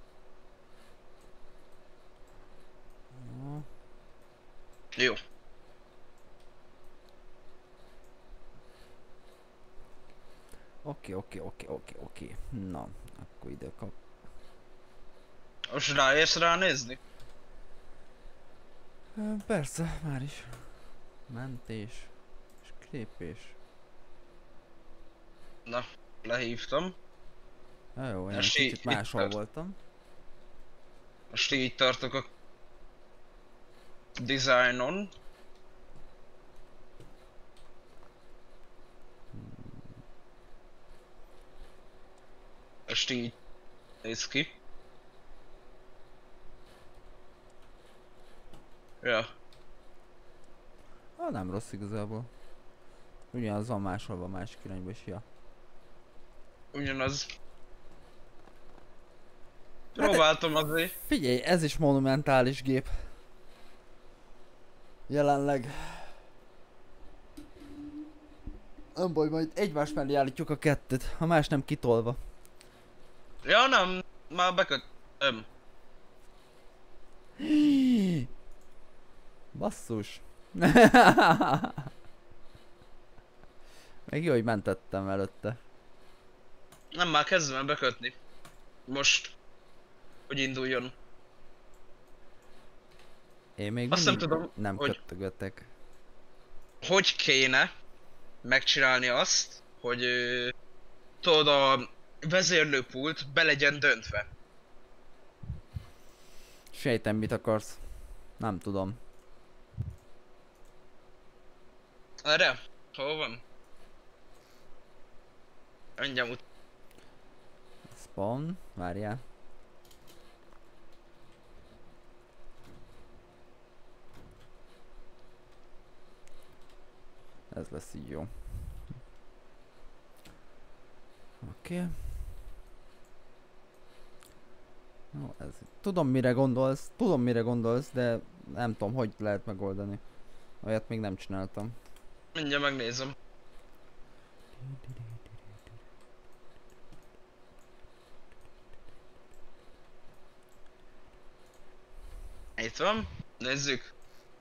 Ja. Jó. Oké, oké, oké, oké, oké. Na, akkor ide kap. Most ráérsz ránézni? Ö, Persze, már is. Mentés. És lépés. Na, lehívtam. Ja, jó, én egy Most kicsit így- máshol itt- voltam. Most így tartok a designon. Most így néz ki. Ja. Ah, nem rossz igazából. Ugyanaz van máshol, van másik irányba is, ja. Ugyanaz. Hát- Próbáltam azért. Figyelj, ez is monumentális gép. Jelenleg. Nem baj, majd egymás mellé állítjuk a kettőt, ha más nem kitolva. Ja nem, már beköt... Nem. Basszus. Meg jó, hogy mentettem előtte. Nem, már kezdem el bekötni. Most. Hogy induljon. Én még Azt nem mindig tudom, nem hogy- kötögöttek. Hogy kéne megcsinálni azt, hogy ö, tudod a vezérlőpult be legyen döntve. Sejtem, mit akarsz. Nem tudom. Erre? Hol van? Mindjárt ut- Spawn, várjál. Ez lesz így jó. Oké. Okay. Jó, ez. Tudom mire gondolsz, tudom mire gondolsz, de nem tudom, hogy lehet megoldani. Olyat még nem csináltam. Mindjárt megnézem. Itt van. Nézzük.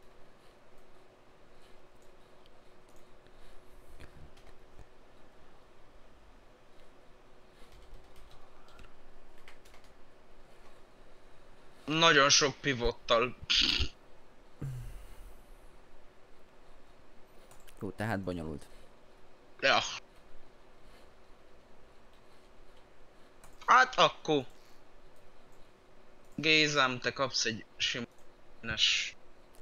Nagyon sok pivottal. Jó, tehát bonyolult. Ja. Hát akkor. Gézám, te kapsz egy simás.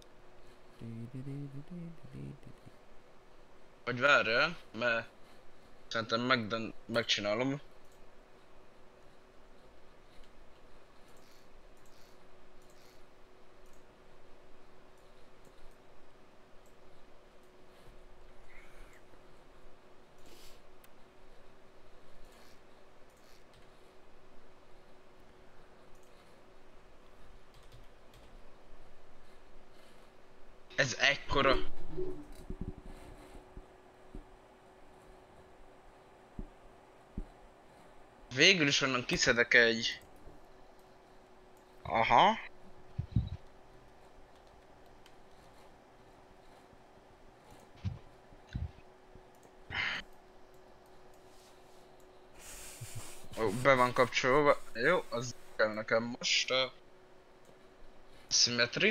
Vagy várjál, mert szerintem megden megcsinálom. Ez ekkora. Végül is onnan kiszedek egy... Aha. Ó, be van kapcsolva. Jó, az kell nekem most a... Symmetry.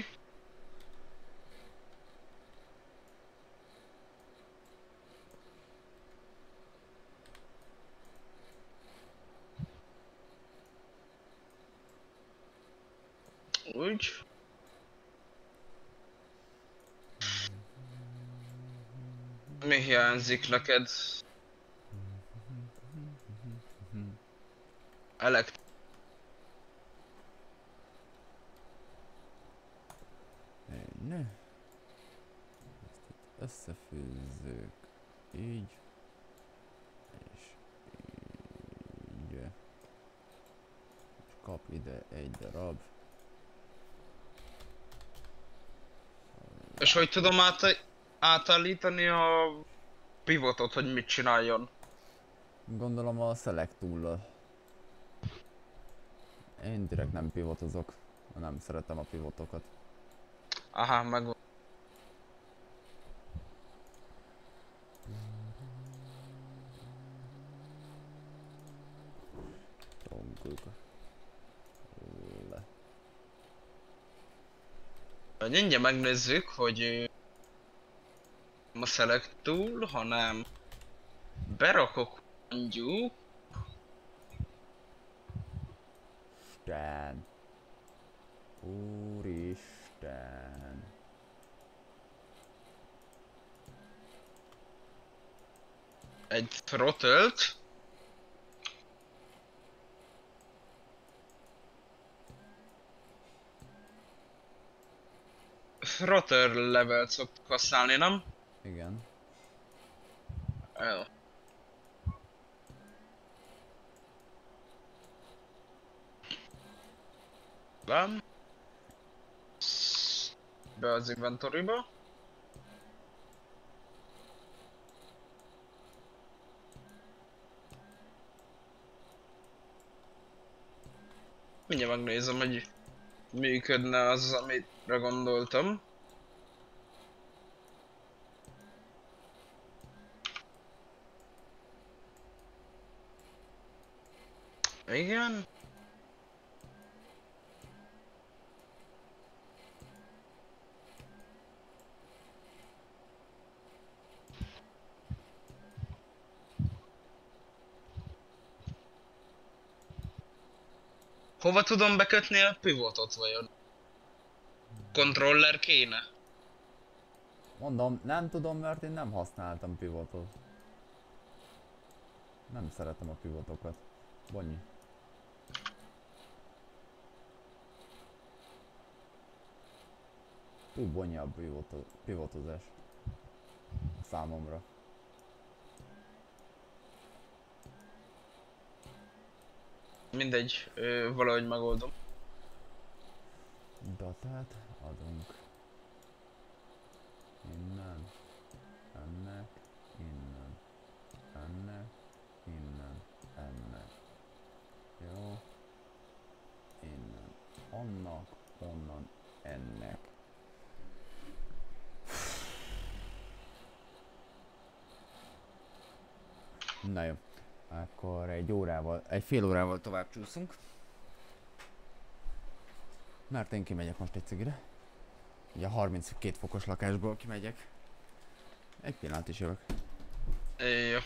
Úgy. Mi? hiányzik neked? Elekt... Ne. Ezt itt összefűzzük. Így. És így. És kap ide egy darab. És hogy tudom át átállítani a pivotot, hogy mit csináljon? Gondolom a select tool-lal. Én direkt nem pivotozok. Nem szeretem a pivotokat. Aha, meg... Csongjuk le. Mindjárt megnézzük, hogy ö, nem a select tool, hanem berakok mondjuk Isten. Úristen. egy throttle-t. Throttle levelt szoktuk használni, nem? Igen. Jó. Bám. Be az inventory-ba. Mindjárt megnézem, hogy működne az, amire gondoltam. Igen. Hova tudom bekötni a pivotot vajon? Controller kéne? Mondom, nem tudom, mert én nem használtam pivotot. Nem szeretem a pivotokat. Bonyi. Túl bonyi a pivoto pivotozás. Számomra. Mindegy, ö, valahogy megoldom. Datát adunk. Innen. Ennek. Innen. Ennek. Innen. Ennek. Jó. Innen. Annak. Onnan. Ennek. Na jó. Akkor egy órával, egy fél órával tovább csúszunk. Mert én kimegyek most egy cigire. Ugye a harminckét fokos lakásból kimegyek. Egy pillanat is jövök. Jó.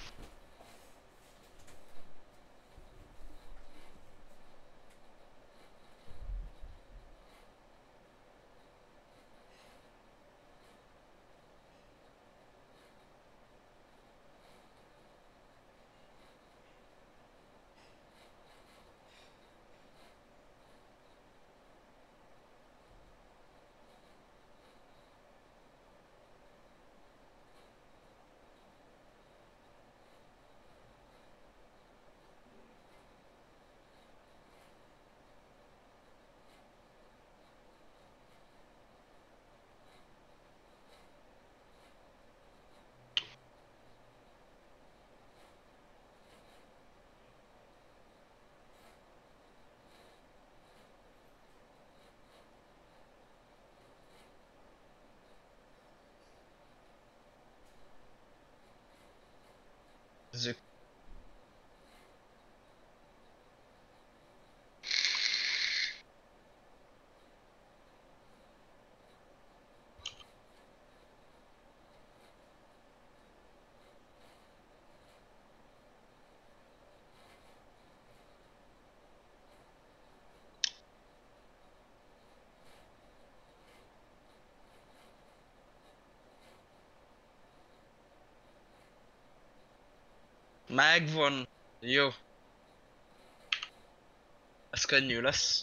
Nézzük. Megvan. Jó. Ez könnyű lesz.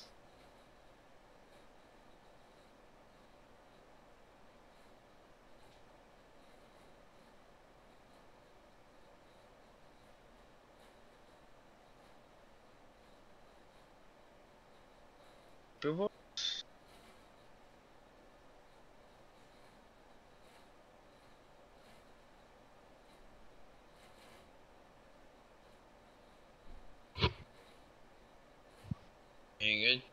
Pivot. Még egy.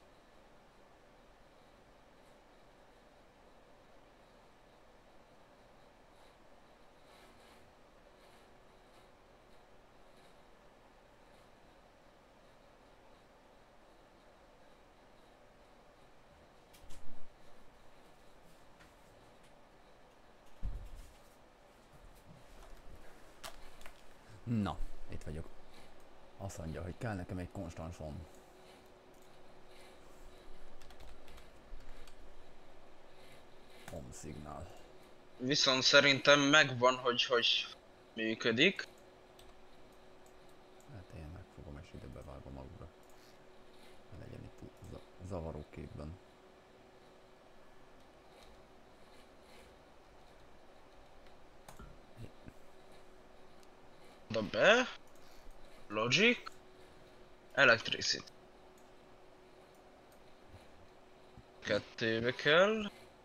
Na, itt vagyok. Azt mondja, hogy kell nekem egy konstans hom. Home szignál. Viszont szerintem megvan, hogy hogy működik. Hát én megfogom és ide bevágom magukra. Ne legyen itt za zavaró képben. Oda be. Logic. Electricity. Kettőbe kell.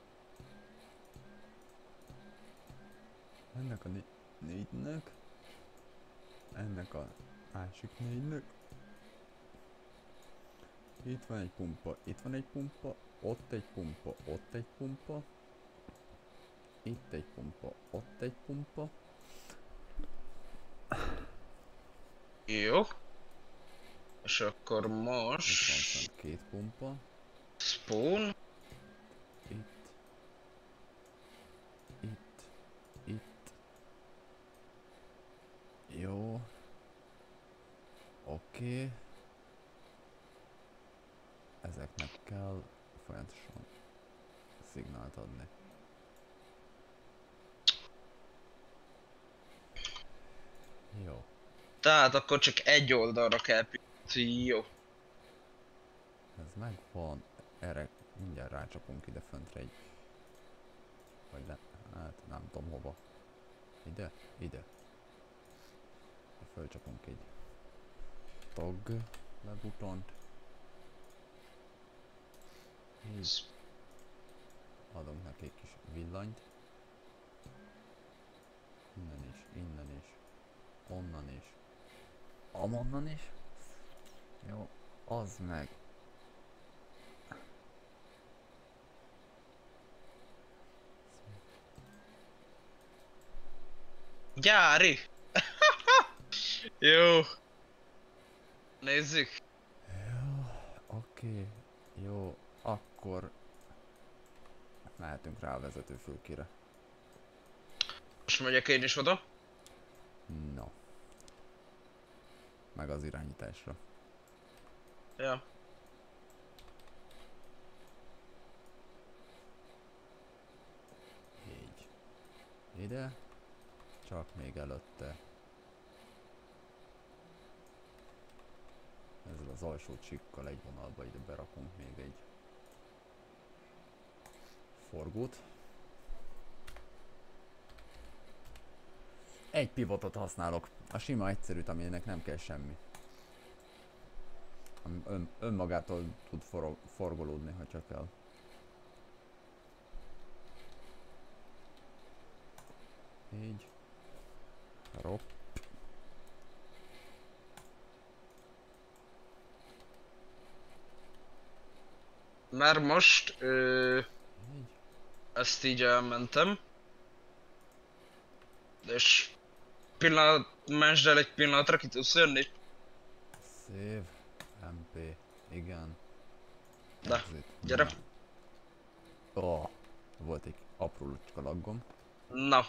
Ennek a né négynek. Ennek a másik négynek. Itt van egy pumpa, itt van egy pumpa, ott egy pumpa, ott egy pumpa. Itt egy pumpa, ott egy pumpa. Jó. És akkor Itt van most... fent két pumpa. Spoon. Itt. Itt. Itt. Jó. Oké. Okay. Ezeknek kell folyamatosan szignált adni. Jó. Tehát akkor csak egy oldalra kell pillantani. Jó. Ez megvan. Erre mindjárt rácsapunk ide föntre egy... Vagy le... Hát nem tudom hova. Ide? Ide. Fölcsapunk egy tag lebutont. Így. Adunk neki egy kis villanyt. Innen is, innen is. Onnan is. Amonnan is. Jó, az meg. Gyári! Jó. Nézzük. Jó, oké. Jó, akkor mehetünk rá a vezetőfülkére. Most megyek én is oda. No. Meg az irányításra. Ja. Így. Ide. Csak még előtte. Ezzel az alsó csikkal egy vonalba ide berakunk még egy forgót. Egy pivotot használok. A sima egyszerűt, aminek nem kell semmi. Ami ön, önmagától tud forog, forgolódni, ha csak kell. Így. Ropp. Már most ö, Így. ezt így elmentem. És pillanat, másd el egy pillanatra, ki tudsz jönni? Save. em pé. Igen. De, Exit. gyere. Ó, oh, volt egy apró lucska laggom. Na.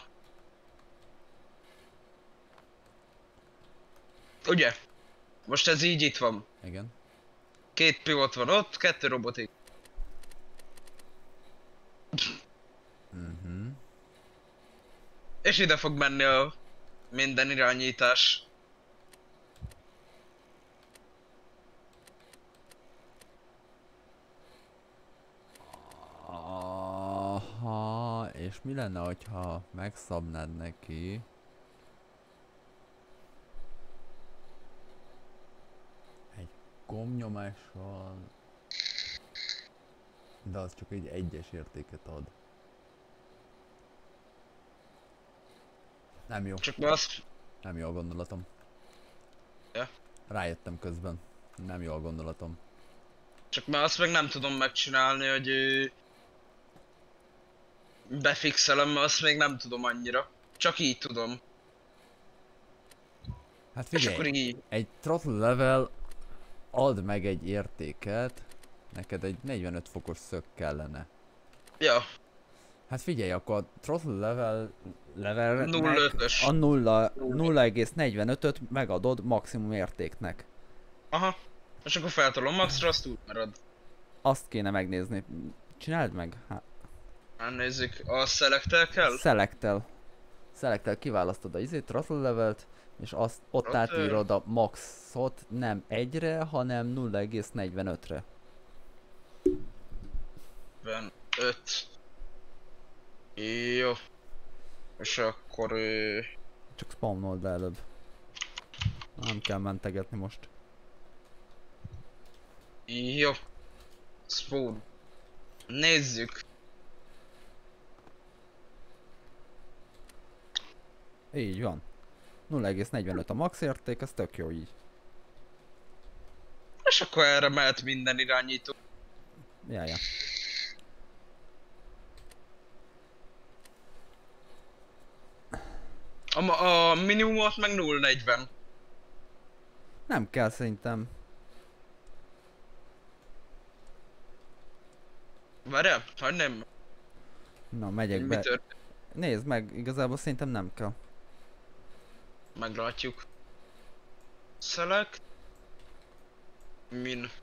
Ugye? Most ez így itt van. Igen. Két pivot van ott, kettő robotik. Mhm. És ide fog menni a minden irányítás. Aha, és mi lenne, hogyha megszabnád neki? Egy gombnyomással... De az csak egy egyes értéket ad. Nem jó. Csak már azt... Nem jó a gondolatom. Ja. Rájöttem közben. Nem jó a gondolatom. Csak már azt meg nem tudom megcsinálni, hogy... ö, befixelem, mert azt még nem tudom annyira. Csak így tudom. Hát És akkor figyelj, így. egy throttle level ad meg egy értéket, neked egy negyvenöt fokos szög kellene. Ja, Hát figyelj, akkor a throttle level levelnek nulla ötös. a nulla egész negyvenötöt megadod maximum értéknek. Aha. És akkor feltolom maxra, azt úgy marad. Azt kéne megnézni. Csináld meg. Hát, Hát nézzük, a selectel kell? Selectel. Selectel kiválasztod a izét, throttle levelt, és azt ott Throttle. átírod a maxot nem egyre, hanem nulla egész negyvenötre. öt. Jó. És akkor... Ö... Csak spawnold le előbb. Nem kell mentegetni most. Jó. Spawn. Nézzük. Így van. nulla egész negyvenöt a max érték, ez tök jó így. És akkor erre mehet minden irányító. Jaj, ja. A, ma- a minimumot meg nulla negyven. Nem kell szerintem. Várjál? Hogy nem? Na, megyek Mi be. történt? Nézd meg, igazából szerintem nem kell. Meglátjuk. Select. Min.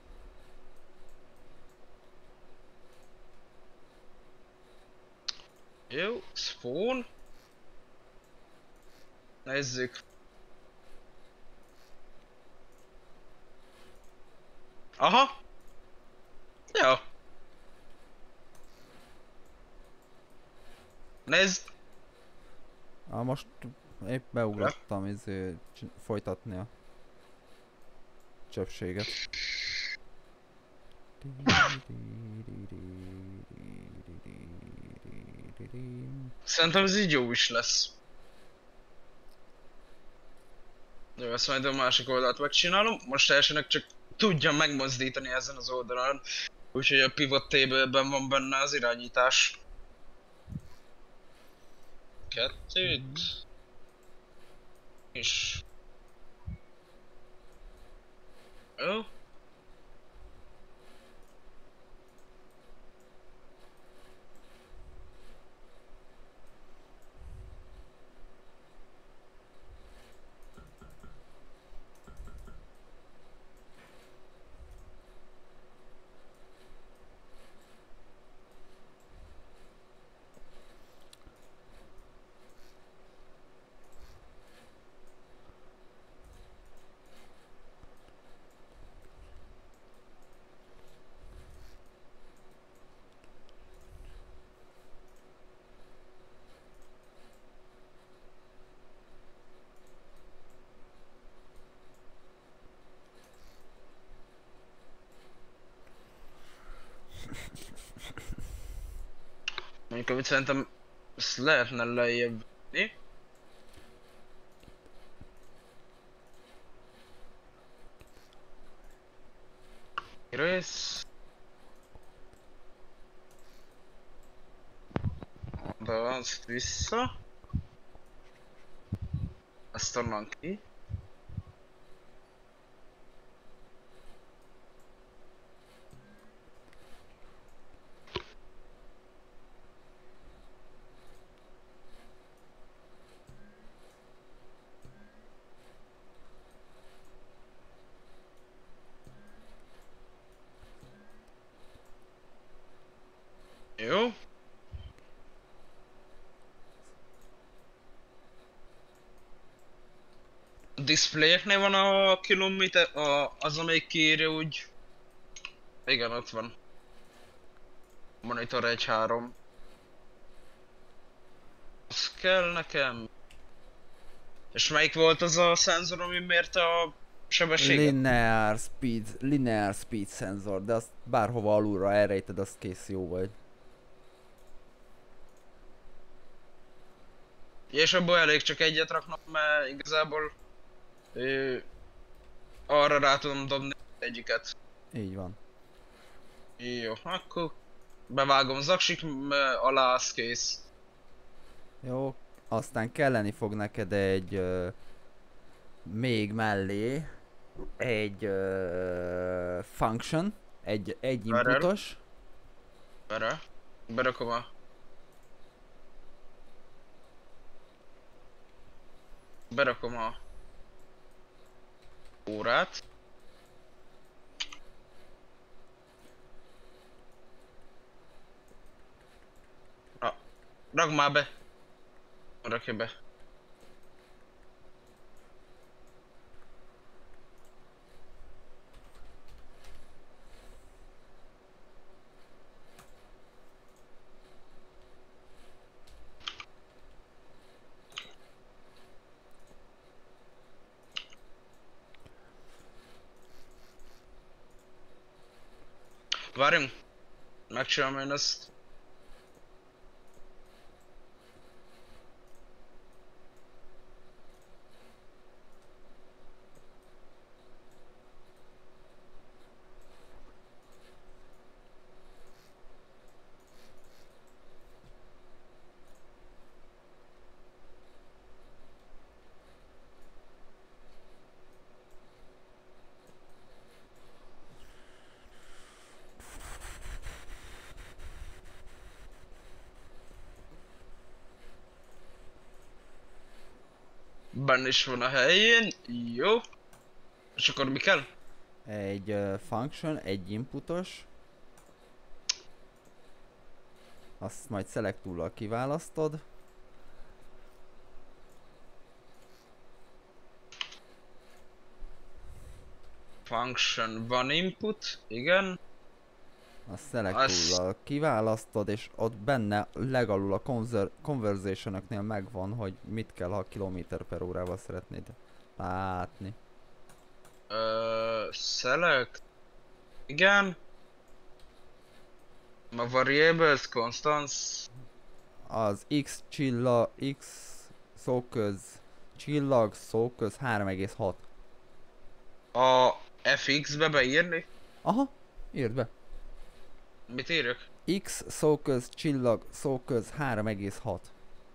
Jó, spawn. Nézzük. Aha. Jó. Nézd. Ah, most épp beugrottam izé, csin- folytatni a csöpséget. Szerintem ez így jó is lesz. Jó, ezt majd a másik oldalt megcsinálom. Most elsőnek csak tudjam megmozdítani ezen az oldalon. Úgyhogy a pivot table-ben van benne az irányítás. Kettőt. És... Jó. Mondjuk, amit szerintem ezt lehetne lejjebb vinni. Rész. De azt vissza. Ezt onnan ki. Jó. A displayeknél van a kilométer, a, az amelyik kiírja úgy... Igen, ott van. Monitor egy három. kell nekem. És melyik volt az a szenzor, ami mérte a sebességet? Linear speed, linear speed szenzor, de azt bárhova alulra elrejted, azt kész, jó vagy. És abból elég csak egyet raknom, mert igazából ö, arra rá tudom dobni egyiket. Így van. Jó, akkor bevágom az aksik alá, az kész. Jó, aztán kelleni fog neked egy ö, még mellé egy ö, function, egy, egy Várjál. inputos. Erre. Berakom a... Berakom a... órát. Na, rakd már be. Rakja be. Várjunk. Megcsinálom én ezt. Benne is van a helyén. Jó. És akkor mi kell? Egy uh, function, egy inputos. Azt majd select tool-lal kiválasztod. Function van input, igen. A select Azt- tool-lal kiválasztod, és ott benne legalul a conver- conversation-öknél megvan, hogy mit kell, ha kilométer per órával szeretnéd látni. Uh, select. Igen. A variables, constants. Az x csillag, x szóköz, csillag, szóköz három egész hat. A ef iksz-be beírni? Aha, írd be. Mit írjak? X szóköz, csillag, szóköz három egész hat.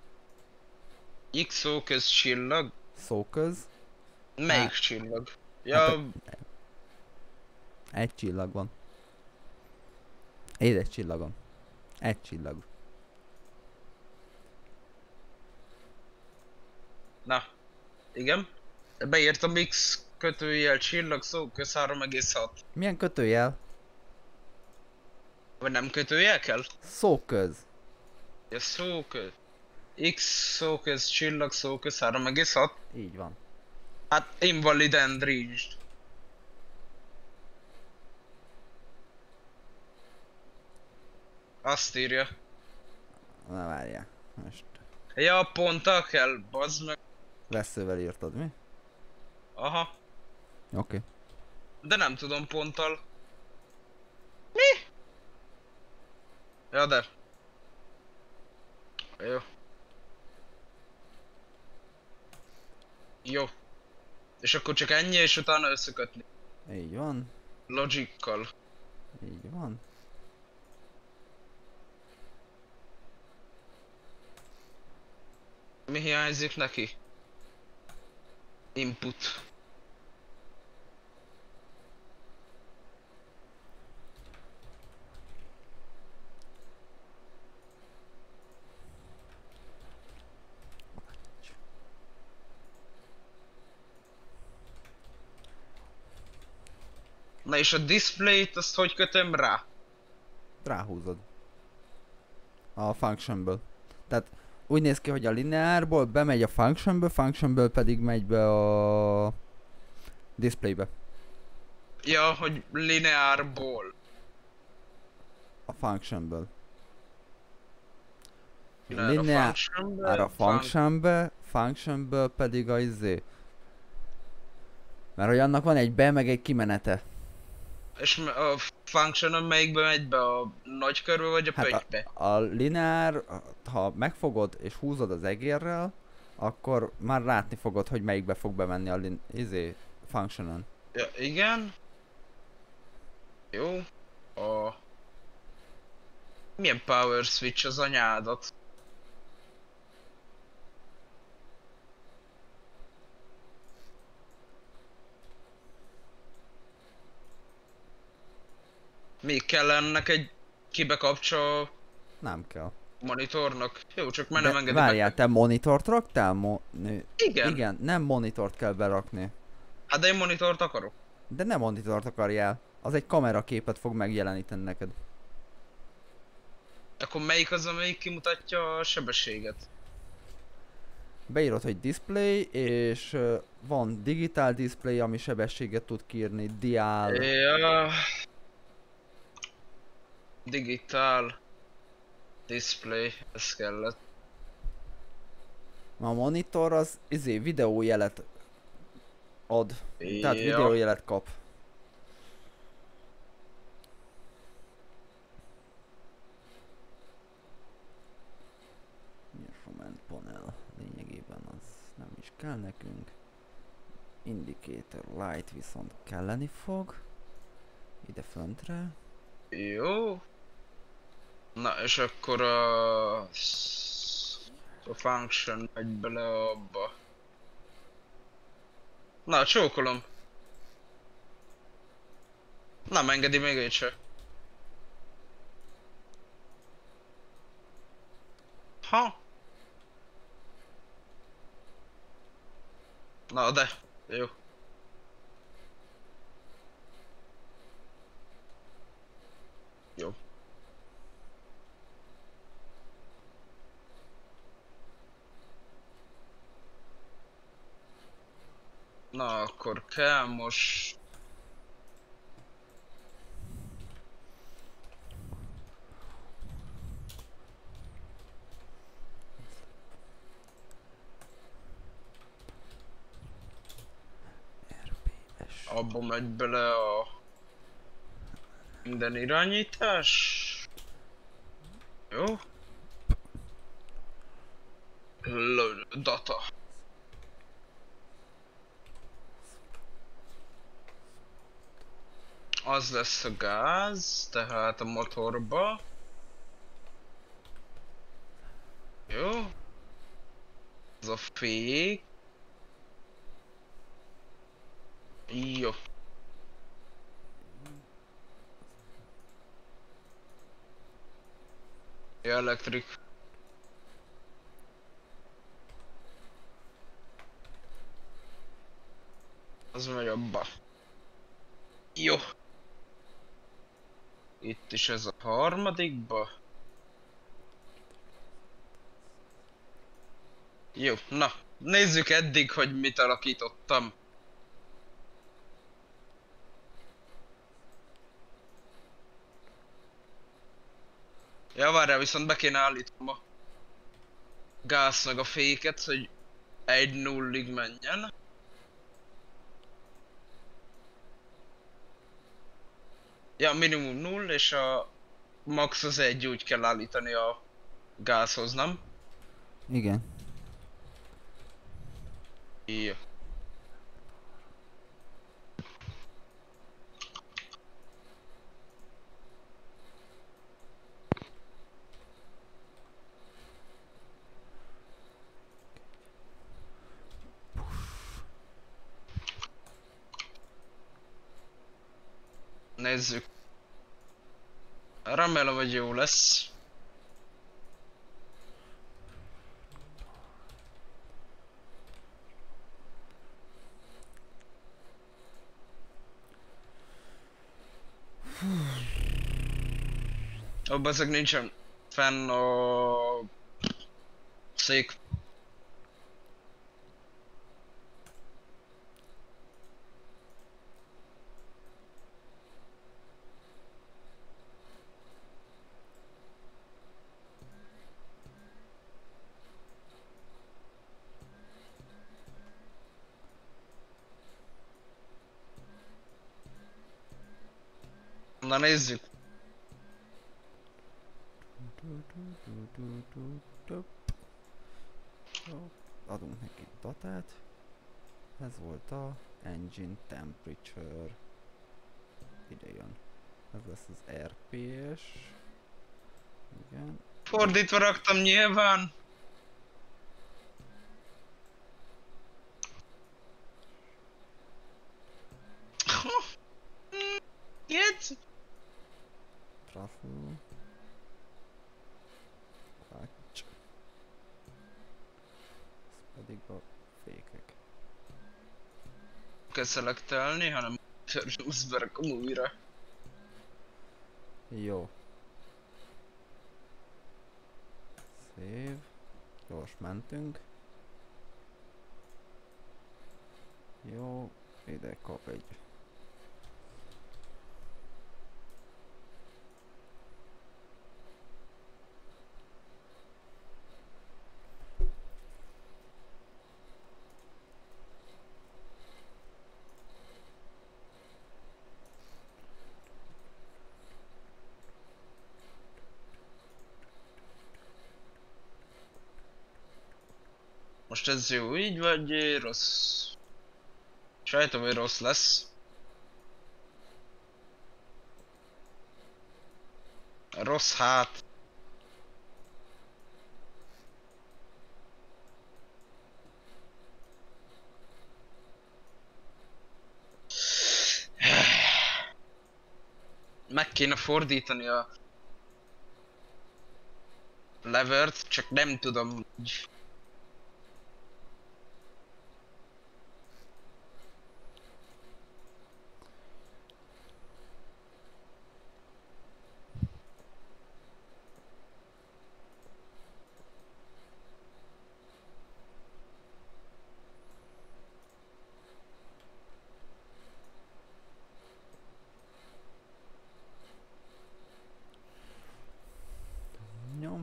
X szóköz csillag? Szóköz, Melyik Hát- csillag? Ja, hát egy csillag van. Édes csillagom. Egy csillag. na. Igen. Beírtam X kötőjel csillag szóköz három egész hat. Milyen kötőjel? Vagy nem kötőjel kell? Szóköz. Ja, szóköz. X szóköz csillag szóköz három egész hat. Így van. Hát invalid and reached. Azt írja. Na várjál. Most Ja, ponttal kell, bazd meg. veszővel írtad, mi? Aha. Oké. Okay. De nem tudom ponttal. Mi? Ja, de. Jó. Jó. És akkor csak ennyi, és utána összekötni. Így van. Logikkal. Így van. Mi hiányzik neki? Input. Na és a display-t azt hogy kötöm rá? Ráhúzod. A functionből. Tehát úgy néz ki, hogy a lineárból bemegy a functionből, functionből pedig megy be a displaybe. Ja, hogy lineárból. A functionből. Linear a Linear functionbe, a func- functionbe, functionből pedig a izé. Mert hogy annak van egy be, meg egy kimenete. és m- a functionon melyikbe megy be, a nagy körbe vagy a Hát a, pöttybe? a lineár, ha megfogod és húzod az egérrel, akkor már látni fogod, hogy melyikbe fog bemenni a lin, izé, functionon. Ja, igen. Jó. A... Milyen power switch az anyádat? Még kell ennek egy kibekapcsol Nem kell. monitornak? Jó, csak már De nem engedi várjál, meg. te monitort raktál? Mo- nő- Igen. Igen, nem monitort kell berakni. Hát de én monitort akarok. De nem monitort akarjál. Az egy kameraképet fog megjeleníteni neked. Akkor melyik az, amelyik kimutatja a sebességet? Beírod, hogy display, és uh, van digital display, ami sebességet tud kiírni, dial. Ja. Digital display, ez kellett. A monitor az izé videójelet ad. Tehát Ja. videójelet kap. Measurement panel lényegében az nem is kell nekünk. Indicator light viszont kelleni fog. Ide föntre. Jó. Na és akkor a... a function megy bele abba. Na, csókolom. Nem engedi még egy se. Ha? Na de, jó. Jó. Na akkor kell most... er pé es. Abba megy bele a... minden irányítás. Jó. Load data. Az lesz a gáz, tehát a motorba. Jó. Ez a fék. Jó. Electric. Az megy abba. Jó. Itt is ez a harmadikba. Jó, na. Nézzük eddig, hogy mit alakítottam. Ja, várjál, viszont be kéne állítom a gáz meg a féket, hogy egy nullig menjen. Ja, minimum null, és a max az egy, úgy kell állítani a gázhoz, nem? Igen. Jó. Nézzük. Remélem, hogy jó lesz. Ó, ezek nincsen fenn a szék. Na nézzük. Jó, adunk neki datát. Ez volt a engine temperature. Ide jön. Ez lesz az er pé es. Igen. Fordítva raktam nyilván. Jegyz. Truffle. Clutch. Ez pedig a fékek. Kell szelektelni, hanem azt berakom újra. Jó. Save. Gyors mentünk. Jó, ide kap egy. Most ez jó így, vagy rossz? Sejtem, hogy rossz lesz. Rossz hát. Meg kéne fordítani a levert, csak nem tudom. Nyom.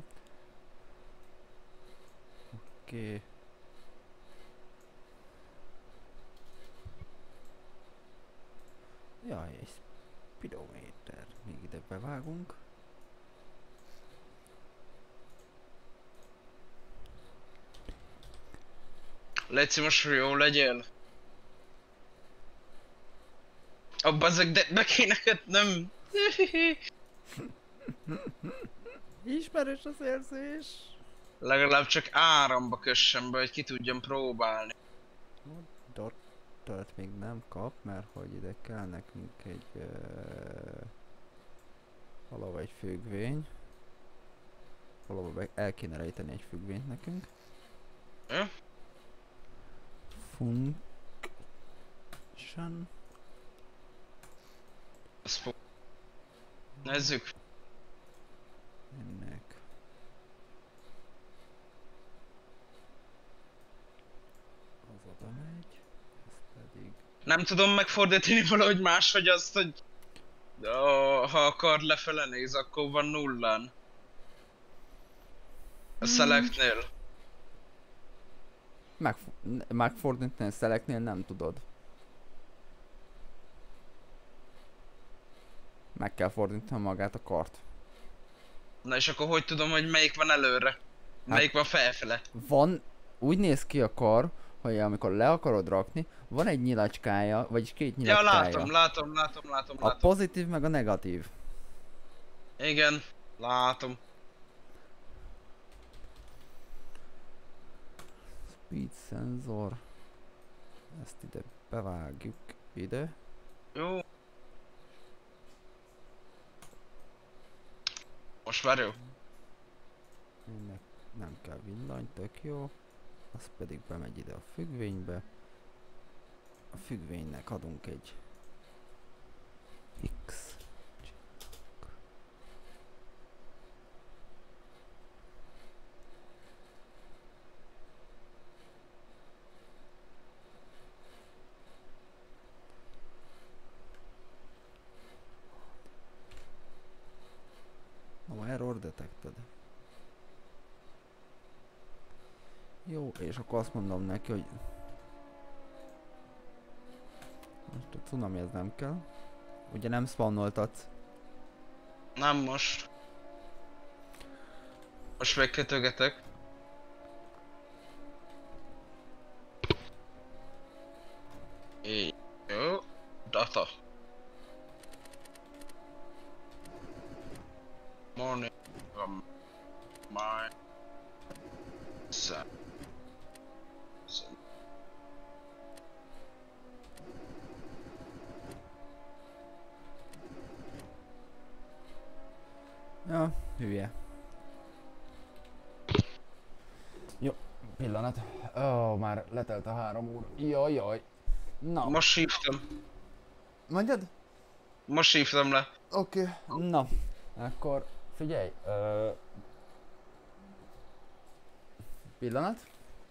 Oké. Jaj, egy speedometer. Még ide bevágunk. Légy most jó legyél. Abba ezek de be kéne kötnöm. Ismerős az érzés. Legalább csak áramba kössem be, hogy ki tudjam próbálni. Dottert még nem kap, mert hogy ide kell nekünk egy uh, valahol egy függvény. Valahol be el kéne rejteni egy függvényt nekünk. Ja? Function. Ezt fog... Nézzük. Ennek. Az oda megy. Ez pedig... Nem tudom megfordítani valahogy máshogy azt, hogy... Oh, ha akar lefele néz, akkor van nullán. A selectnél. Meg, megfordítani a selectnél nem tudod. Meg kell fordítani magát a kart. Na és akkor hogy tudom, hogy melyik van előre? Melyik van felfele? Van, úgy néz ki a kar, hogy amikor le akarod rakni, van egy nyilacskája, vagyis két Ja, nyilacskája. látom, látom, látom, látom, A látom. pozitív meg a negatív. Igen, látom. Speed sensor. Ezt ide bevágjuk ide. Jó. Most már jó. Ennek nem kell villany, tök jó. Az pedig bemegy ide a függvénybe. A függvénynek adunk egy X. No, error detected. Jó, és akkor azt mondom neki, hogy most a cunami ez nem kell. Ugye nem spawnoltatsz Nem most. Most megkötögetek. Így. Jó. Data. Morning. Um, my. Set. Ja, hülye. Jó, pillanat. Ó, oh, már letelt a három óra. Jaj, jaj. Na, Most hívtam. mondjad? Most hívtam le. Oké, okay. Na, akkor figyelj. Ö... Pillanat.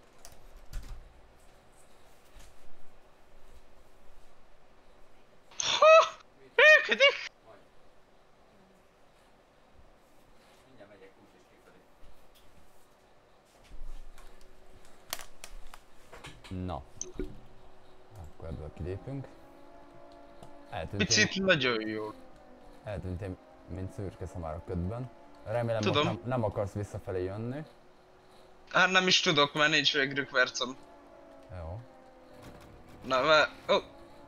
Ha! Működik! Na. Akkor ebből kilépünk. Eltűntél, Picit nagyon jó. eltűntél mint szürke szamár a ködben. Remélem Tudom. most nem, nem akarsz visszafelé jönni. Hát nem is tudok, mert nincs végül percem. Jó. Na, mert... Oh.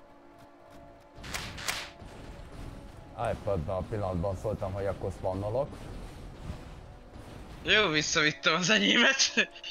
iPadban a pillanatban szóltam, hogy akkor spawnolok. Jó, visszavittem az enyémet.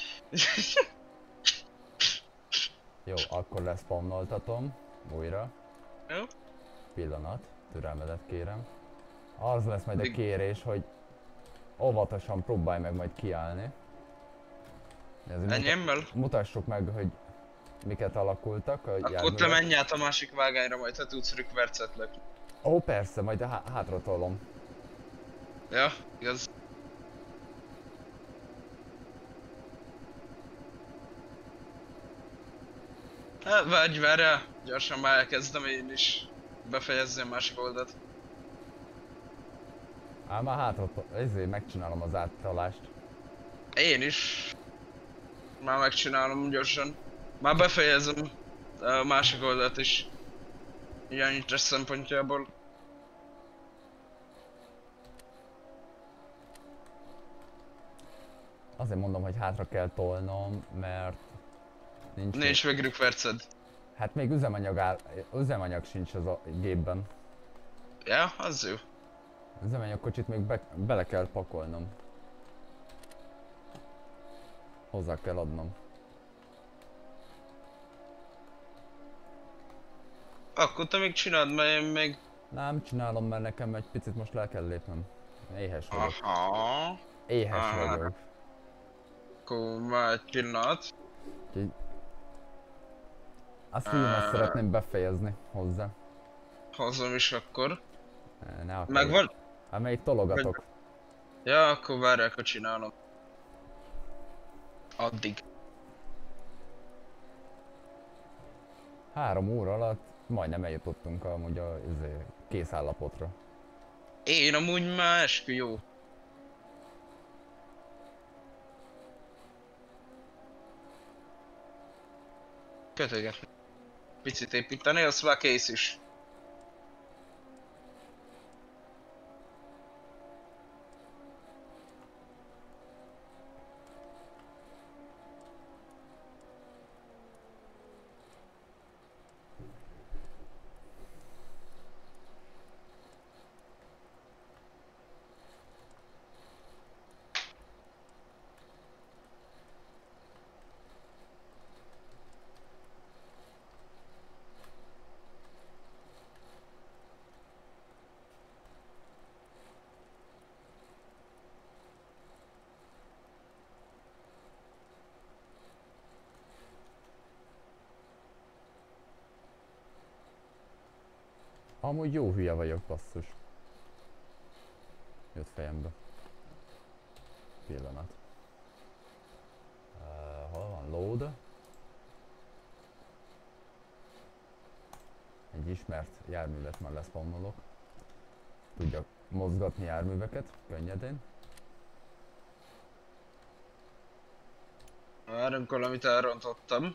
Jó, akkor leszpawnoltatom. Újra. Jó? Pillanat. Türelmedet kérem. Az lesz majd a Még- kérés, hogy óvatosan próbálj meg majd kiállni. Ez muta- Enyémmel? mutassuk meg, hogy miket alakultak a Akkor te járművek. menj át a másik vágányra, majd ha tudsz rükvercet lökni. Ó, persze, majd há hátratolom. Ja, igaz. Hát vagy, várjál, gyorsan már elkezdem én is befejezni a másik oldalt. Ám már hátratolom, ezért megcsinálom az áttalást. Én is. Már megcsinálom gyorsan. Már befejezem a másik oldalt is. Irányítás szempontjából. Azért mondom, hogy hátra kell tolnom, mert nincs, Nincs meg rükverced. Hát még üzemanyag, áll, üzemanyag sincs az a gépben. Ja, az jó. Üzemanyagkocsit még be, bele kell pakolnom. Hozzá kell adnom. Akkor te még csináld, mert én még... Nem csinálom, mert nekem egy picit most le kell lépnem. Éhes vagyok. Aha. Éhes Ah. vagyok. Akkor már egy pillanat. Úgyhogy a streamet Ah. szeretném befejezni hozzá. Hozom is akkor. Ne akarj. Megvan? Hát még tologatok. Ja, akkor várj, akkor csinálom. Addig. Három óra alatt majdnem eljutottunk amúgy a izé, kész állapotra. Én amúgy már eskü jó. Kötögetni. Picit építeni, az már kész is. Amúgy jó hülye vagyok, basszus. Jött fejembe. Pillanat. Uh, hol van? Load. Egy ismert járművet már leszpawnolok. Tudjak mozgatni járműveket könnyedén. Várunk, valamit elrontottam.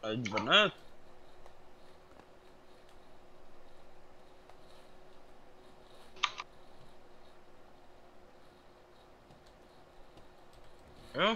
negyvenöt. Jó.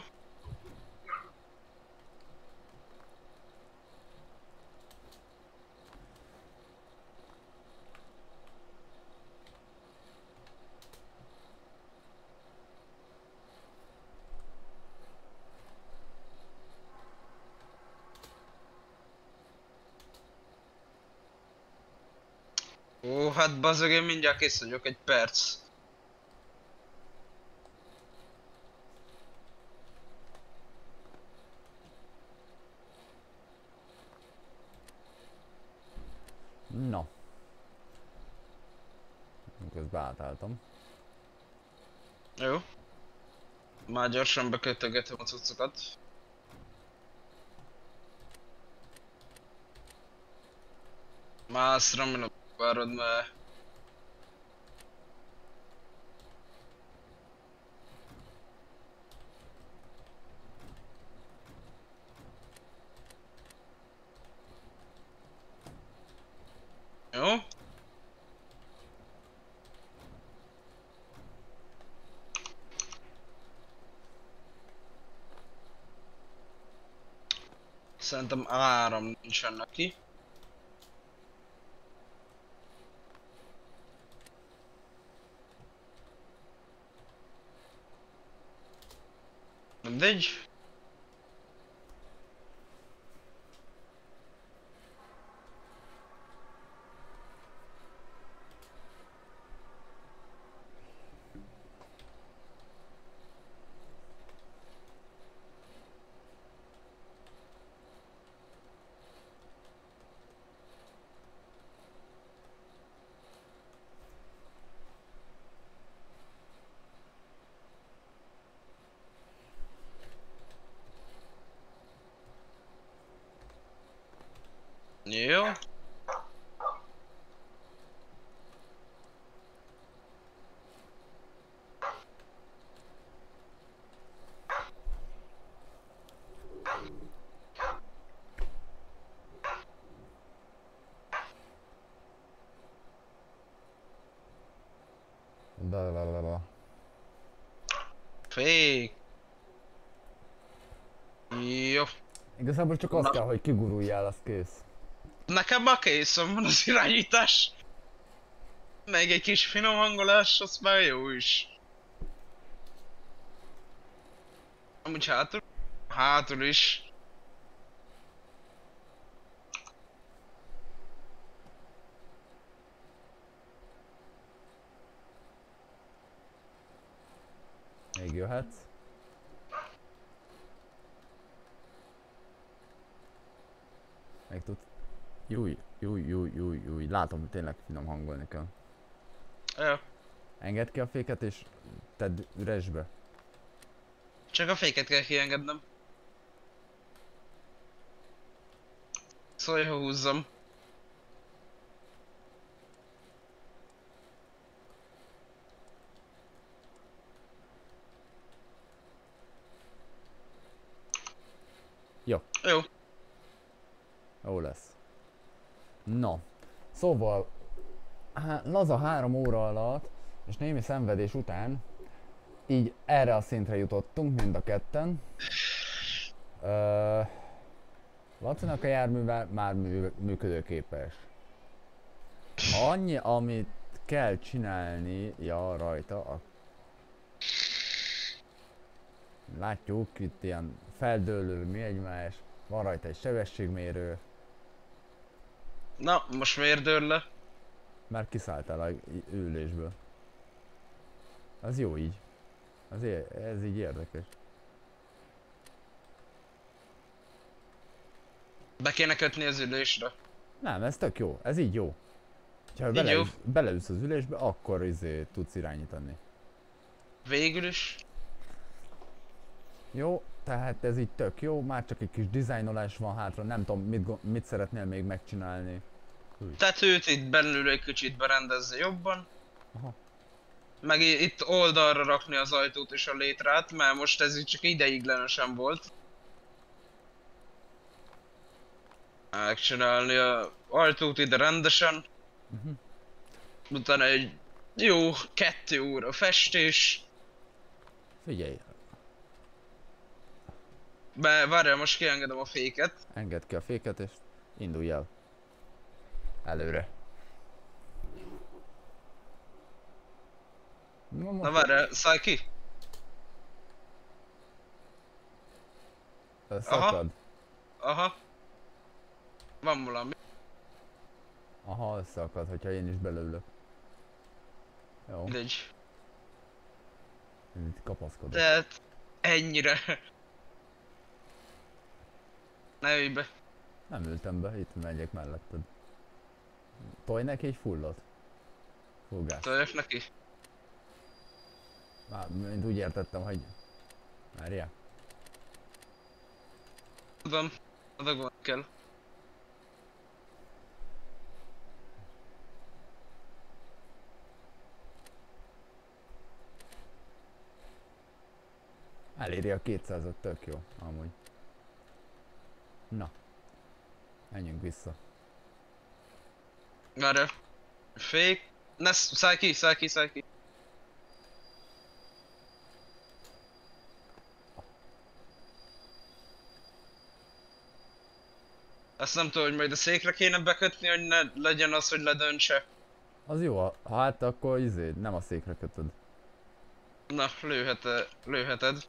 Ó, hát bazzeg, én mindjárt kész vagyok, egy perc. Na. Közben átálltam. Jó. Már gyorsan bekötögetem a cuccokat. Már azt remélem várod, mert... Jó. Szerintem áram nincsen neki. Mindegy. Jó. Da, da, da, da. Fake. Jó. Igazából csak azt Na. kell, hogy kiguruljál, az kész. Nekem már készen van az irányítás. Meg egy kis finom hangolás, az már jó is. Amúgy hátul? Hátul is. Még jöhetsz. Még tudsz. Júj, júj, júj, júj, júj. Látom, hogy tényleg finom hangolni kell. Jó. Engedd ki a féket és tedd üresbe. Csak a féket kell kiengednem. Szólj, ha húzzam. Jó. Jó. Jó lesz. No. Szóval, há, laza három óra alatt, és némi szenvedés után, így erre a szintre jutottunk mind a ketten. Ö, Lacinak a járművel már mű, működőképes. Annyi, amit kell csinálnia rajta, a... látjuk itt ilyen feldőlő mi egymás, van rajta egy sebességmérő. Na, most miért dől le? Már kiszálltál a ülésből. Az jó így. Az é- ez így érdekes. Be kéne kötni az ülésre. Nem, ez tök jó. Ez így jó. Ha Így beleülsz, beleülsz az ülésbe, akkor izé tudsz irányítani. Végül is. Jó, tehát ez így tök jó. Már csak egy kis dizájnolás van hátra. Nem tudom, mit, go- mit szeretnél még megcsinálni. Tetőt itt belül egy kicsit berendezze jobban. Aha. Meg i- itt oldalra rakni az ajtót és a létrát, mert most ez így csak ideiglenesen volt. megcsinálni a ajtót ide rendesen. Uh-huh. Utána egy jó kettő óra festés. Figyelj, Be, várjál, most kiengedem a féket. engedd ki a féket és indulj el. Előre. Na, Na most várjál, szállj ki! szakad. Aha. Van valami. Aha, összeakad, hogyha én is belőlök. Jó, Mindegy. én itt kapaszkodok. Tehát ennyire. Ne ülj be. Nem ültem be, itt megyek melletted. Tolj neki egy fullot. Full gáz. Toljak neki. Már mint úgy értettem, hogy... Várjál. Tudom, adagolni kell. Eléri a kétszázat, tök jó, amúgy. Na. Menjünk vissza. Várjál. Fék. Ne, sz- szállj ki, szállj ki, szállj ki. Azt nem tudom, hogy majd a székre kéne bekötni, hogy ne legyen az, hogy ledöntse. Az jó, ha hát akkor izé, nem a székre kötöd. Na, lőhete, lőheted.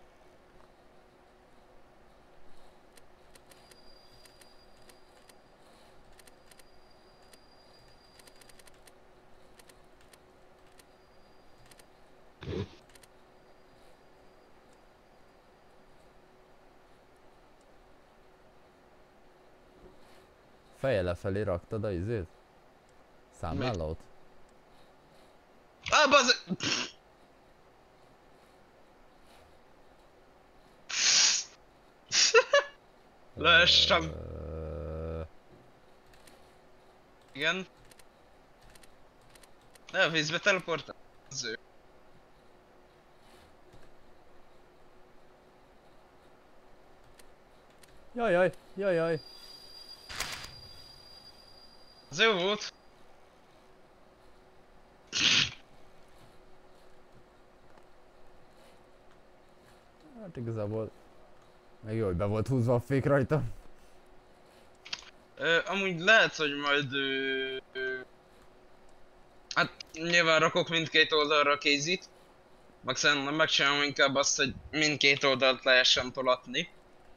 Feje lefelé raktad a izét? Számlálót? Ah, bazd! Leestem. Ö, Igen. Ne, a vízbe teleportál. Az ő. Jajjaj, jajjaj. Az jó volt. Hát igazából... Még jó, hogy be volt húzva a fék rajta. Ö, amúgy lehet, hogy majd... Ö, ö, hát nyilván rakok mindkét oldalra a kézit. Meg szerintem megcsinálom inkább azt, hogy mindkét oldalt lehessen tolatni.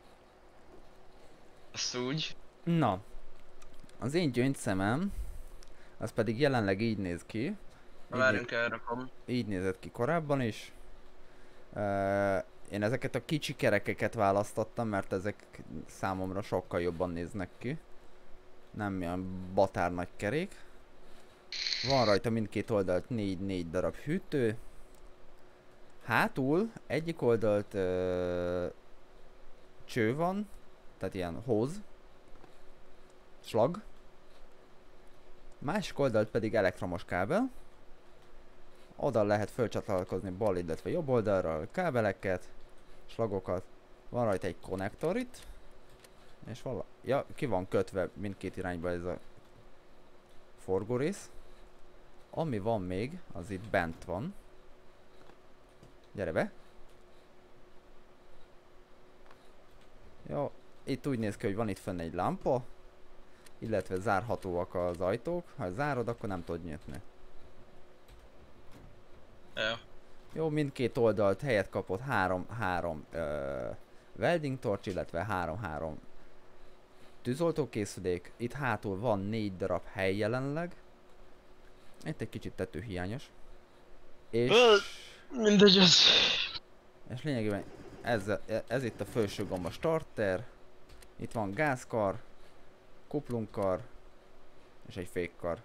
Azt úgy. Na, az én gyöngyszemem, az pedig jelenleg így néz ki. Így, Várjunk, elrakom. így nézett ki korábban is. Uh, én ezeket a kicsi kerekeket választottam, mert ezek számomra sokkal jobban néznek ki. Nem ilyen batár nagy kerék. Van rajta mindkét oldalt négy négy darab hűtő. Hátul egyik oldalt uh, cső van, tehát ilyen hóz, slag. Másik oldalt pedig elektromos kábel. Oda lehet fölcsatlakozni bal, illetve jobb oldalra kábeleket, slagokat. Van rajta egy konnektor itt. És vala... Ja, ki van kötve mindkét irányba ez a forgórész. Ami van még, az itt bent van. Gyere be! Jó, itt úgy néz ki, hogy van itt fönn egy lámpa. Illetve zárhatóak az ajtók. Ha zárod, akkor nem tudod nyitni. Ja. Jó, mindkét oldalt helyet kapott három három uh, welding torch, illetve három három tűzoltókészülék. Itt hátul van négy darab hely jelenleg. Itt egy kicsit tetőhiányos. És, Mindegy az. és lényegében ez, ez itt a felső gomb a starter. Itt van gázkar, kuplungkar és egy fékkar.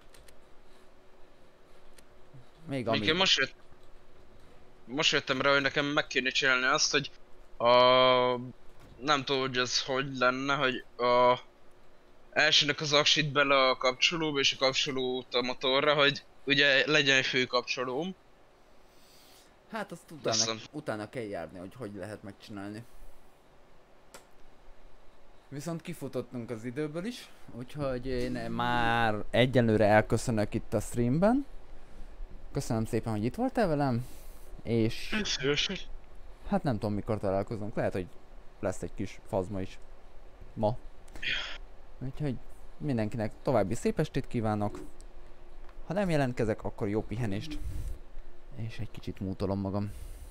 Még ami... Miki, most jött... Most jöttem rá, hogy nekem meg kéne csinálni azt, hogy a... Nem tudom, hogy ez hogy lenne, hogy a... Elsőnek az aksit bele a kapcsolóba és a kapcsolót a motorra, hogy ugye legyen egy főkapcsolóm. Hát azt utána, Köszönöm. utána kell járni, hogy hogy lehet megcsinálni. Viszont kifutottunk az időből is, úgyhogy én már egyelőre elköszönök itt a streamben. Köszönöm szépen, hogy itt voltál velem, és Szívesen. hát nem tudom mikor találkozunk, lehet, hogy lesz egy kis fazma is ma. Úgyhogy mindenkinek további szép estét kívánok. Ha nem jelentkezek, akkor jó pihenést. És egy kicsit mútolom magam.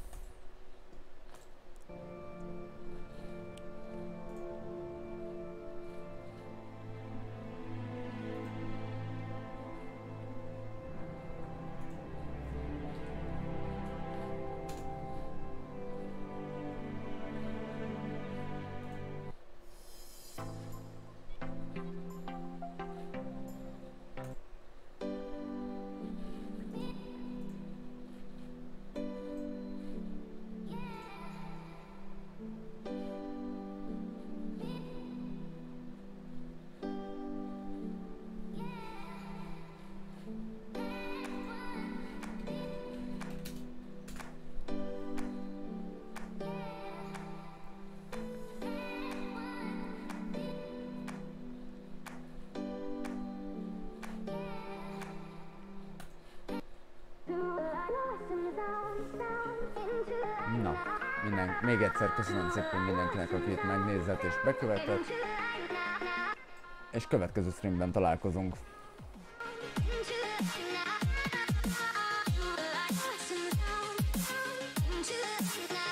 Na, minden, még egyszer köszönöm szépen mindenkinek, aki itt megnézett és bekövetett. És következő streamben találkozunk. Into